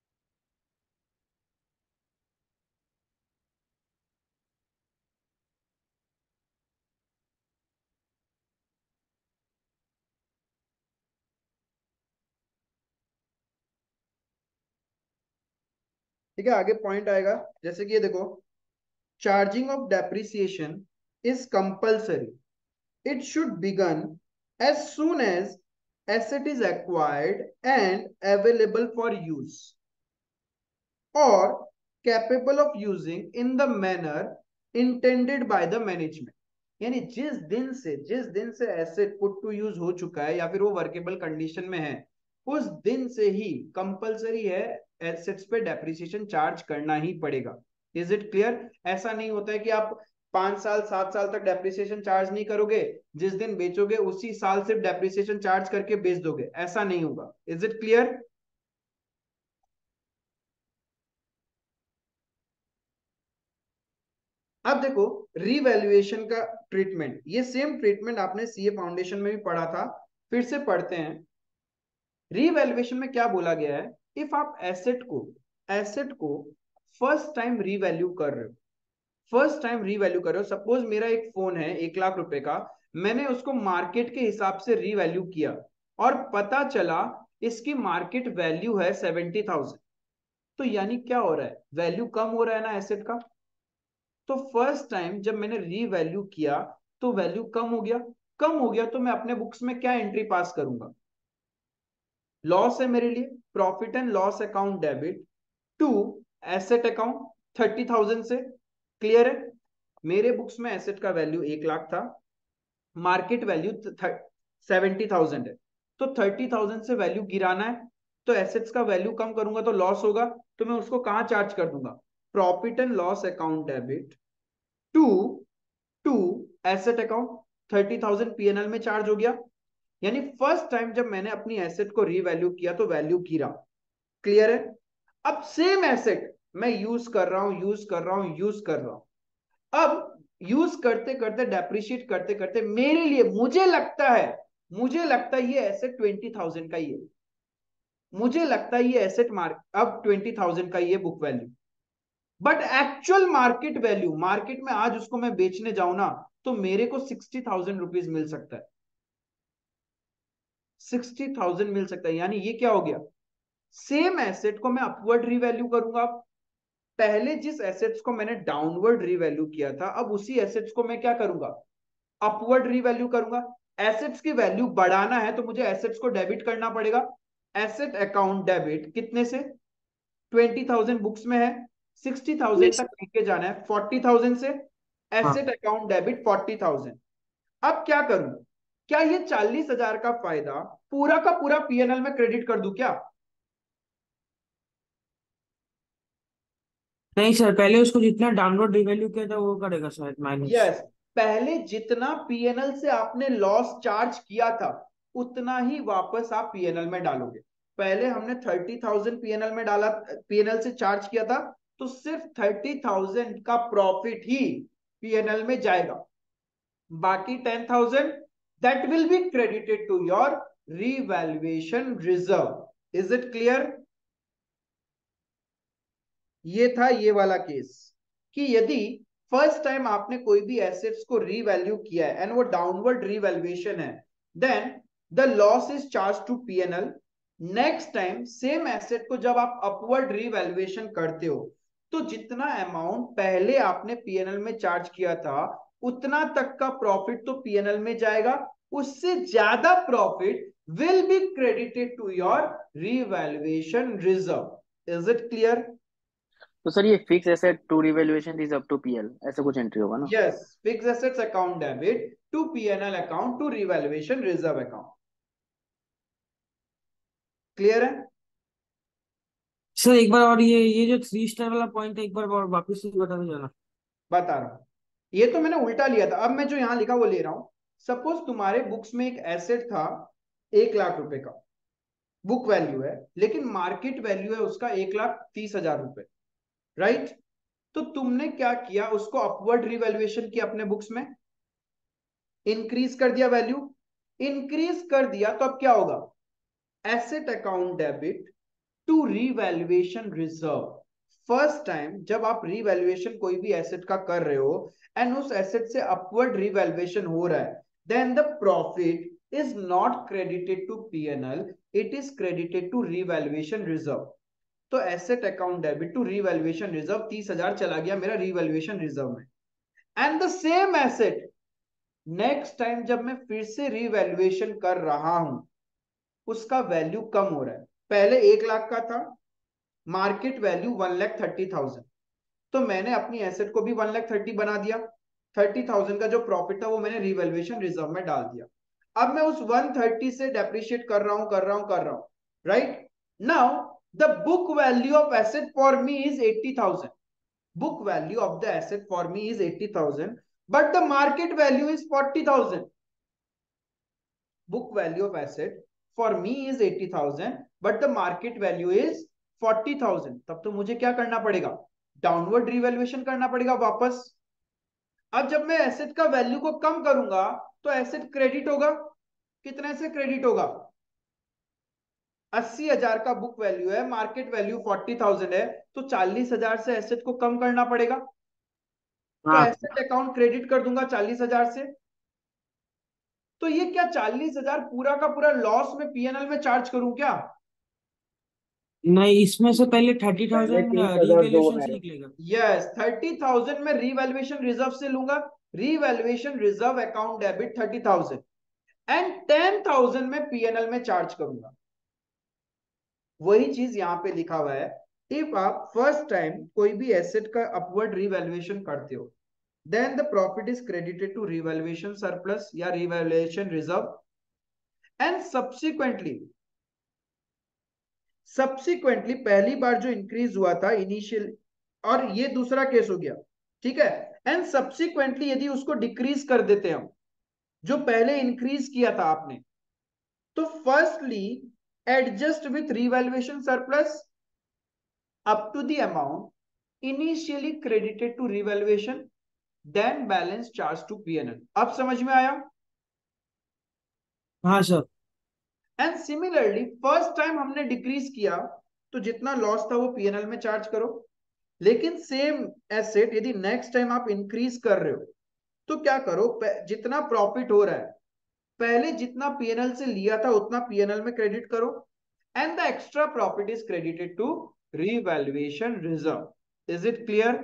ठीक है, आगे पॉइंट आएगा जैसे कि ये देखो, charging of depreciation is compulsory. It should begin as soon as asset is acquired and available for use or capable of using in the manner intended by the management। यानी जिस दिन से जिस दिन से एसेट पुट टू यूज हो चुका है या फिर वो वर्केबल कंडीशन में है उस दिन से ही कंपलसरी है एसेट्स पे डेप्रिसिएशन चार्ज करना ही पड़ेगा। Is it clear? ऐसा नहीं होता है कि आप पांच साल सात साल तक डेप्रिसिएशन चार्ज नहीं करोगे, जिस दिन बेचोगे उसी साल सिर्फ डेप्रिसिएशन चार्ज करके बेच दोगे, ऐसा नहीं होगा। Is it clear? अब देखो रीवैल्यूएशन का ट्रीटमेंट, ये सेम ट्रीटमेंट आपने सीए फाउंडेशन में भी पढ़ा था, फिर से पढ़ते हैं। रीवैल्यूएशन में क्या बोला गया है, इफ आप एसेट को एसेट को फर्स्ट टाइम रीवैल्यू कर रहे हो, फर्स्ट टाइम रीवैल्यू कर रहे हो, सपोज मेरा एक फोन है एक लाख रुपए का, मैंने उसको मार्केट के हिसाब से रीवैल्यू किया और पता चला इसकी मार्केट वैल्यू है सेवेंटी थाउजेंड, तो यानी क्या हो रहा है, वैल्यू कम हो रहा है ना एसेट का। तो फर्स्ट टाइम जब मैंने रीवैल्यू किया तो वैल्यू कम हो गया, कम हो गया तो मैं अपने बुक्स में क्या एंट्री पास करूंगा, लॉस है मेरे लिए, profit and loss account debit to asset account thirty thousand से। क्लियर है? मेरे बुक्स में एसेट का वैल्यू एक लाख था, मार्केट वैल्यू सेवेंटी थाउजेंड है, तो थर्टी थाउजेंड से वैल्यू गिराना है, तो एसेट्स का वैल्यू कम करूंगा तो लॉस होगा, तो मैं उसको कहां चार्ज कर दूंगा, profit and loss account debit to to asset account, thirty thousand PNL में चार्ज हो गया। यानी फर्स्ट टाइम जब मैंने अपनी एसेट को रीवैल्यू किया तो वैल्यू गिरा। क्लियर है? अब सेम एसेट मैं यूज कर रहा हूं यूज कर रहा हूं यूज कर रहा हूं, अब यूज करते करते डेप्रिशिएट करते करते मेरे लिए मुझे लगता है मुझे लगता है ये एसेट ट्वेंटी थाउजेंड का ही है, मुझे लगता है ये एसेट मार्क अब ट्वेंटी थाउजेंड का ही है book value, but actual market value, market में आज उसको मैं बेचने जाऊं ना तो मेरे को सिक्सटी थाउजेंड रुपीज मिल सकता है, सिक्सटी थाउजेंड मिल सकता है। यानी ये क्या हो गया, सेम एसेट को मैं अपवर्ड रीवैल्यू करूंगा, पहले जिस एसेट्स को मैंने डाउनवर्ड रीवैल्यू किया था अब उसी एसेट्स को मैं क्या करूंगा, अपवर्ड रीवैल्यू करूंगा। एसेट्स की वैल्यू बढ़ाना है तो मुझे एसेट्स को डेबिट करना पड़ेगा, एसेट अकाउंट डेबिट कितने से, ट्वेंटी थाउजेंड बुक्स में है, सिक्सटी थाउजेंड तक लेके जाना है फोर्टी थाउजेंड से, हाँ asset account debit forty thousand. अब क्या करूं, क्या ये चालीस हजार का फायदा पूरा का पूरा पीएनएल में क्रेडिट कर दूं क्या? नहीं सर, पहले उसको जितना डाउनलोड रिवैल्यू किया था वो करेगा शायद माइनस। यस, पहले जितना पीएनएल से आपने लॉस चार्ज किया था उतना ही वापस आप पीएनएल में डालोगे। पहले हमने थर्टी थाउजेंड पीएनएल में डाला, पीएनएल से चार्ज किया था, तो सिर्फ थर्टी थाउजेंड का प्रॉफिट ही पीएनएल में जाएगा, बाकी ten thousand that will be credited to your revaluation reserve. Is it clear? ये था ये वाला केस कि यदि फर्स्ट टाइम आपने कोई भी एसेट्स को रीवैल्यू किया है एंड वो डाउनवर्ड रीवैल्यूएशन है, then the loss is charge to PNL. Next time same asset को जब आप अपवर्ड रीवैल्यूएशन करते हो तो जितना अमाउंट पहले आपने पीएनएल में चार्ज किया था उतना तक का प्रॉफिट तो पीएनएल में जाएगा, उससे ज्यादा profit will be credited to your revaluation reserve. Is it clear? तो सर ये fix asset to revaluation is up to PL, ऐसा कुछ एंट्री होगा ना? Yes, fixed assets account debit to P and L account to revaluation reserve account. Clear है? Sir एक बार और ये ये जो थ्री स्टार वाला पॉइंट है एक बार और वापस से बता दो जाना। बता रहा हूं, ये तो मैंने उल्टा लिया था, अब मैं जो यहां लिखा वो ले रहा हूं। सपोज तुम्हारे बुक्स में एक एसेट था एक लाख रुपए का, बुक वैल्यू है, लेकिन मार्केट वैल्यू है उसका एक लाख तीस हजार रुपए, राइट? तो तुमने क्या किया, उसको अपवर्ड रिवैल्यूएशन किया अपने बुक्स में, इंक्रीज कर दिया वैल्यू, इंक्रीज कर दिया तो अब क्या होगा, asset account debit to revaluation reserve. First time जब आप रीवैल्यूएशन कोई भी एसेट का कर रहे हो एंड उस एसेट से अपवर्ड रीवैल्यूएशन हो रहा है, then the profit is not credited to PNL, it is credited to revaluation reserve. तो asset account debit to revaluation reserve तीस हजार चला गया मेरा रीवैल्यूएशन रिजर्व में, and the same asset next time जब मैं फिर से रीवैल्यूएशन कर रहा हूं उसका वैल्यू कम हो रहा है, पहले एक लाख का था, market value one lakh thirty thousand, तो मैंने अपनी एसेट को भी वन लाख थर्टी बना दिया, थर्टी थाउजेंड का जो प्रॉफिट था वो मैंने रिवैल्यूएशन रिजर्व में डाल दिया। अब मैं उस वन थर्टी से डेप्रिशिएट कर रहा हूं कर रहा हूं कर रहा हूं, right? Now the book value of asset for me is eighty thousand, book value of the asset for me is eighty thousand, but the market value is forty thousand. Book value of asset for me is eighty thousand, but the market value is forty thousand. तब तो मुझे क्या करना पड़ेगा, downward revaluation करना पड़ेगा वापस। अब जब मैं एसेट का वैल्यू को कम करूंगा तो एसेट क्रेडिट होगा, कितने से क्रेडिट होगा, अस्सी हजार का बुक वैल्यू है, मार्केट वैल्यू फोर्टी थाउजेंड है, तो चालीस हजार से एसेट को कम करना पड़ेगा, तो हाँ एसेट अकाउंट क्रेडिट कर दूंगा चालीस हजार से। तो ये क्या चालीस हजार पूरा का पूरा लॉस में पीएनएल में चार्ज करूं क्या? नहीं, इसमें से पहले थर्टी पहले थाउजेंड तीस हजार दो रिवैल्यूएशन में। से निकलेगा। यस, थर्टी थाउजेंड में रीवैल्यूएशन रिजर्व से लूंगा, revaluation reserve account debit thirty thousand and ten thousand में पीएनएल में चार्ज करूंगा। वही चीज यहां पे लिखा हुआ है, इफ आप फर्स्ट टाइम कोई भी एसेट का अपवर्ड रिवैल्यूएशन करते हो, then the profit is credited to revaluation surplus या revaluation reserve, and subsequently subsequently पहली बार जो इंक्रीज हुआ था इनिशियल, और ये दूसरा केस हो गया, ठीक है, एंड सब्सिक्वेंटली यदि उसको डिक्रीज कर देते हम जो पहले इंक्रीज किया था आपने, तो firstly adjust with revaluation surplus up to the amount initially credited to revaluation, then balance charge to PNL. अब समझ में आया? हाँ sir. And similarly first time हमने डिक्रीज किया तो जितना लॉस था वो पीएनएल में चार्ज करो, लेकिन सेम एसेट यदि नेक्स्ट टाइम आप इंक्रीज कर रहे हो तो क्या करो, जितना प्रॉफिट हो रहा है पहले जितना पीएनएल से लिया था उतना पीएनएल में क्रेडिट करो, and the extra profit is credited to revaluation reserve. Is it clear?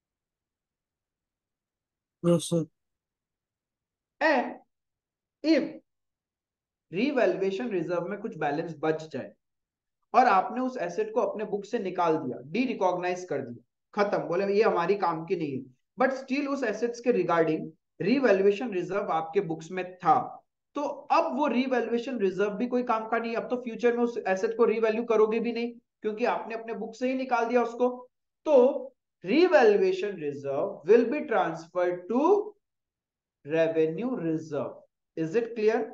Yes sir. And if revaluation reserve में कुछ बैलेंस बच जाए और आपने उस एसेट को अपने बुक से निकाल दिया, डी रिकॉग्नाइज कर दिया, खत्म, बोले ये हमारी काम की नहीं है, बट स्टिल उस एसेट्स के रिगार्डिंग रीवैल्यूएशन रिजर्व आपके बुक्स में था, तो अब वो रीवैल्यूएशन रिजर्व भी कोई काम का नहीं। अब तो फ्यूचर में उस एसेट को रीवैल्यू करोगे भी नहीं क्योंकि आपने अपने बुक से ही निकाल दिया उसको। तो revaluation reserve will be transferred to revenue reserve. Is it clear?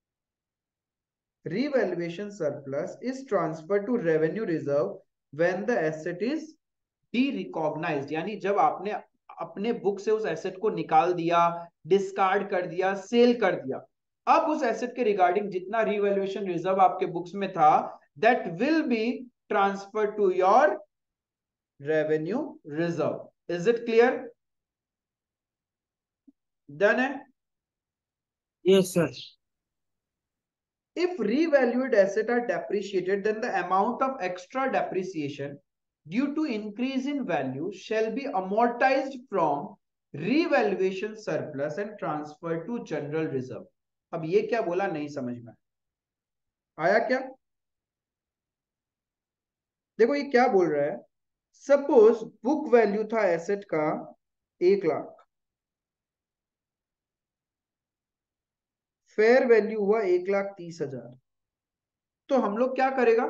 Revaluation surplus is transferred to revenue reserve when the asset is de-recognized, यानी जब आपने अपने बुक से उस एसेट को निकाल दिया, डिस्कार्ड कर दिया, सेल कर दिया, अब उस एसेट के रिगार्डिंग जितना रिवैल्यूएशन रिजर्व आपके बुक्स में था that will be transfer to your revenue reserve. Is it clear? Done है? Yes sir. If revalued assets are depreciated, then the amount of extra depreciation due to increase in value shall be amortized from revaluation surplus and transferred to general reserve। अब ये क्या बोला नहीं समझ में आया क्या? देखो ये क्या बोल रहा है, सपोज बुक वैल्यू था एसेट का एक लाख, फेयर वैल्यू हुआ एक लाख तीस हजार, तो हम लोग क्या करेगा,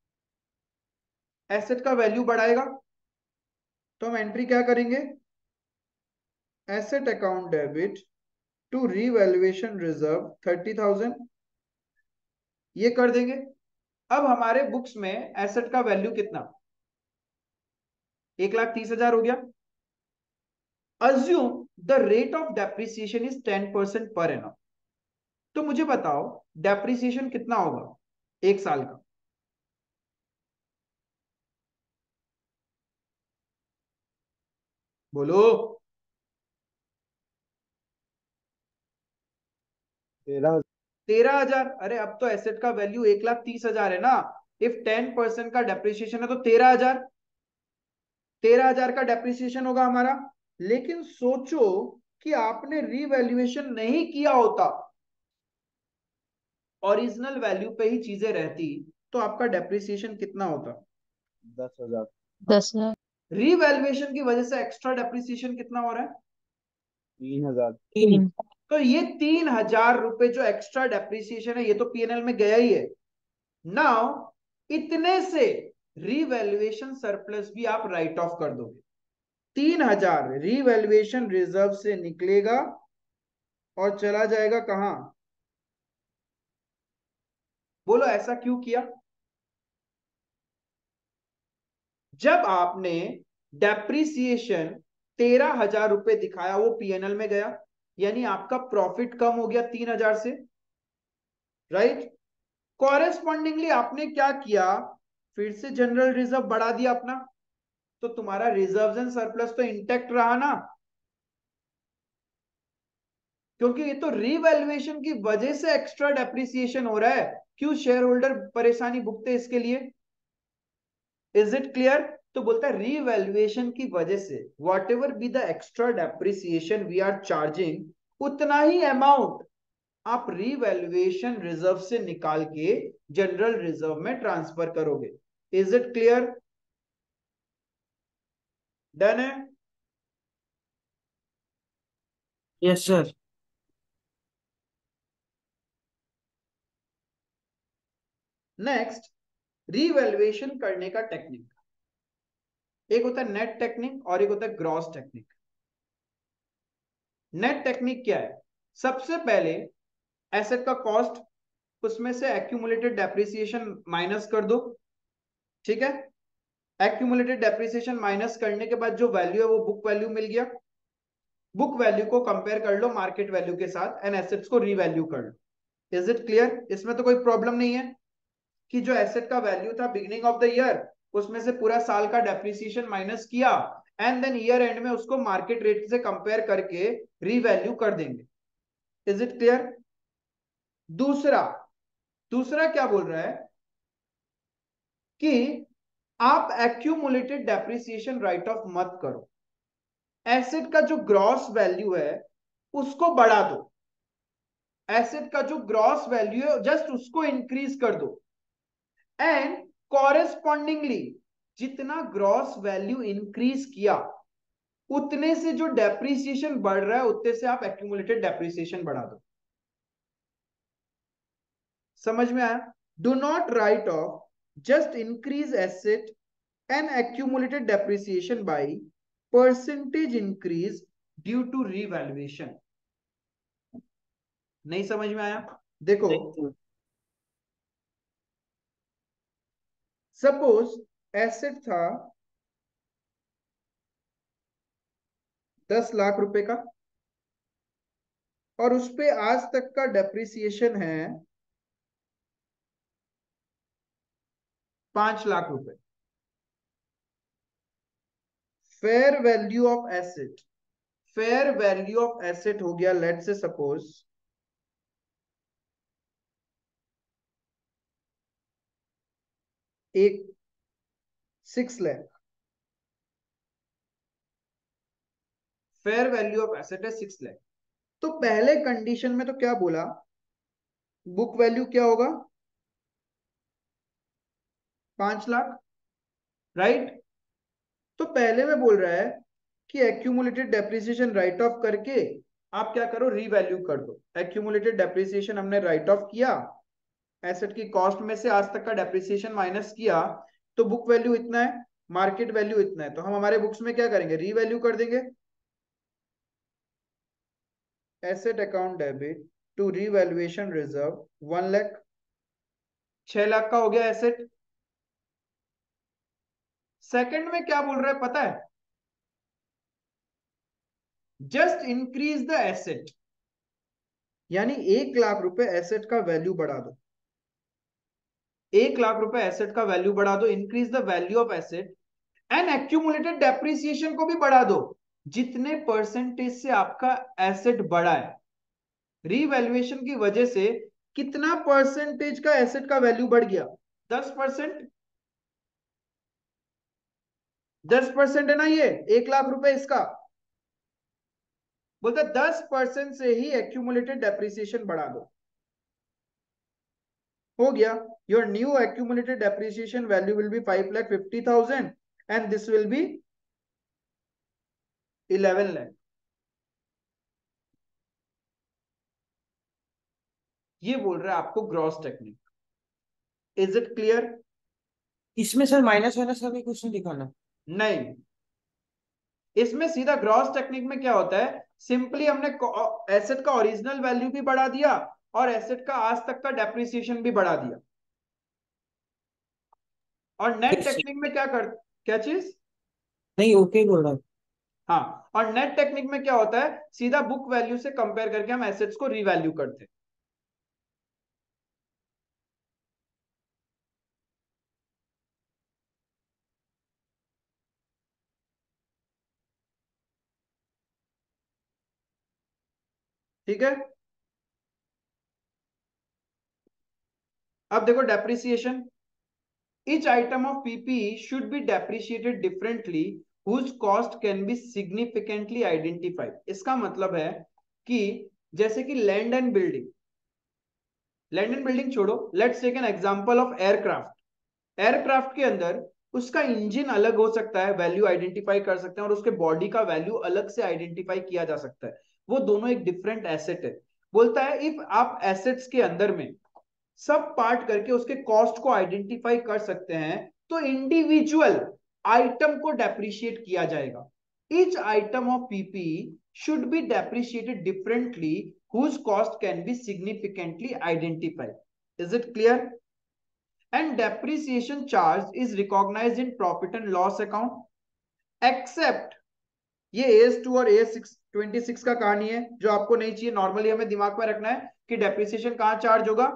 एसेट का वैल्यू बढ़ाएगा तो हम एंट्री क्या करेंगे, asset account debit to revaluation reserve thirty thousand, ये कर देंगे। अब हमारे बुक्स में एसेट का वैल्यू कितना, एक लाख तीस हजार हो गया। Assume the rate of depreciation is ten percent per annum, तो मुझे बताओ डेप्रिसिएशन कितना होगा एक साल का? बोलो। तेरह। तेरह हजार। अरे अब तो एसेट का वैल्यू एक लाख तीस हजार है ना, इफ टेन परसेंट का डेप्रिसिएशन है तो तेरह हजार, तेरह हजार का डेप्रिसिएशन होगा हमारा। लेकिन सोचो कि आपने रीवैल्यूएशन नहीं किया होता, ओरिजिनल वैल्यू पे ही चीजें रहती, तो आपका डेप्रिसिएशन कितना होता? दस हजार। दस हजार। रीवैल्यूएशन की वजह से एक्स्ट्रा डेप्रिसिएशन कितना हो रहा है? तीन हजार। तीन। तो ये तीन हजार रुपए जो एक्स्ट्रा डेप्रिसिएशन है ये तो पीएनएल में गया ही है। नाउ इतने से रीवैल्यूएशन सरप्लस भी आप राइट ऑफ कर दोगे, तीन हजार रीवैल्यूएशन रिजर्व से निकलेगा और चला जाएगा कहां? बोलो ऐसा क्यों किया? जब आपने डेप्रिसिएशन तेरह हजार रुपए दिखाया वो पीएनएल में गया, यानी आपका प्रॉफिट कम हो गया तीन हजार से, राइट? कॉरेस्पॉन्डिंगली आपने क्या किया, फिर से जनरल रिजर्व बढ़ा दिया अपना, तो तुम्हारा रिजर्व एंड सरप्लस तो इंटैक्ट रहा ना, क्योंकि ये तो रीवैल्यूएशन की वजह से एक्स्ट्रा डेप्रिसिएशन हो रहा है। क्यों शेयर होल्डर परेशानी भुगते इसके लिए? Is it clear? तो बोलता है रीवैल्यूएशन की वजह से whatever be the extra depreciation we are charging, उतना ही अमाउंट आप रीवैल्यूएशन रिजर्व से निकाल के जनरल रिजर्व में ट्रांसफर करोगे। Is it clear? डन है? Yes sir. नेक्स्ट, रीवैल्यूएशन करने का टेक्निक। एक होता है नेट टेक्निक और एक होता है ग्रॉस टेक्निक। नेट टेक्निक क्या है? सबसे पहले एसेट का कॉस्ट, उसमें से एक्यूमुलेटेड डेप्रिसिएशन माइनस कर दो। ठीक है, एक्यूमुलेटेड डेप्रिसिएशन माइनस करने के बाद जो वैल्यू है वो बुक वैल्यू मिल गया। बुक वैल्यू को कंपेयर कर लो मार्केट वैल्यू के साथ एंड एसेट्स को रीवैल्यू कर लो। Is it clear? इसमें तो कोई प्रॉब्लम नहीं है कि जो एसेट का वैल्यू था बिगिनिंग ऑफ द ईयर, उसमें से पूरा साल का डेप्रिसिएशन माइनस किया एंड देन ईयर एंड में उसको मार्केट रेट से कंपेयर करके रीवैल्यू कर देंगे। Is it clear? दूसरा दूसरा क्या बोल रहा है कि आप एक्यूमुलेटेड डेप्रिसिएशन राइट ऑफ मत करो। एसेट का जो ग्रॉस वैल्यू है उसको बढ़ा दो। एसेट का जो ग्रॉस वैल्यू है जस्ट उसको इंक्रीज कर दो एंड कॉरेस्पॉन्डिंगली जितना ग्रॉस वैल्यू इंक्रीज किया उतने से जो डेप्रिसिएशन बढ़ रहा है उतने से आप एक्यूमुलेटेड डेप्रिसिएशन बढ़ा दो। समझ में आया? Do not write off, just increase asset and accumulated depreciation by percentage increase due to revaluation. नहीं समझ में आया? देखो, सपोज एसेट था दस लाख रुपए का और उस पे आज तक का डेप्रिसिएशन है पांच लाख रुपए। Fair value of asset, fair value of asset हो गया लेट से सपोज एक six lakh. Fair value of asset है सिक्स लाख। तो पहले कंडीशन में तो क्या बोला, बुक वैल्यू क्या होगा? पांच लाख, राइट? तो पहले में बोल रहा है कि एक्यूमुलेटेड डेप्रिसिएशन राइट ऑफ करके आप क्या करो, रीवैल्यू कर दो। एक्यूमुलेटेड डेप्रिसिएशन हमने राइट ऑफ किया, एसेट की कॉस्ट में से आज तक का डेप्रिसिएशन माइनस किया, तो बुक वैल्यू इतना है, मार्केट वैल्यू इतना है, तो हम हमारे बुक्स में क्या करेंगे, रीवैल्यू कर देंगे। Asset account debit to revaluation reserve one lakh, छह लाख का हो गया एसेट। सेकंड में क्या बोल रहा है पता है? जस्ट इंक्रीज द एसेट, यानी एक लाख रुपए एसेट का वैल्यू बढ़ा दो। एक लाख रुपए एसेट का वैल्यू बढ़ा दो, increase the value of asset and accumulated depreciation को भी बढ़ा दो। जितने परसेंटेज से आपका एसेट बढ़ा है, रीवैल्यूएशन की वजह से कितना परसेंटेज का एसेट का वैल्यू बढ़ गया? दस परसेंट। दस परसेंट है ना ये, एक लाख रुपए इसका। बोलते दस परसेंट से ही एक्यूमुलेटेड डेप्रिसिएशन बढ़ा दो। हो गया, your new accumulated depreciation value will be five lakh fifty thousand and this will be eleven lakh. ये बोल रहा है आपको gross technique. Is it clear? इसमें सर माइनस वाइनस का भी कुछ नहीं दिखाना? नहीं, इसमें सीधा ग्रॉस टेक्निक में क्या होता है, सिंपली हमने एसेट का ओरिजिनल वैल्यू भी बढ़ा दिया और एसेट का आज तक का डेप्रिसिएशन भी बढ़ा दिया। और नेट Yes, टेक्निक में क्या कर, क्या चीज? नहीं ओके बोल रहा हूँ। हाँ, और नेट टेक्निक में क्या होता है, सीधा बुक वैल्यू से कंपेयर करके हम एसेट्स को रीवैल्यू करते हैं। ठीक है, अब देखो depreciation. Each item of P P E should be depreciated differently whose cost can be significantly identified। इसका मतलब है कि जैसे कि land and building, land and building छोड़ो, let's take an example of aircraft. Aircraft के अंदर उसका इंजन अलग हो सकता है, वैल्यू आइडेंटिफाई कर सकते हैं, और उसके बॉडी का वैल्यू अलग से आइडेंटिफाई किया जा सकता है। वो दोनों एक डिफरेंट एसेट है। बोलता है इफ आप एसेट्स के अंदर में सब पार्ट करके उसके कॉस्ट को आइडेंटिफाई कर सकते हैं तो इंडिविजुअल आइटम को डेप्रिशिएट किया जाएगा। Each item of PP should be depreciated differently whose cost can be significantly identified. Is it clear? And depreciation charge is recognized in profit and loss account except, ये ए S to और ए S twenty six का कहानी है जो आपको नहीं चाहिए। Normally हमें दिमाग में रखना है कि डेप्रिसिएशन कहां चार्ज होगा,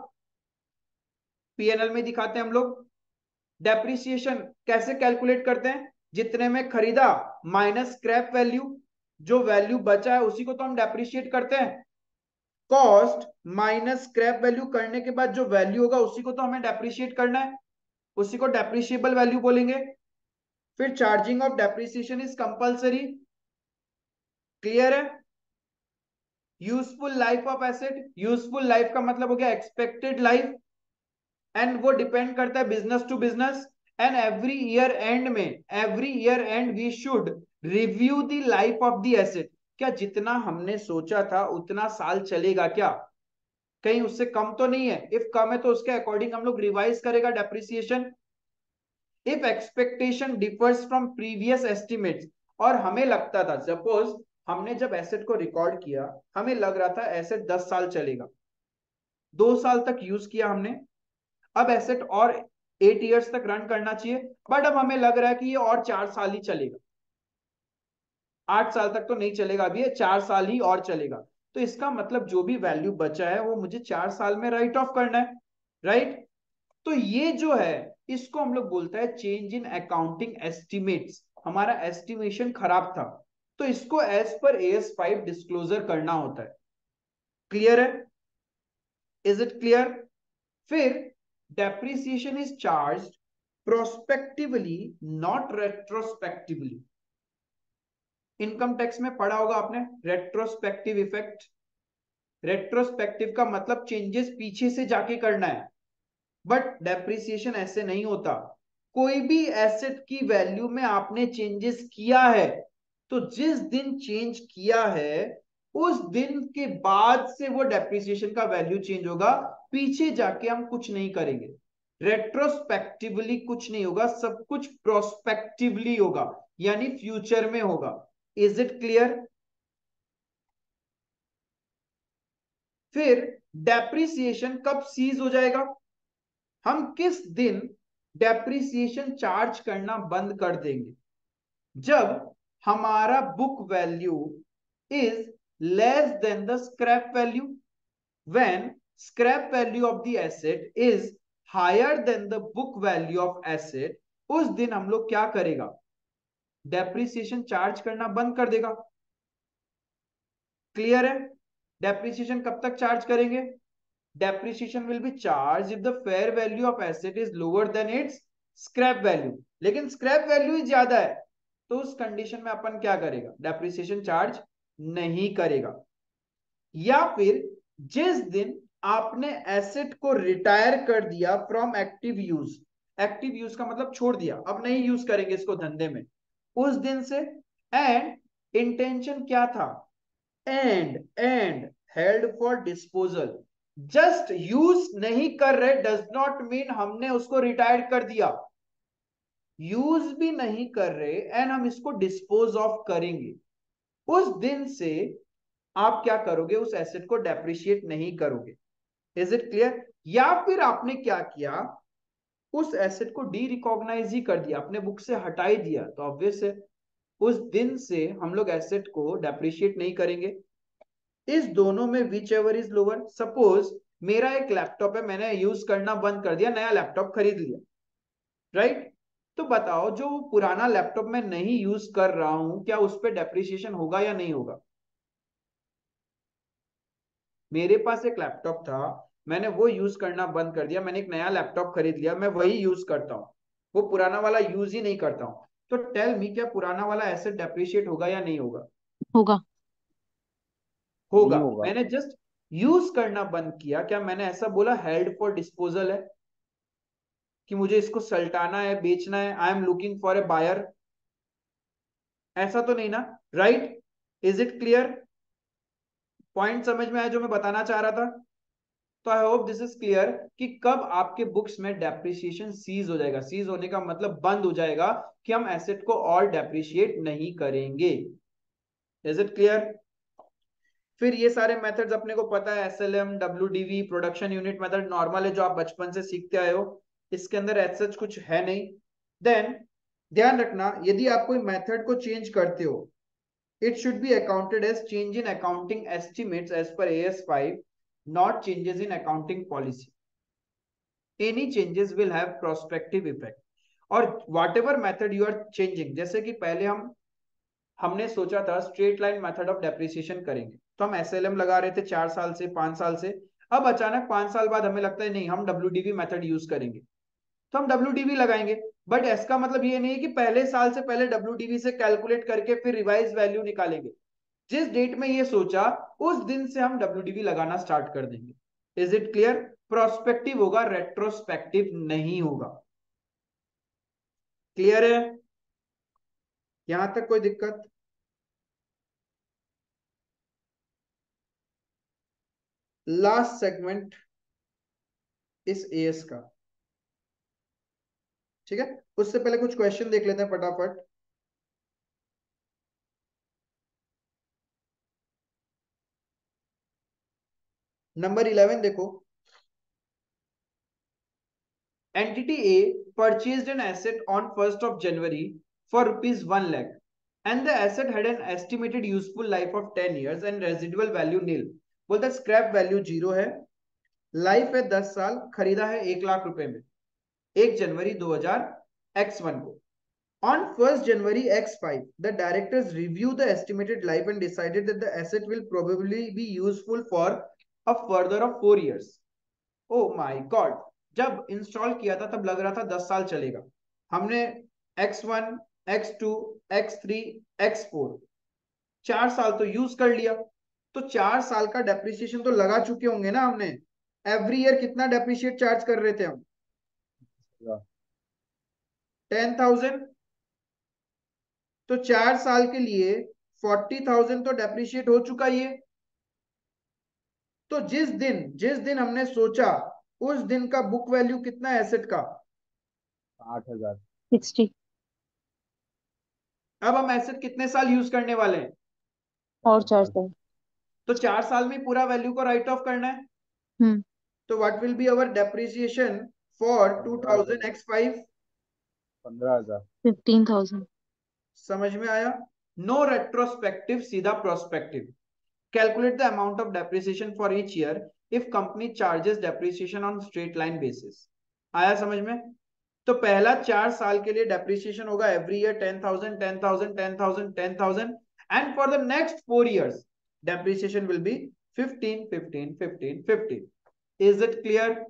पीएनएल में दिखाते हैं हम लोग। डेप्रिसिएशन कैसे कैलकुलेट करते हैं, जितने में खरीदा माइनस स्क्रैप वैल्यू, जो वैल्यू बचा है उसी को तो हम डेप्रिशिएट करते हैं। कॉस्ट माइनस स्क्रैप वैल्यू करने के बाद जो वैल्यू होगा उसी को तो हमें डेप्रिशिएट करना है, उसी को डेप्रिशिएबल वैल्यू बोलेंगे। फिर charging of depreciation is compulsory, clear है। Useful life of asset, useful life का मतलब हो गया एक्सपेक्टेड लाइफ, एंड वो डिपेंड करता है business to business. And every year end में, every year end we should review the life of the asset. क्या जितना हमने सोचा था उतना साल चलेगा क्या, कहीं उससे कम तो नहीं है। इफ कम है तो उसके अकॉर्डिंग हम लोग रिवाइज करेगा depreciation. If expectation differs from previous estimates, और हमें लगता था, सपोज हमने जब एसेट को रिकॉर्ड किया हमें लग रहा था एसेट दस साल चलेगा, दो साल तक यूज किया हमने, अब एसेट और एट इयर्स तक रन करना चाहिए, बट अब हमें लग रहा है कि ये और चार साल ही चलेगा, आठ साल तक तो नहीं चलेगा, अभी ये चार साल ही और चलेगा। तो इसका मतलब जो भी वैल्यू बचा है वो मुझे चार साल में राइट ऑफ करना है, राइट। तो ये जो है इसको हम लोग बोलता है चेंज इन अकाउंटिंग एस्टिमेट्स। हमारा एस्टिमेशन खराब था तो इसको एज पर ए एस फाइव डिस्क्लोजर करना होता है, क्लियर है, इज इट क्लियर। फिर depreciation is charged prospectively not retrospectively. Income tax में पढ़ा होगा आपने रेट्रोस्पेक्टिव इफेक्ट। रेट्रोस्पेक्टिव का मतलब चेंजेस पीछे से जाके करना है, बट डेप्रिसिएशन ऐसे नहीं होता। कोई भी एसेट की वैल्यू में आपने चेंजेस किया है तो जिस दिन चेंज किया है उस दिन के बाद से वो डेप्रिसिएशन का वैल्यू चेंज होगा, पीछे जाके हम कुछ नहीं करेंगे। रेट्रोस्पेक्टिवली कुछ नहीं होगा, सब कुछ प्रोस्पेक्टिवली होगा, यानी फ्यूचर में होगा। Is it clear. फिर डेप्रिसिएशन कब सीज हो जाएगा, हम किस दिन डेप्रिसिएशन चार्ज करना बंद कर देंगे, जब हमारा book value is less than the scrap value. When scrap value of the asset is higher than the book value of asset, उस दिन हम लोग क्या करेगा, डेप्रिसिएशन चार्ज करना बंद कर देगा, क्लियर है। डेप्रिसिएशन कब तक चार्ज करेंगे, depreciation will be charged if the fair value of asset is lower than its scrap value। लेकिन scrap value ही ज्यादा है तो उस कंडीशन में अपन क्या करेगा, depreciation चार्ज नहीं करेगा। या फिर जिस दिन आपने एसेट को रिटायर कर दिया from active use, active use का मतलब छोड़ दिया, अब नहीं यूज करेंगे इसको धंधे में, उस दिन से। एंड इंटेंशन क्या था, and and held for disposal. Just use नहीं कर रहे डज नॉट मीन हमने उसको रिटायर कर दिया, यूज भी नहीं कर रहे एंड हम इसको डिस्पोज ऑफ करेंगे, उस दिन से आप क्या करोगे, उस एसेट को डेप्रिशिएट नहीं करोगे। Is it clear. या फिर आपने क्या किया, उस एसेट को डी रिकॉग्नाइज ही कर दिया, अपने बुक से हटा ही दिया, तो ऑब्वियस है उस दिन से हम लोग एसेट को डेप्रिशिएट नहीं करेंगे। इस दोनों में whichever is lower. Suppose मेरा एक लैपटॉप है, मैंने यूज करना बंद कर दिया, नया लैपटॉप खरीद लिया, राइट। तो बताओ जो पुराना लैपटॉप मैं नहीं यूज कर रहा हूं क्या उस पर डेप्रिसिएशन होगा या नहीं होगा। मेरे पास एक लैपटॉप था, मैंने वो यूज करना बंद कर दिया, मैंने एक नया लैपटॉप खरीद लिया, मैं वही यूज करता हूँ, वो पुराना वाला यूज ही नहीं करता हूँ, तो टेल मी क्या पुराना वाला एसेट डेप्रिशिएट होगा या नहीं होगा। होगा। होगा। नहीं होगा। मैंने जस्ट यूज करना बंद किया, क्या मैंने ऐसा बोला हेल्ड फॉर डिस्पोजल है कि मुझे इसको सल्टाना है, बेचना है, I am looking for a buyer, ऐसा तो नहीं ना, right. Is it clear. Point समझ में आया जो मैं बताना चाह रहा था? तो I hope this is clear कि कब आपके बुक्स में डेप्रिसिएशन सीज हो जाएगा। सीज होने का मतलब बंद हो जाएगा कि हम एसेट को और डेप्रिशिएट नहीं करेंगे। Is it clear? फिर ये सारे मेथड्स अपने को पता है, SLM, WDV, production unit method normal है जो आप बचपन से सीखते आए हो, इसके अंदर एज कुछ है नहीं। देन ध्यान रखना, यदि आप कोई मेथड को चेंज करते हो, it should be accounted as change in accounting estimates as per A S five, not changes in accounting policy. Any changes will have prospective effect. और whatever method you are changing, जैसे कि पहले हम हमने सोचा था straight line method of depreciation करेंगे, तो हम एसएलएम लगा रहे थे चार साल से, पांच साल से। अब अचानक पांच साल बाद हमें लगता है नहीं, हम डब्ल्यूडीवी मेथड यूज करेंगे, तो हम डब्ल्यूडीवी लगाएंगे। बट इसका मतलब ये नहीं है कि पहले साल से पहले डब्ल्यूडीवी से कैलकुलेट करके फिर रिवाइज वैल्यू निकालेंगे। जिस डेट में ये सोचा उस दिन से हम डब्ल्यूडीवी लगाना स्टार्ट कर देंगे। Is it clear? प्रोस्पेक्टिव होगा, रेट्रोस्पेक्टिव नहीं होगा। क्लियर है? यहां तक कोई दिक्कत? लास्ट सेगमेंट इस एएस का, ठीक है? उससे पहले कुछ क्वेश्चन देख लेते हैं फटाफट। नंबर इलेवन देखो, entity A purchased an asset on first of January for rupees one lakh and the asset had an estimated useful life of ten years and residual value nil। बोलता scrap value zero है, life है दस साल, खरीदा है एक लाख रुपए में एक जनवरी दो हजार एक्स वन को। On first January X five, the directors reviewed the estimated life and decided that the asset will probably be useful for a further of four years. Oh my God! जब install किया था तब लग रहा था दस साल चलेगा। हमने X one, X two, X three, X four चार साल तो यूज कर लिया, तो चार साल का डेप्रिसिएशन तो लगा चुके होंगे ना हमने। एवरी ईयर कितना डेप्रिशिएट चार्ज कर रहे थे हम? Ten thousand. तो चार साल के लिए फोर्टी थाउजेंड तो डेप्रिशिएट हो चुका ये। तो जिस दिन जिस दिन हमने सोचा उस दिन का बुक वैल्यू कितना है एसेट का? आठ हजार। सिक्सटी। अब हम एसेट कितने साल यूज करने वाले हैं? और चार साल। तो चार साल में पूरा वैल्यू को राइट ऑफ करना है। हम्म। तो what will be our depreciation for two thousand X five? पंद्रह हजार। Fifteen thousand. समझ में आया? नो रेट्रोस्पेक्टिव, सीधा prospective. Calculate the amount of depreciation for each year if company charges depreciation on straight line basis. आया समझ में? तो पहला चार साल के लिए डेप्रिसिएशन होगा every year ten thousand, ten thousand, ten thousand, ten thousand, and for the next four years depreciation will be fifteen, fifteen, fifteen, fifteen. Is it clear?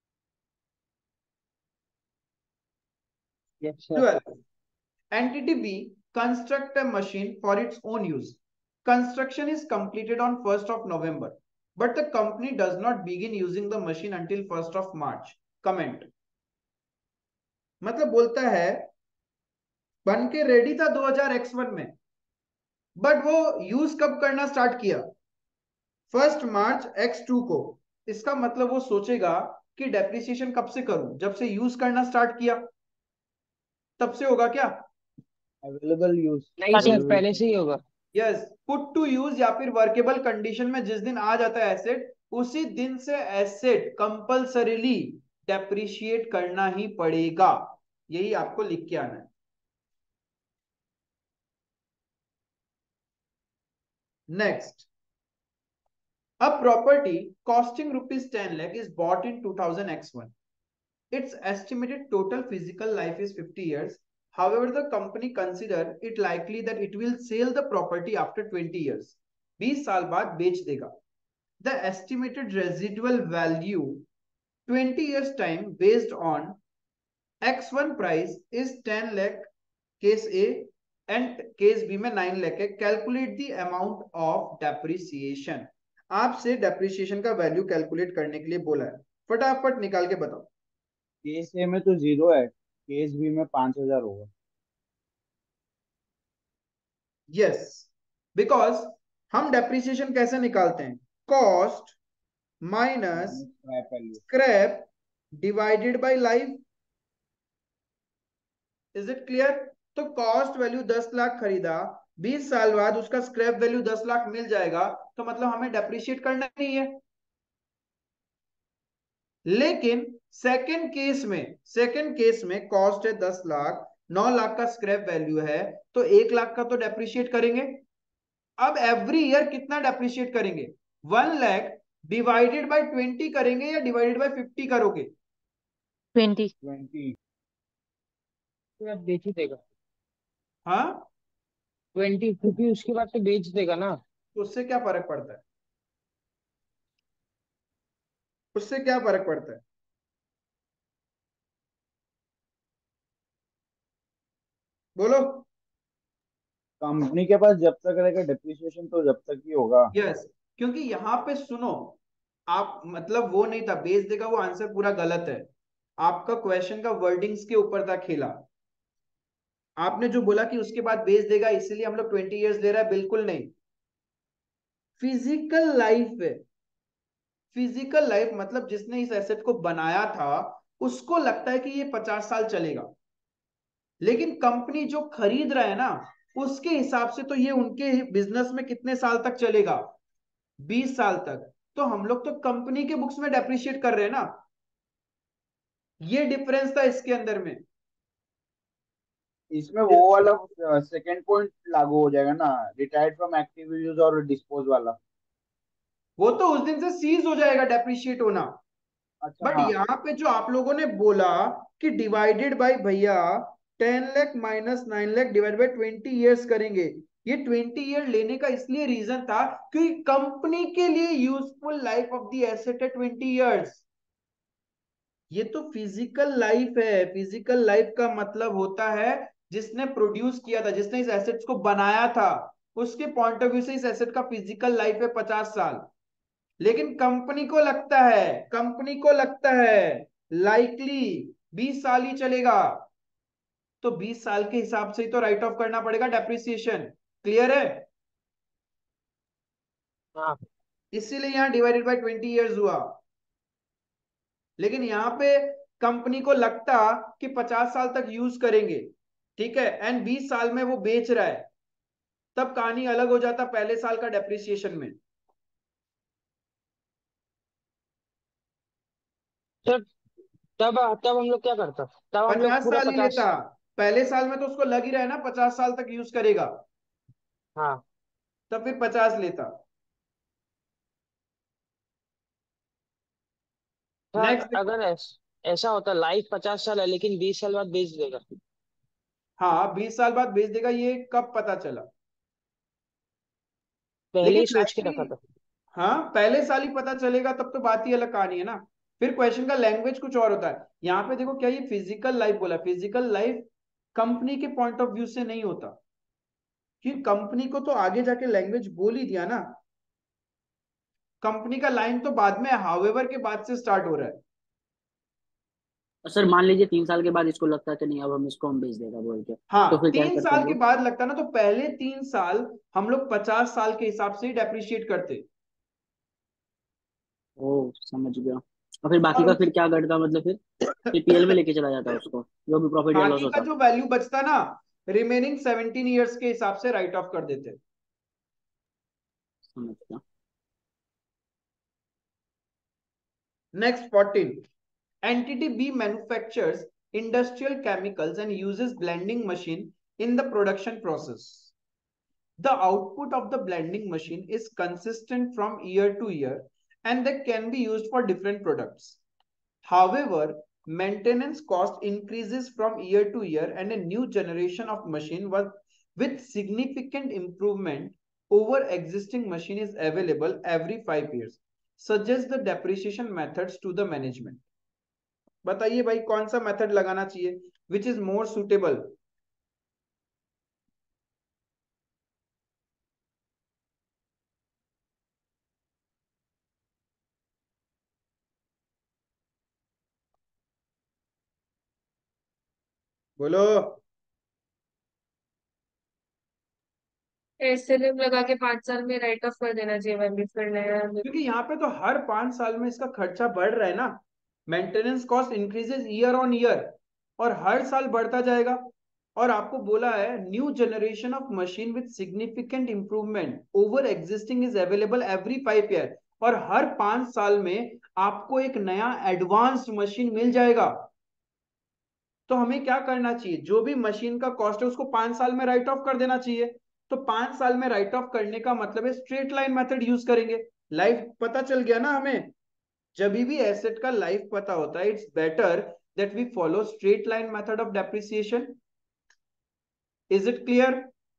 Yes, sir. twelve. Entity B construct a machine for its own use. Construction is completed on first of November, but the company does not begin using the machine until first of March. Comment. मतलब बोलता है बन के ready था दो हजार X one में, but वो यूज कब करना स्टार्ट किया? फर्स्ट मार्च एक्स टू को। इसका मतलब वो सोचेगा कि डेप्रिसिएशन कब से करूं? जब से यूज करना स्टार्ट किया तब से होगा क्या? Available use. नहीं सर, पहले से ही होगा। यस, पुट टू यूज या फिर वर्केबल कंडीशन में जिस दिन आ जाता है एसेट, उसी दिन से एसेट कंपल्सरीली डेप्रिशिएट करना ही पड़ेगा। यही आपको लिख के आना है। Next, a property costing rupees ten lakh is bought in two thousand X one. Its estimated total physical life is fifty years. However, the company consider it likely that it will sell the property after twenty years. बीस साल बाद बेच देगा। The estimated residual value twenty years time based on X one price is ten lakh, case A, and case B में nine lakh है। Calculate the amount of depreciation. आपसे depreciation का value calculate करने के लिए बोला है, फटाफट निकाल के बताओ। केस ए में तो जीरो है, केस बी में पांच हजार होगा। यस, बिकॉज हम डेप्रिसिएशन कैसे निकालते हैं? Cost minus minus scrap value. Scrap divided by life. Is it clear? तो कॉस्ट वैल्यू दस लाख खरीदा, बीस साल बाद उसका स्क्रैप वैल्यू दस लाख मिल जाएगा, तो मतलब हमें डेप्रिशिएट करना नहीं है। लेकिन सेकंड केस में सेकंड केस में कॉस्ट है दस लाख, नौ लाख का स्क्रैप वैल्यू है, तो एक लाख का तो डेप्रिशिएट करेंगे। अब एवरी ईयर कितना डेप्रिशिएट करेंगे? One lakh divided by twenty करेंगे या डिवाइडेड बाय फिफ्टी करोगे? ट्वेंटी। ट्वेंटी। उसके बाद बेच ही देगा। हाँ, ट्वेंटी, क्योंकि उसके बाद तो बेच देगा ना। तो उससे क्या फर्क पड़ता है? उससे क्या फर्क पड़ता है? बोलो। कंपनी के पास जब तक रहेगा डिप्रिसिएशन तो जब तक ही होगा। यस, क्योंकि यहां पे सुनो, आप मतलब वो नहीं था बेच देगा, वो आंसर पूरा गलत है। आपका क्वेश्चन का वर्डिंग्स के ऊपर था खेला। आपने जो बोला कि उसके बाद बेच देगा इसलिए हम लोग ट्वेंटी इयर्स ले रहा है, बिल्कुल नहीं। फिजिकल लाइफ है। फिजिकल लाइफ मतलब जिसने इस एसेट को बनाया था उसको लगता है कि ये पचास साल चलेगा, लेकिन कंपनी जो खरीद रहा है ना उसके हिसाब से तो ये उनके बिजनेस में कितने साल तक चलेगा? बीस साल तक। तो हम लोग तो कंपनी के बुक्स में डेप्रिशिएट कर रहे हैं ना। ये डिफरेंस था इसके अंदर में। इसमें वो वाला सेकंड पॉइंट लागू हो जाएगा ना, रिटायर्ड फ्रॉम एक्टिव यूज और डिस्पोज वाला। वो तो उस दिन से सीज हो जाएगा डेप्रिशिएट होना। अच्छा बट हाँ। यहाँ पे जो आप लोगों ने बोला कि डिवाइडेड बाय भैया ten lakh minus nine lakh divide by twenty years करेंगे, ये ट्वेंटी ईयर लेने का इसलिए रीजन था क्योंकि कंपनी के लिए useful life of the asset है ट्वेंटी ईयर्स। ये तो फिजिकल लाइफ है। फिजिकल लाइफ का मतलब होता है जिसने प्रोड्यूस किया था, जिसने इस एसेट्स को बनाया था, उसके पॉइंट ऑफ व्यू से इस एसेट का फिजिकल लाइफ है पचास साल। लेकिन कंपनी को लगता है कंपनी को लगता है लाइकली बीस साल ही चलेगा, तो बीस साल के हिसाब से ही तो राइट ऑफ करना पड़ेगा डेप्रिसिएशन। क्लियर है? हाँ। इसीलिए यहां डिवाइडेड बाय ट्वेंटी इयर्स हुआ। लेकिन यहां पे कंपनी को लगता कि पचास साल तक यूज करेंगे, ठीक है, एंड बीस साल में वो बेच रहा है, तब कहानी अलग हो जाता पहले साल का डेप्रिसिएशन में। तो तब तब हम लोग क्या करते? तब हम लोग पचास पूरा साल ही पचास। लेता। पहले साल में तो उसको लग ही रहा है ना पचास साल तक यूज करेगा, हाँ। तब फिर पचास लेता। था। नेक्स्ट। अगर ऐस, ऐसा होता लाइफ पचास साल है लेकिन बीस साल बाद बेच देगा। हाँ, बीस साल बाद बेच देगा, ये कब पता चला? पहले लेकिन ही सोच के रखा लाइकली, था। हाँ पहले साल ही पता चलेगा तब तो बात ही अलग कहानी है ना। फिर क्वेश्चन का लैंग्वेज कुछ और होता है। यहाँ पे देखो क्या ये फिजिकल लाइफ बोला, फिजिकल लाइफ कंपनी के पॉइंट ऑफ व्यू से नहीं होता, कि कंपनी को तो आगे जाके लैंग्वेज बोल ही दिया ना। कंपनी का लाइन तो बाद में हाउएवर के बाद से स्टार्ट हो रहा है। और सर मान लीजिए तीन साल के बाद इसको लगता है कि नहीं अब हम इसको हम बेच देगा बोल के, तो हाँ, फिर क्या तीन करते साल हैं के वो? बाद लगता ना, तो पहले तीन साल हम लोग पचास साल के हिसाब से ही डेप्रिशिएट करते। ओ समझ गया। और फिर बाकी और का उस फिर क्या करता मतलब फिर फिर पीएल में लेके चला जाता उसको, जो भी प्रॉफिट या लॉस बाकी का होता। जो वैल्यू बचता ना, रिमेनिंग सेवनटीन ईयर्स के हिसाब से राइट ऑफ कर देते। समझ गया। Next fourteen, entity B manufactures industrial chemicals and uses blending machine in the production process. The output of the blending machine is consistent from year to year and that can be used for different products. However, maintenance cost increases from year to year and a new generation of machine with significant improvement over existing machine is available every five years. Suggest the depreciation methods to the management. बताइए भाई कौन सा method लगाना चाहिए, which is more suitable? बोलो। SLM लगा के पांच साल में राइट ऑफ कर देना चाहिए वैल्यू, फिर नया। क्योंकि यहाँ पे तो हर पांच साल में इसका खर्चा बढ़ रहा है ना, maintenance cost increases year on year, और हर साल बढ़ता जाएगा। और आपको बोला है new generation of machine with significant improvement over existing is available every five year, और हर पांच साल में आपको एक नया एडवांस्ड मशीन मिल जाएगा। तो हमें क्या करना चाहिए, जो भी मशीन का कॉस्ट है उसको पांच साल में राइट ऑफ कर देना चाहिए। तो पांच साल में राइट ऑफ करने का मतलब है स्ट्रेट लाइन मेथड यूज करेंगे। लाइफ पता चल गया ना हमें, जब भी एसेट का लाइफ पता होता है it's better that we follow straight line method of depreciation. Is it clear?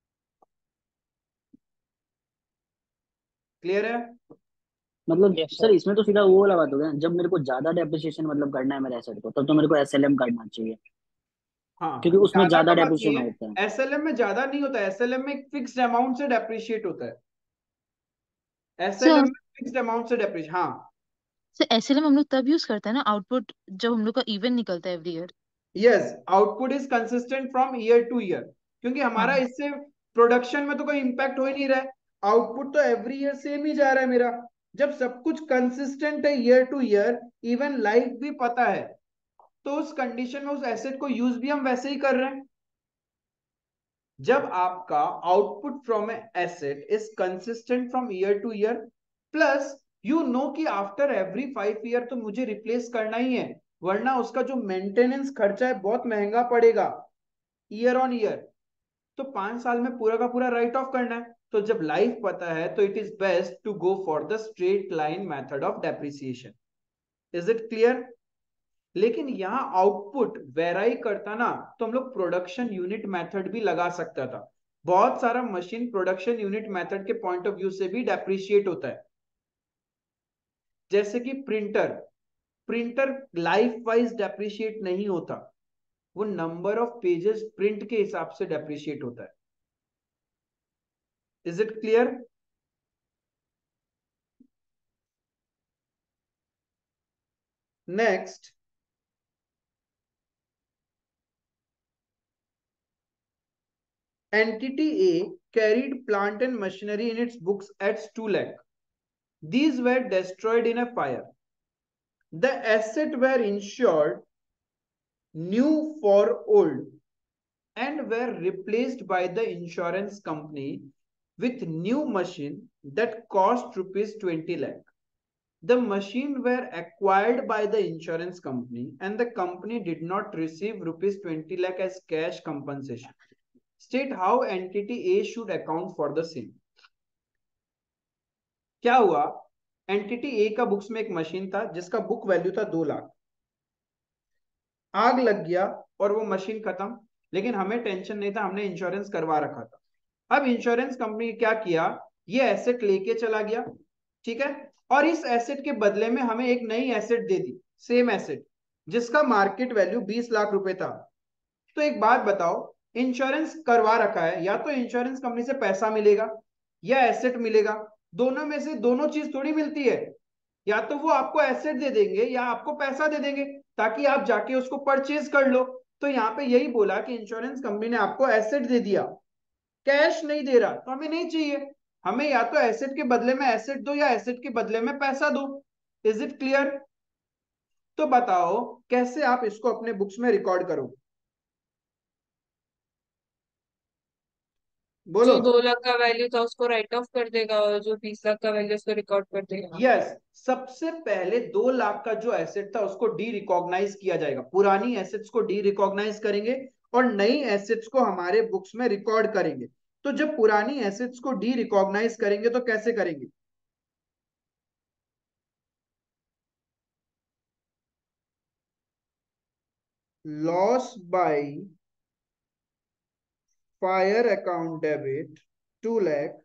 Clear है? मतलब यस सर सर। इसमें तो सीधा वो वाला बात हो गया ना, जब मेरे को ज्यादा डेप्रिसिएशन मतलब करना है मेरे एसेट को, तब तो मेरे को एसएलएम करना चाहिए, हाँ, क्योंकि उसमें ज्यादा ज्यादा का बात नहीं डेप्रिसिएशन है, होता है। एसएलएम में ज्यादा नहीं होता है, एसएलएम में एक फिक्स्ड अमाउंट से डेप्रिशिएट होता है, एसएलएम सर में फिक्स्ड अमाउंट से डेप्रिशिएट। हाँ, सर एसएलएम हम लोग तब यूज करते हैं ना आउटपुट जब हम लोग का इवन निकलता है every year. Yes, output is consistent from year to year, क्योंकि हमारा हाँ। इससे प्रोडक्शन में तो कोई इंपैक्ट हो ही नहीं रहा है, आउटपुट तो एवरी ईयर सेम ही जा रहा है मेरा। जब सब कुछ कंसिस्टेंट है year to year, even life भी पता है, तो उस कंडीशन में उस एसेट को यूज भी हम वैसे ही कर रहे हैं। जब आपका output from asset is consistent from year to year, plus you know कि आफ्टर एवरी फाइव ईयर तो मुझे रिप्लेस करना ही है, वरना उसका जो मेंटेनेंस खर्चा है बहुत महंगा पड़ेगा ईयर ऑन ईयर, तो पांच साल में पूरा का पूरा राइट ऑफ करना है। तो जब लाइफ पता है तो it is best to go for the straight line method of depreciation. Is it clear? लेकिन यहाँ आउटपुट वेराई करता ना, तो हम लोग प्रोडक्शन यूनिट मेथड भी लगा सकता था। बहुत सारा मशीन प्रोडक्शन यूनिट मेथड के पॉइंट ऑफ व्यू से भी डेप्रिशिएट होता है, जैसे कि printer. Printer life wise depreciate नहीं होता, वो नंबर ऑफ पेजेस प्रिंट के हिसाब से डेप्रिशिएट होता है। Is it clear? Next, entity A carried plant and machinery in its books at two lakh. These were destroyed in a fire. The assets were insured new for old and were replaced by the insurance company with new machine that cost rupees twenty lakh. The machine were acquired by the insurance company and the company did not receive rupees twenty lakh as cash compensation. State how entity A should account for the same. क्या हुआ, entity ए का books में एक machine था जिसका book value था दो लाख, आग लग गया और वो मशीन खत्म, लेकिन हमें टेंशन नहीं था, हमने इंश्योरेंस करवा रखा था। अब इंश्योरेंस कंपनी क्या किया, ये एसेट लेके चला गया, ठीक है, और इस एसेट के बदले में हमें एक नई एसेट दे दी, सेम एसेट जिसका मार्केट वैल्यू बीस लाख रुपए था। तो एक बात बताओ, इंश्योरेंस करवा रखा है, या तो इंश्योरेंस कंपनी से पैसा मिलेगा या एसेट मिलेगा, दोनों में से दोनों चीज थोड़ी मिलती है। या तो वो आपको एसेट दे देंगे या आपको पैसा दे देंगे ताकि आप जाके उसको परचेज कर लो। तो यहाँ पे यही बोला कि इंश्योरेंस कंपनी ने आपको एसेट दे दिया, कैश नहीं दे रहा, तो हमें नहीं चाहिए, हमें या तो एसेट के बदले में एसेट दो या एसेट के बदले में पैसा दो। Is it clear? तो बताओ कैसे आप इसको अपने बुक्स में रिकॉर्ड करो, बोलो। जो दो लाख का वैल्यू था उसको राइट ऑफ कर देगा, और जो बीस लाख का वैल्यू उसको रिकॉर्ड कर देगा। यस yes, सबसे पहले दो लाख का जो एसेट था उसको डी रिकॉग्नाइज किया जाएगा, पुरानी एसेट्स को डी रिकॉग्नाइज करेंगे और नई एसेट्स को हमारे बुक्स में रिकॉर्ड करेंगे। तो जब पुरानी एसेट्स को डी रिकॉग्नाइज करेंगे तो कैसे करेंगे, loss by fire account debit two lakh,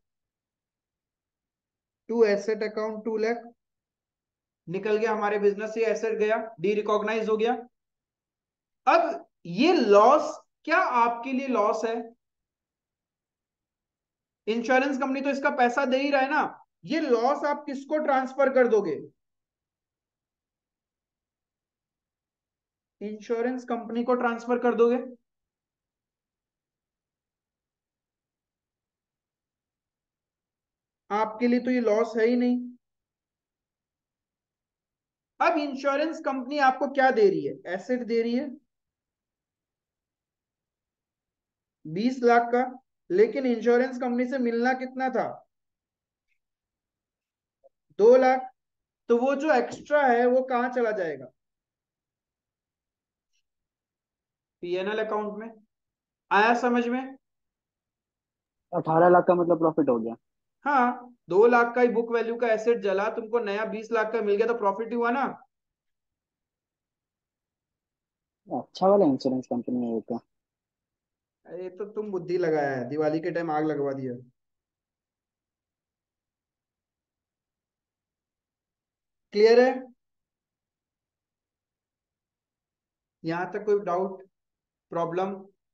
to asset account two lakh, निकल गया हमारे बिजनेस से एसेट गया, डी रिकॉग्नाइज हो गया। अब ये लॉस क्या आपके लिए लॉस है, इंश्योरेंस कंपनी तो इसका पैसा दे ही रहा है ना, ये लॉस आप किसको ट्रांसफर कर दोगे, इंश्योरेंस कंपनी को ट्रांसफर कर दोगे। आपके लिए तो ये लॉस है ही नहीं। अब इंश्योरेंस कंपनी आपको क्या दे रही है, एसेट दे रही है बीस लाख का, लेकिन इंश्योरेंस कंपनी से मिलना कितना था, दो लाख। तो वो जो एक्स्ट्रा है वो कहां चला जाएगा, पीएनएल अकाउंट में। आया समझ में। अठारह लाख का मतलब प्रॉफिट हो गया। हाँ, दो लाख का ही बुक वैल्यू का एसेट जला, तुमको नया बीस लाख का मिल गया, तो प्रॉफिट ही हुआ ना। अच्छा वाला इंश्योरेंस कंपनी है ये तो। अरे तो तुम बुद्धि लगाया है, दिवाली के टाइम आग लगवा दिया। क्लियर है, यहां तक कोई डाउट, प्रॉब्लम।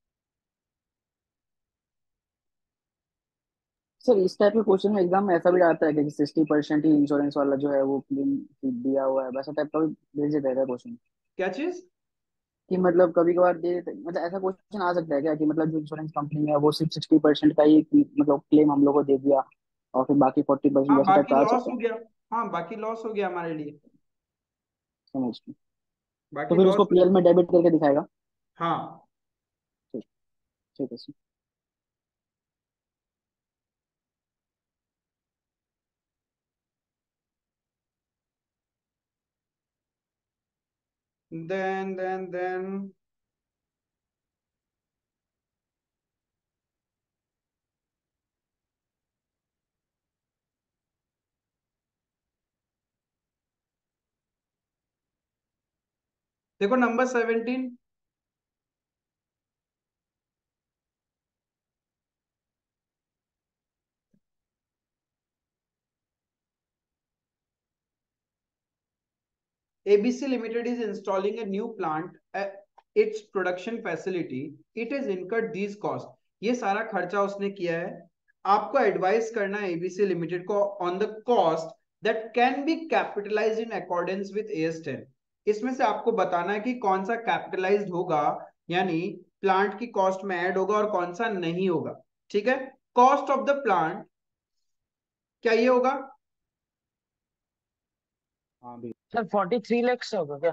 सर इस टाइप के क्वेश्चन में एग्जाम में ऐसा भी आता है कि सिक्सटी परसेंट ही इंश्योरेंस वाला जो है वो क्लेम दिया हुआ है, वैसा टाइप का भी भेज देता है क्वेश्चन? क्या चीज। कि मतलब कभी कभार दे देते, मतलब ऐसा क्वेश्चन आ सकता है क्या कि मतलब जो इंश्योरेंस कंपनी है वो सिर्फ सिक्सटी परसेंट का ही मतलब क्लेम हम लोग को दे दिया और फिर बाकी फोर्टी परसेंट, हाँ वैसा टाइप बाकी का आ लॉस सकता हो है? गया। हाँ बाकी लॉस हो गया हमारे लिए। समझ गए। तो बाकी फिर उसको लॉस। पीएल में डेबिट करके दिखाएगा? हाँ। ठीक, ठीक है सर। देन देन देन देखो number seventeen. A B C Limited is installing a new plant at its production facility. It has incurred these costs. ये सारा खर्चा उसने किया है। आपको एडवाइस करना है A B C Limited को on the cost that can be capitalized in accordance with A S ten. इसमें से आपको बताना है कि कौन सा कैपिटलाइज्ड होगा, यानी प्लांट की कॉस्ट में ऐड होगा, और कौन सा नहीं होगा। ठीक है, कॉस्ट ऑफ द प्लांट क्या ये होगा। हाँ भी। सर फोर्टी थ्री लैक्स से होगा क्या?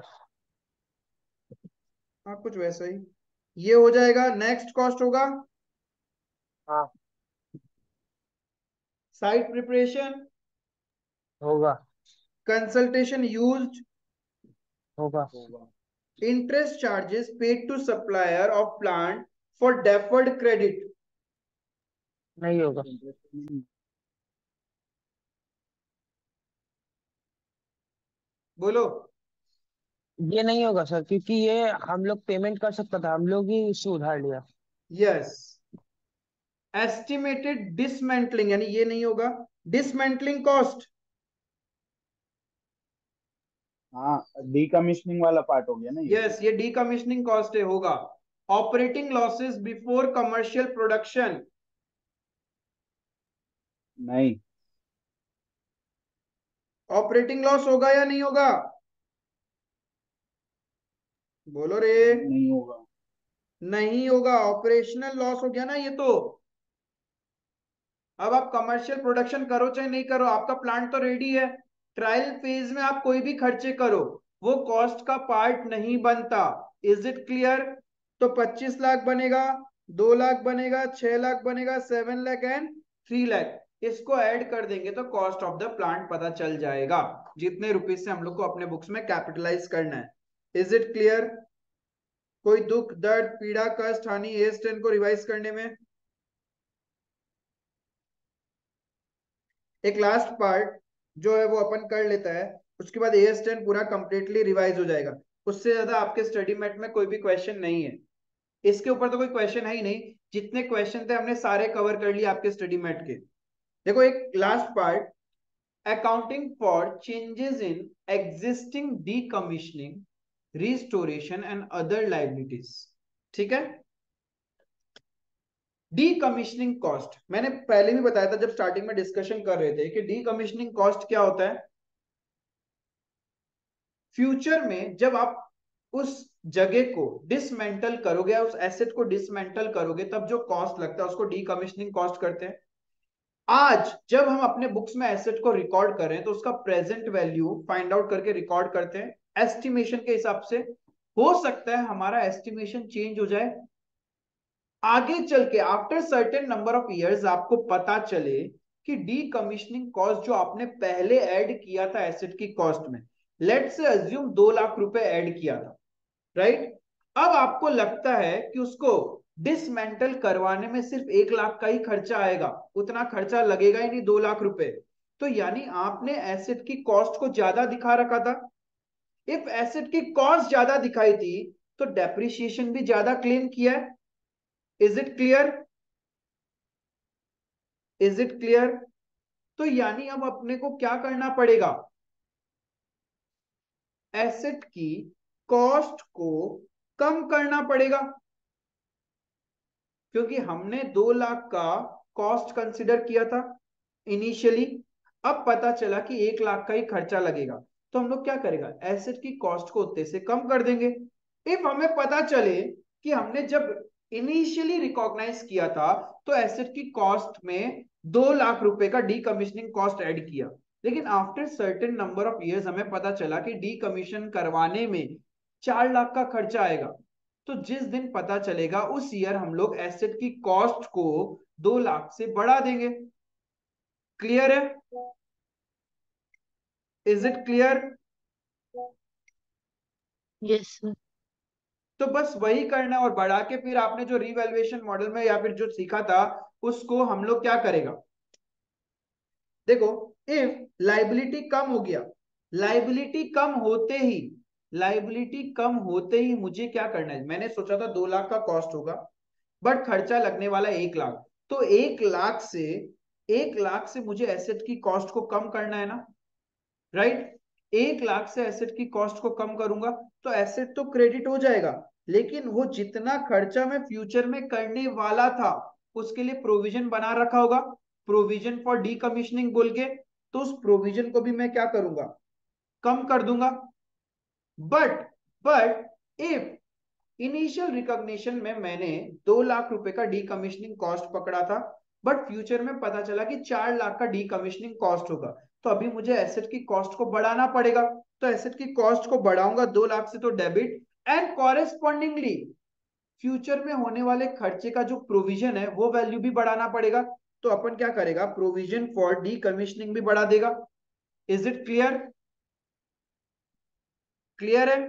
हाँ कुछ वैसा ही ये हो जाएगा। नेक्स्ट कॉस्ट होगा हाँ साइट प्रिपरेशन, होगा। कंसल्टेशन यूज्ड, होगा। होगा। interest charges paid to supplier of plant for deferred credit। नहीं होगा। इंटरेस्ट। बोलो। ये नहीं होगा सर, क्योंकि ये हम लोग पेमेंट कर सकता था, हम लोग ही उससे उधार लिया। यस। एस्टिमेटेड डिसमेंटलिंग, यानी ये नहीं होगा। डिसमेंटलिंग कॉस्ट, हाँ, डीकमीशनिंग वाला पार्ट हो गया ना ये। यस ये डीकमीशनिंग कॉस्ट है, होगा। Operating losses before commercial production, नहीं। ऑपरेटिंग लॉस होगा या नहीं होगा, बोलो रे। नहीं, नहीं होगा। नहीं होगा, ऑपरेशनल लॉस हो गया ना ये तो। अब आप कमर्शियल प्रोडक्शन करो चाहे नहीं करो, आपका प्लांट तो रेडी है। ट्रायल फेज में आप कोई भी खर्चे करो, वो कॉस्ट का पार्ट नहीं बनता। Is it clear. तो पच्चीस लाख बनेगा, दो लाख बनेगा, छह लाख बनेगा, seven lakh and three lakh. इसको ऐड कर देंगे तो कॉस्ट ऑफ द प्लांट पता चल जाएगा, जितने रुपीज से हम लोग को अपने बुक्स में कैपिटलाइज करना है। Is it clear. कोई दुख दर्द पीड़ा कष्ट हानि एस टेन को रिवाइज करने में। एक लास्ट पार्ट जो है वो अपन कर लेता है, उसके बाद ए एस टेन पूरा कंप्लीटली रिवाइज हो जाएगा। उससे ज्यादा आपके स्टडी मेट में कोई भी क्वेश्चन नहीं है। इसके ऊपर तो कोई क्वेश्चन है ही नहीं, जितने क्वेश्चन थे हमने सारे कवर कर लिए आपके स्टडी मेट के। देखो एक last part, accounting for changes in existing decommissioning restoration and other liabilities. ठीक है, डीकमीशनिंग कॉस्ट मैंने पहले भी बताया था जब स्टार्टिंग में डिस्कशन कर रहे थे कि डीकमीशनिंग कॉस्ट क्या होता है। फ्यूचर में जब आप उस जगह को डिसमेंटल करोगे या उस एसेट को डिसमेंटल करोगे, तब जो कॉस्ट लगता है उसको डीकमीशनिंग कॉस्ट करते हैं। आज जब हम अपने बुक्स में एसेट को रिकॉर्ड करें तो उसका प्रेजेंट वैल्यू फाइंड आउट करके रिकॉर्ड करते हैं एस्टिमेशन के हिसाब से। हो सकता है हमारा एस्टिमेशन चेंज हो जाए, आगे चल के after certain number of years आपको पता चले कि डी कमीशनिंग कॉस्ट जो आपने पहले ऐड किया था एसेट की कॉस्ट में, लेट से अज्यूम दो लाख रुपए ऐड किया था, राइट। अब आपको लगता है कि उसको डिसमेंटल करवाने में सिर्फ एक लाख का ही खर्चा आएगा, उतना खर्चा लगेगा ही नहीं दो लाख रुपए, तो यानी आपने एसेट की कॉस्ट को ज्यादा दिखा रखा था। इफ एसेट की कॉस्ट ज्यादा दिखाई थी तो डेप्रिसिएशन भी ज्यादा क्लेम किया है। Is it clear? Is it clear? तो यानी अब अपने को क्या करना पड़ेगा, एसेट की कॉस्ट को कम करना पड़ेगा, क्योंकि हमने दो लाख का कॉस्ट कंसिडर किया था इनिशियली। अब पता चला कि एक लाख का ही खर्चा लगेगा, तो हम लोग क्या करेगा, एसेट की कॉस्ट को उतने से कम कर देंगे। इफ हमें पता चले कि हमने जब इनिशियली रिकॉग्नाइज किया था तो एसेट की कॉस्ट में दो लाख रुपए का डीकमीशनिंग कॉस्ट ऐड किया, लेकिन after certain number of years हमें पता चला कि डीकमीशन करवाने में चार लाख का खर्चा आएगा, तो जिस दिन पता चलेगा उस ईयर हम लोग एसेट की कॉस्ट को दो लाख से बढ़ा देंगे। क्लियर है? Is it clear? Yes sir. तो बस वही करना है, और बढ़ा के फिर आपने जो रिवैल्यूएशन मॉडल में या फिर जो सीखा था उसको हम लोग क्या करेगा, देखो इफ लाइबिलिटी कम हो गया, लाइबिलिटी कम होते ही लाइबिलिटी कम होते ही मुझे क्या करना है, मैंने सोचा था दो लाख का कॉस्ट होगा बट खर्चा लगने वाला एक लाख, तो एक लाख से एक लाख से मुझे एसेट की कॉस्ट को कम करना है ना, राइट। एक लाख से एसेट की कॉस्ट को कम करूंगा तो एसेट तो क्रेडिट हो जाएगा, लेकिन वो जितना खर्चा मैं फ्यूचर में करने वाला था उसके लिए प्रोविजन बना रखा होगा, प्रोविजन फॉर डीकमीशनिंग बोल के, तो उस प्रोविजन को भी मैं क्या करूंगा, कम कर दूंगा। But but if initial recognition में मैंने दो लाख रुपए का डीकमीशनिंग कॉस्ट पकड़ा था बट फ्यूचर में पता चला कि चार लाख का डीकमीशनिंग कॉस्ट होगा, तो अभी मुझे एसेट की कॉस्ट को बढ़ाना पड़ेगा, तो एसेट की कॉस्ट को बढ़ाऊंगा दो लाख से तो डेबिट, एंड कॉरेस्पॉन्डिंगली फ्यूचर में होने वाले खर्चे का जो प्रोविजन है वो वैल्यू भी बढ़ाना पड़ेगा, तो अपन क्या करेगा, प्रोविजन फॉर डीकमीशनिंग भी बढ़ा देगा। Is it clear? क्लियर है?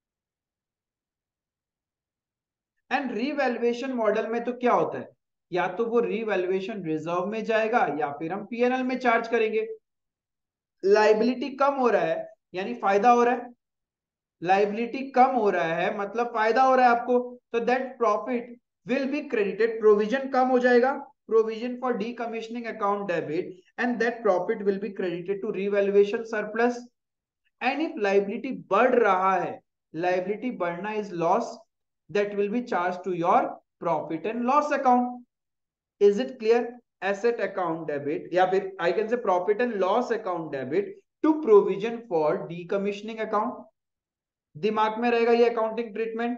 एंड रीवैल्यूएशन मॉडल में तो क्या होता है, या तो वो रीवैल्यूएशन रिजर्व में जाएगा या फिर हम पीएनएल में चार्ज करेंगे। लाइबिलिटी कम हो रहा है यानी फायदा हो रहा है, लाइबिलिटी कम हो रहा है मतलब फायदा हो रहा है आपको, तो that profit will be credited, provision कम हो जाएगा, provision for decommissioning account debit, and that profit will be credited to revaluation surplus. And if liability बढ़ रहा है, लाइबिलिटी बढ़ना is loss, that will be charged to your profit and loss account. Is it clear? Asset account debit या फिर I can say profit and loss account debit to provision for decommissioning account. दिमाग में रहेगा ये accounting treatment.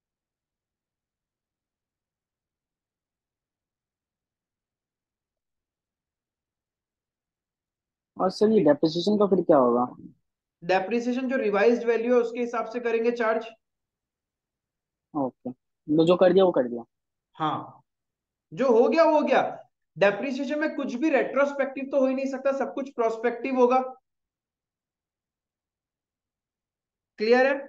और sir ये depreciation का फिर क्या होगा? डेप्रिसिएशन जो रिवाइज्ड वैल्यू है उसके हिसाब से करेंगे चार्ज। ओके, तो जो कर दिया वो कर दिया। हाँ, जो हो गया वो हो गया। डेप्रिसिएशन में कुछ भी रेट्रोस्पेक्टिव तो हो ही नहीं सकता, सब कुछ प्रोस्पेक्टिव होगा। क्लियर है?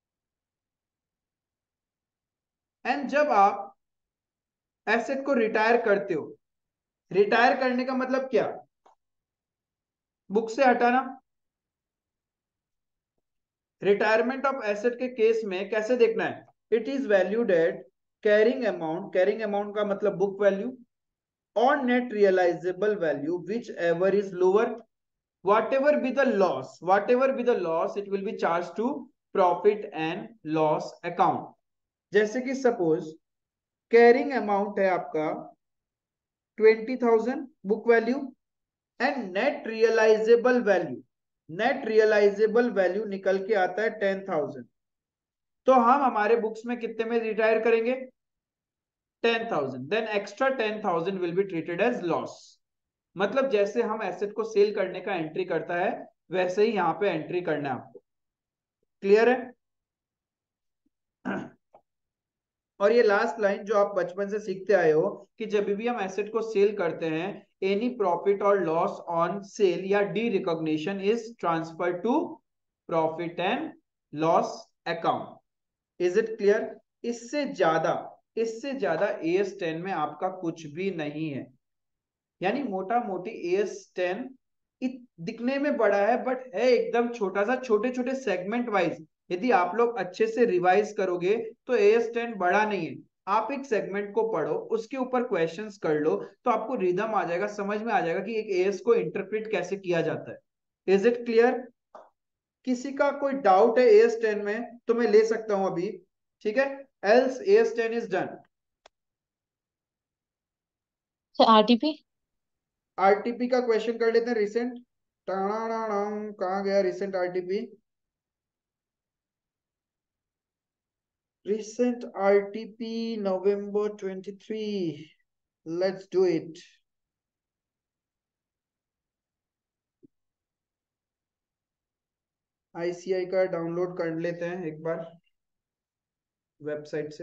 एंड जब आप एसेट को रिटायर करते हो, रिटायर करने का मतलब क्या, बुक से हटाना। रिटायरमेंट ऑफ एसेट के केस में कैसे देखना है, it is valued at carrying amount, carrying amount का मतलब बुक वैल्यू, और net realisable value whichever is lower, whatever be the loss, whatever be the loss it will be charged to profit and loss account। जैसे कि suppose carrying amount है आपका twenty thousand book value, and net realisable value, net realisable value निकल के आता है ten thousand, तो हम हमारे बुक्स में कितने में रिटायर करेंगे, ten thousand, then extra ten thousand will be treated as loss. मतलब जैसे हम एसेट को सेल करने का एंट्री करता है वैसे ही यहाँ पे एंट्री करना है आपको। क्लियर है? और ये लास्ट लाइन जो आप बचपन से सीखते आए हो कि जब भी हम एसेट को सेल करते हैं, एनी प्रॉफिट और लॉस ऑन सेल या derecognition is transfer to profit and loss account. Is it clear? इससे ज्यादा इससे ज्यादा ए एस टेन में आपका कुछ भी नहीं है। यानी मोटा मोटी ए एस टेन दिखने में बड़ा है बट है एकदम छोटा सा, छोटे छोटे सेगमेंट वाइज। यदि आप लोग अच्छे से रिवाइज करोगे तो ए एस टेन बड़ा नहीं है। आप एक सेगमेंट को पढ़ो, उसके ऊपर क्वेश्चंस कर लो तो आपको रिदम आ जाएगा, समझ में आ जाएगा कि एक एएस को इंटरप्रेट कैसे किया जाता है। Is it clear? किसी का कोई डाउट है ए एस टेन में तो मैं ले सकता हूं अभी, ठीक है? Else A S ten is done. RTP RTP का क्वेश्चन कर लेते हैं रिसेंट। कहाँ गया recent RTP? Recent RTP November twenty three. Let's do it. ICI का डाउनलोड कर लेते हैं एक बार वेबसाइट से,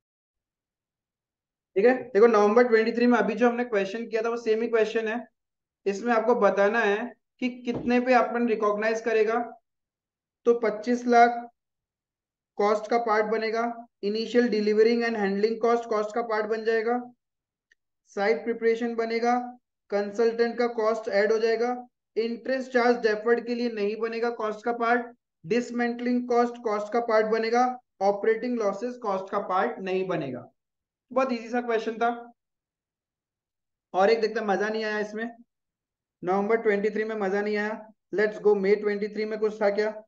ठीक है? देखो नवंबर ट्वेंटी थ्री में अभी जो हमने क्वेश्चन किया था वो सेम ही क्वेश्चन है। इसमें आपको बताना है कि कितने पे अपन रिकॉग्नाइज करेगा। तो पच्चीस लाख कॉस्ट का पार्ट बनेगा, initial delivering and handling cost cost का पार्ट बन जाएगा, साइट प्रिपरेशन बनेगा, कंसल्टेंट का कॉस्ट ऐड हो जाएगा, इंटरेस्ट चार्ज डेफर्ड के लिए नहीं बनेगा कॉस्ट का पार्ट, डिसमेंटलिंग कॉस्ट कॉस्ट का पार्ट बनेगा, ऑपरेटिंग लॉसेस कॉस्ट का पार्ट नहीं बनेगा। बहुत इजी सा क्वेश्चन था। और एक देखते मजा नहीं आया इसमें, नवंबर ट्वेंटी थ्री में मजा नहीं आया। Let's go May twenty three में कुछ था क्या?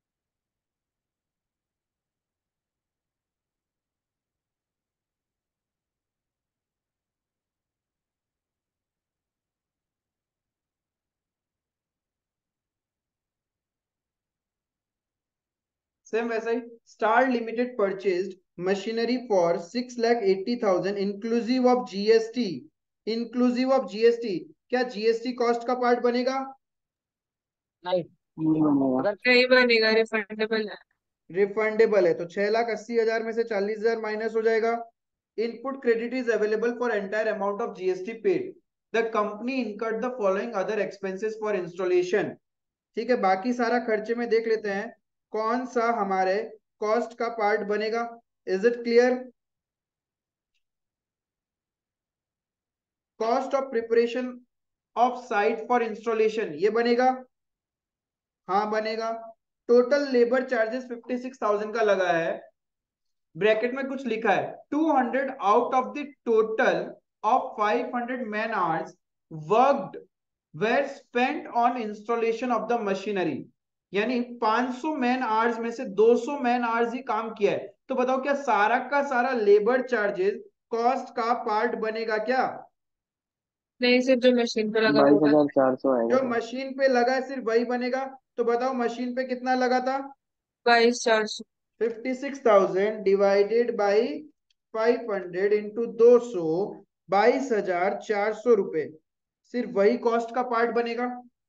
सेम वैसा ही, star limited purchased machinery for six lakh eighty thousand inclusive of GST. Inclusive of GST, क्या जीएसटी कॉस्ट का पार्ट बनेगा? नहीं नहीं बनेगा। नहीं बनेगा, रिफंडेबल है। रिफंडेबल है तो छह लाख अस्सी हजार में से चालीस हजार माइनस हो जाएगा। Input credit is available for entire amount of GST paid. The company incurred the following other expenses for installation. ठीक है, बाकी सारा खर्चे में देख लेते हैं कौन सा हमारे कॉस्ट का पार्ट बनेगा। Is it clear? Cost of preparation of site for installation ये बनेगा, हाँ बनेगा। Total labour charges fifty six thousand का लगा है, ब्रैकेट में कुछ लिखा है two hundred out of the total of five hundred man hours worked were spent on installation of the machinery। यानी पाँच सौ मैन आवर्स में से दो सौ मैन आवर्स ही काम किया है। तो बताओ क्या सारा का सारा लेबर चार्जेस कॉस्ट का पार्ट बनेगा क्या? नहीं, सिर्फ जो मशीन पे लगा बाईस होगा। हजार चार सौ आएगा जो सर। मशीन पे लगा है सिर्फ वही बनेगा। तो बताओ मशीन पे कितना लगा था? बाईस चार सौ। Fifty six thousand divided by five hundred into दो सौ, बाईस हजार चार सौ रुपए, सिर्फ वही कॉस्ट का पार्ट बनेगा।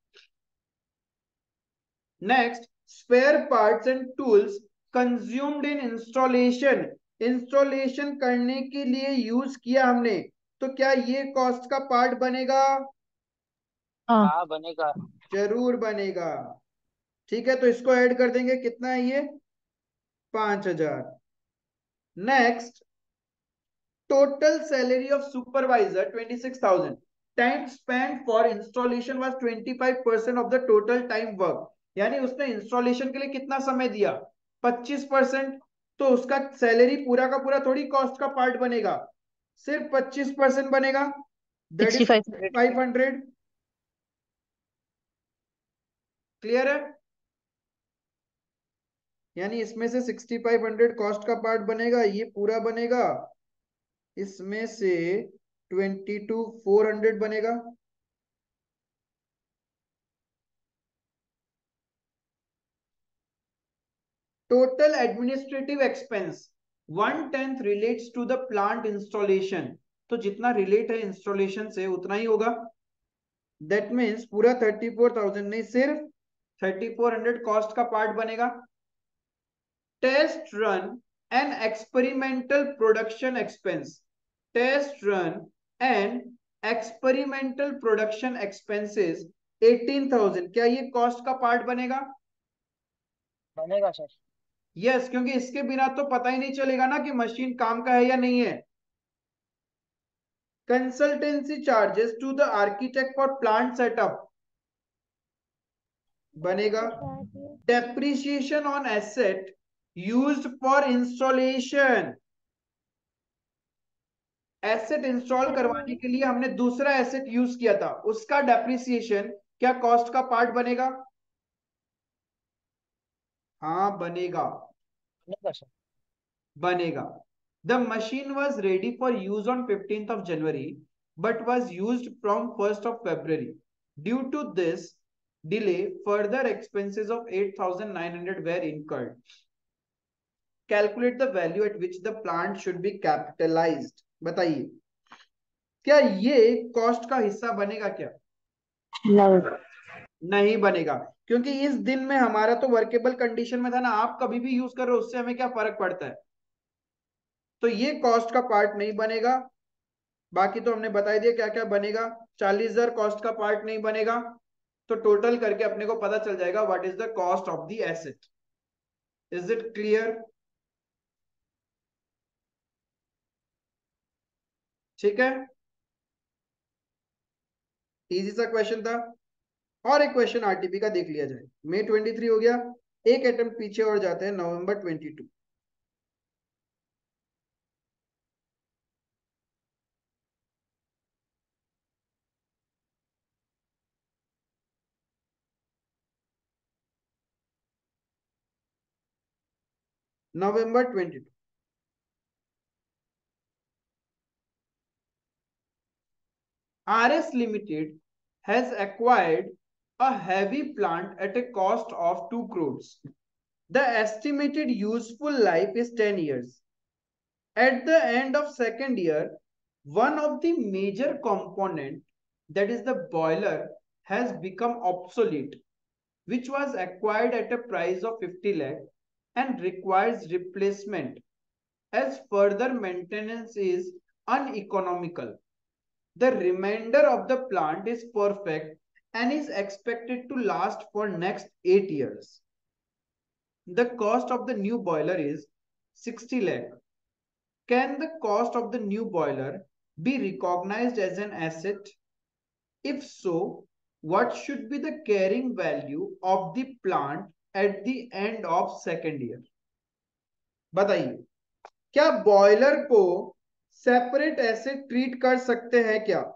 Next, spare parts and tools consumed in installation. Installation करने के लिए यूज किया हमने, तो क्या ये कॉस्ट का पार्ट बनेगा? हाँ हाँ बनेगा। जरूर बनेगा। ठीक है, तो इसको ऐड कर देंगे, कितना है ये? पांच हजार। Next, total salary of supervisor twenty six thousand, time spend for installation was twenty five percent of the total time work. यानी उसने इंस्टॉलेशन के लिए कितना समय दिया? पच्चीस परसेंट। तो उसका सैलरी पूरा का पूरा थोड़ी कॉस्ट का पार्ट बनेगा, सिर्फ पच्चीस परसेंट बनेगा, that sixty is five hundred five hundred. Clear है? यानी इसमें से सिक्सटी फाइव हंड्रेड कॉस्ट का पार्ट बनेगा, ये पूरा बनेगा, इसमें से ट्वेंटी टू फोर हंड्रेड बनेगा। Total administrative expense one tenth relates to the plant installation. तो जितना रिलेट है इंस्टॉलेशन से उतना ही होगा। दैट मीन्स पूरा थर्टी फोर थाउजेंड नहीं, सिर्फ थर्टी फोर हंड्रेड कॉस्ट का पार्ट बनेगा। Test run and experimental production expense, test run and experimental production expenses eighteen thousand, क्या ये कॉस्ट का पार्ट बनेगा? बनेगा सर। यस yes, क्योंकि इसके बिना तो पता ही नहीं चलेगा ना कि मशीन काम का है या नहीं है। Consultancy charges to the architect for plant setup बनेगा। Depreciation on asset used for installation, asset install करवाने के लिए हमने दूसरा एसेट यूज किया था, उसका डेप्रिसिएशन क्या कॉस्ट का पार्ट बनेगा? हाँ बनेगा, बनेगा सर। बनेगा। The machine was ready for use on fifteenth of January but was used from first of February. Due to this delay, further expenses of eight thousand nine hundred were incurred. Calculate the value at which the plant should be capitalized. बताइए, क्या ये cost का हिस्सा बनेगा क्या? नहीं। नहीं बनेगा, क्योंकि इस दिन में हमारा तो वर्केबल कंडीशन में था ना, आप कभी भी यूज कर रहे हो उससे हमें क्या फर्क पड़ता है। तो ये कॉस्ट का पार्ट नहीं बनेगा। बाकी तो हमने बता दिया क्या क्या बनेगा। चालीस हजार कॉस्ट का पार्ट नहीं बनेगा, तो टोटल करके अपने को पता चल जाएगा what is the cost of the asset. Is it clear? ठीक है, इजी सा क्वेश्चन था। और एक क्वेश्चन आरटीपी का देख लिया जाए। मई ट्वेंटी थ्री हो गया, एक अटेम्प्ट पीछे और जाते हैं, November twenty two. November twenty two, R S Limited has acquired a heavy plant at a cost of two crores. The estimated useful life is ten years. At the end of second year, one of the major component, that is the boiler, has become obsolete, which was acquired at a price of fifty lakh and requires replacement as further maintenance is uneconomical. The remainder of the plant is perfect and is expected to last for next eight years. The cost of the new boiler is sixty lakh. Can the cost of the new boiler be recognized as an asset? If so, what should be the carrying value of the plant at the end of second year? बताइए, क्या boiler को separate asset treat कर सकते हैं क्या?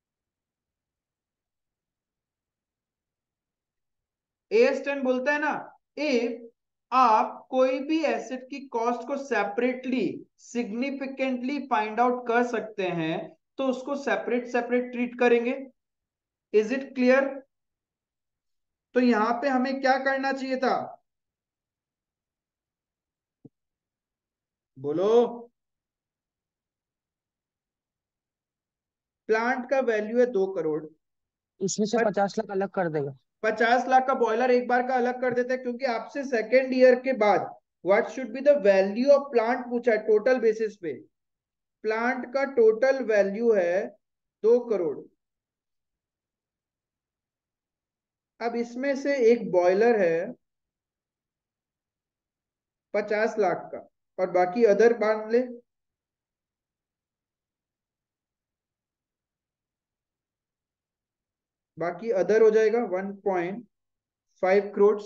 ए stand बोलता है ना, इफ आप कोई भी एसेट की कॉस्ट को सेपरेटली सिग्निफिकेंटली फाइंड आउट कर सकते हैं तो उसको सेपरेट सेपरेट ट्रीट करेंगे। Is it clear? तो यहां पे हमें क्या करना चाहिए था, बोलो। प्लांट का वैल्यू है दो करोड़, इसमें से पचास लाख अलग कर देगा। पचास लाख का बॉयलर एक बार का अलग कर देते हैं, क्योंकि आपसे सेकेंड ईयर के बाद what should be the value of plant पूछा है टोटल बेसिस पे। प्लांट का टोटल वैल्यू है दो करोड़। अब इसमें से एक बॉयलर है पचास लाख का और बाकी अदर मान ले, बाकी अदर हो जाएगा वन पॉइंट फाइव करोड़।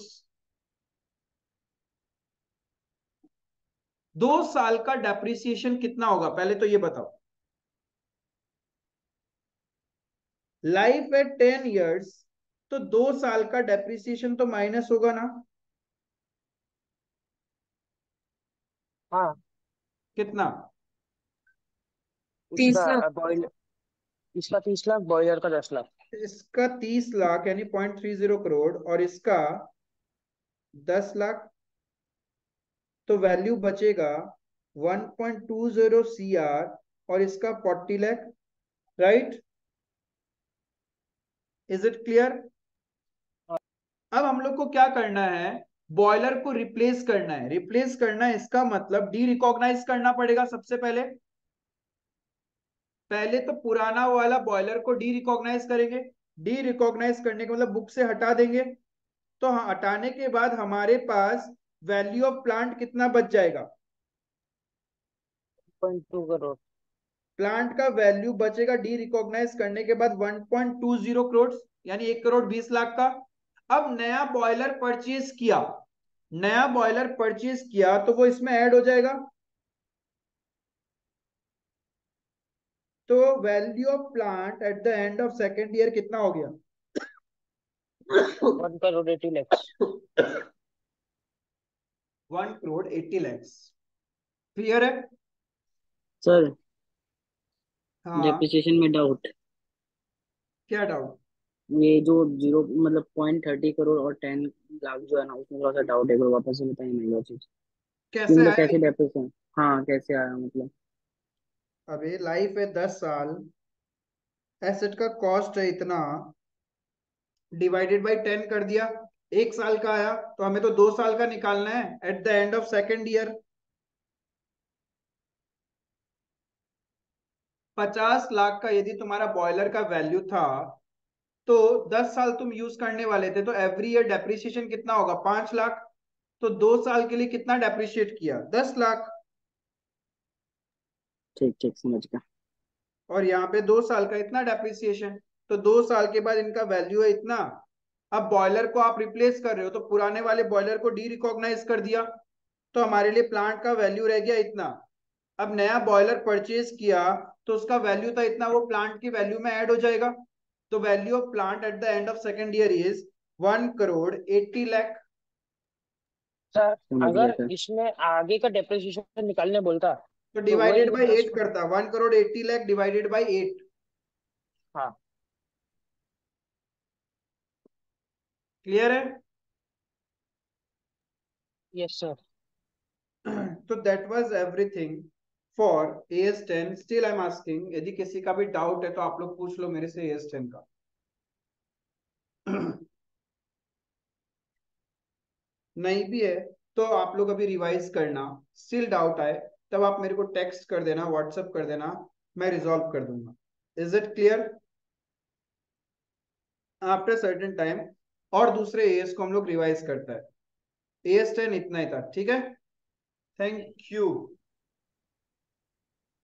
दो साल का डेप्रिसिएशन कितना होगा पहले तो ये बताओ। लाइफ एट टेन इयर्स, तो दो साल का डेप्रिसिएशन तो माइनस होगा ना। हाँ। कितना? तीस इसका लाख बॉयलर, इसका तीस लाख, बॉयलर का दस लाख। इसका तीस लाख यानी पॉइंट थ्री जीरो करोड़ और इसका दस लाख, तो वैल्यू बचेगा one point two zero C R और इसका forty lakh, right. Is it clear? अब हम लोग को क्या करना है, बॉयलर को रिप्लेस करना है। रिप्लेस करना है इसका मतलब डी रिकॉग्नाइज करना पड़ेगा सबसे पहले। पहले तो पुराना वाला बॉयलर को डी रिकॉग्नाइज करेंगे। डी रिकॉग्नाइज करने का मतलब बुक से हटा देंगे। तो हाँ, हटाने के बाद हमारे पास वैल्यू ऑफ प्लांट कितना बच जाएगा? Point two crore. प्लांट का वैल्यू बचेगा डी रिकॉग्नाइज करने के बाद one point two zero crore, यानी एक करोड़ बीस लाख का। अब नया बॉयलर परचेज किया, नया बॉयलर परचेज किया तो वो इसमें ऐड हो जाएगा। तो value of plant at the end of second year कितना हो गया? One crore eighty lakhs. One crore eighty lakhs. Clear है? सर हाँ, डेप्रिसिएशन में डाउट। क्या डाउट? ये जो जीरो मतलब पॉइंट थर्टी करोड़ और टेन लाख जो है ना, उसमें थोड़ा सा डाउट है, एक बार वापस से बताइए ना वो चीज कि कैसे मतलब आया? कैसे डेप्रिसिएशन। हाँ कैसे आया मतलब। अबे लाइफ है दस साल, एसेट का कॉस्ट है इतना, डिवाइडेड बाय टेन कर दिया, एक साल का आया, तो हमें तो दो साल का निकालना है at the end of second year. पचास लाख का यदि तुम्हारा बॉयलर का वैल्यू था तो दस साल तुम यूज करने वाले थे, तो एवरी ईयर डेप्रिसिएशन कितना होगा? पांच लाख। तो दो साल के लिए कितना डेप्रिशिएट किया? दस लाख। ठीक ठीक समझ गया। और यहाँ पे दो साल का इतना डेप्रिसिएशन, तो दो साल के बाद इनका वैल्यू है इतना। अब बॉयलर को आप रिप्लेस कर रहे हो तो पुराने वाले बॉयलर को डी रिकॉग्नाइज कर दिया, तो हमारे लिए प्लांट का वैल्यू रह गया इतना। अब नया बॉयलर परचेज किया तो उसका वैल्यू था इतना, वो प्लांट की वैल्यू में ऐड हो जाएगा। तो value of plant at the end of second year is one crore eighty lakh. Sir समझ गया अगर सर। इसमें आगे का डेप्रिसिएशन निकालने बोलता तो तो वही डिवाइडेड बाई दस। एट करता, one crore eighty lakh divided by eight. हाँ। क्लियर है? Yes sir. तो that was everything for A S ten. Still I am asking, यदि किसी का भी डाउट है तो आप लोग पूछ लो मेरे से ए एस टेन का। नहीं भी है तो आप लोग अभी रिवाइज करना, स्टिल डाउट आए तब आप मेरे को टेक्स्ट कर देना, व्हाट्सएप कर देना, मैं रिजॉल्व कर दूंगा। Is it clear? After certain time और दूसरे एएस को हम लोग रिवाइज करता है। ए एस टेन इतना ही था, ठीक है। Thank you.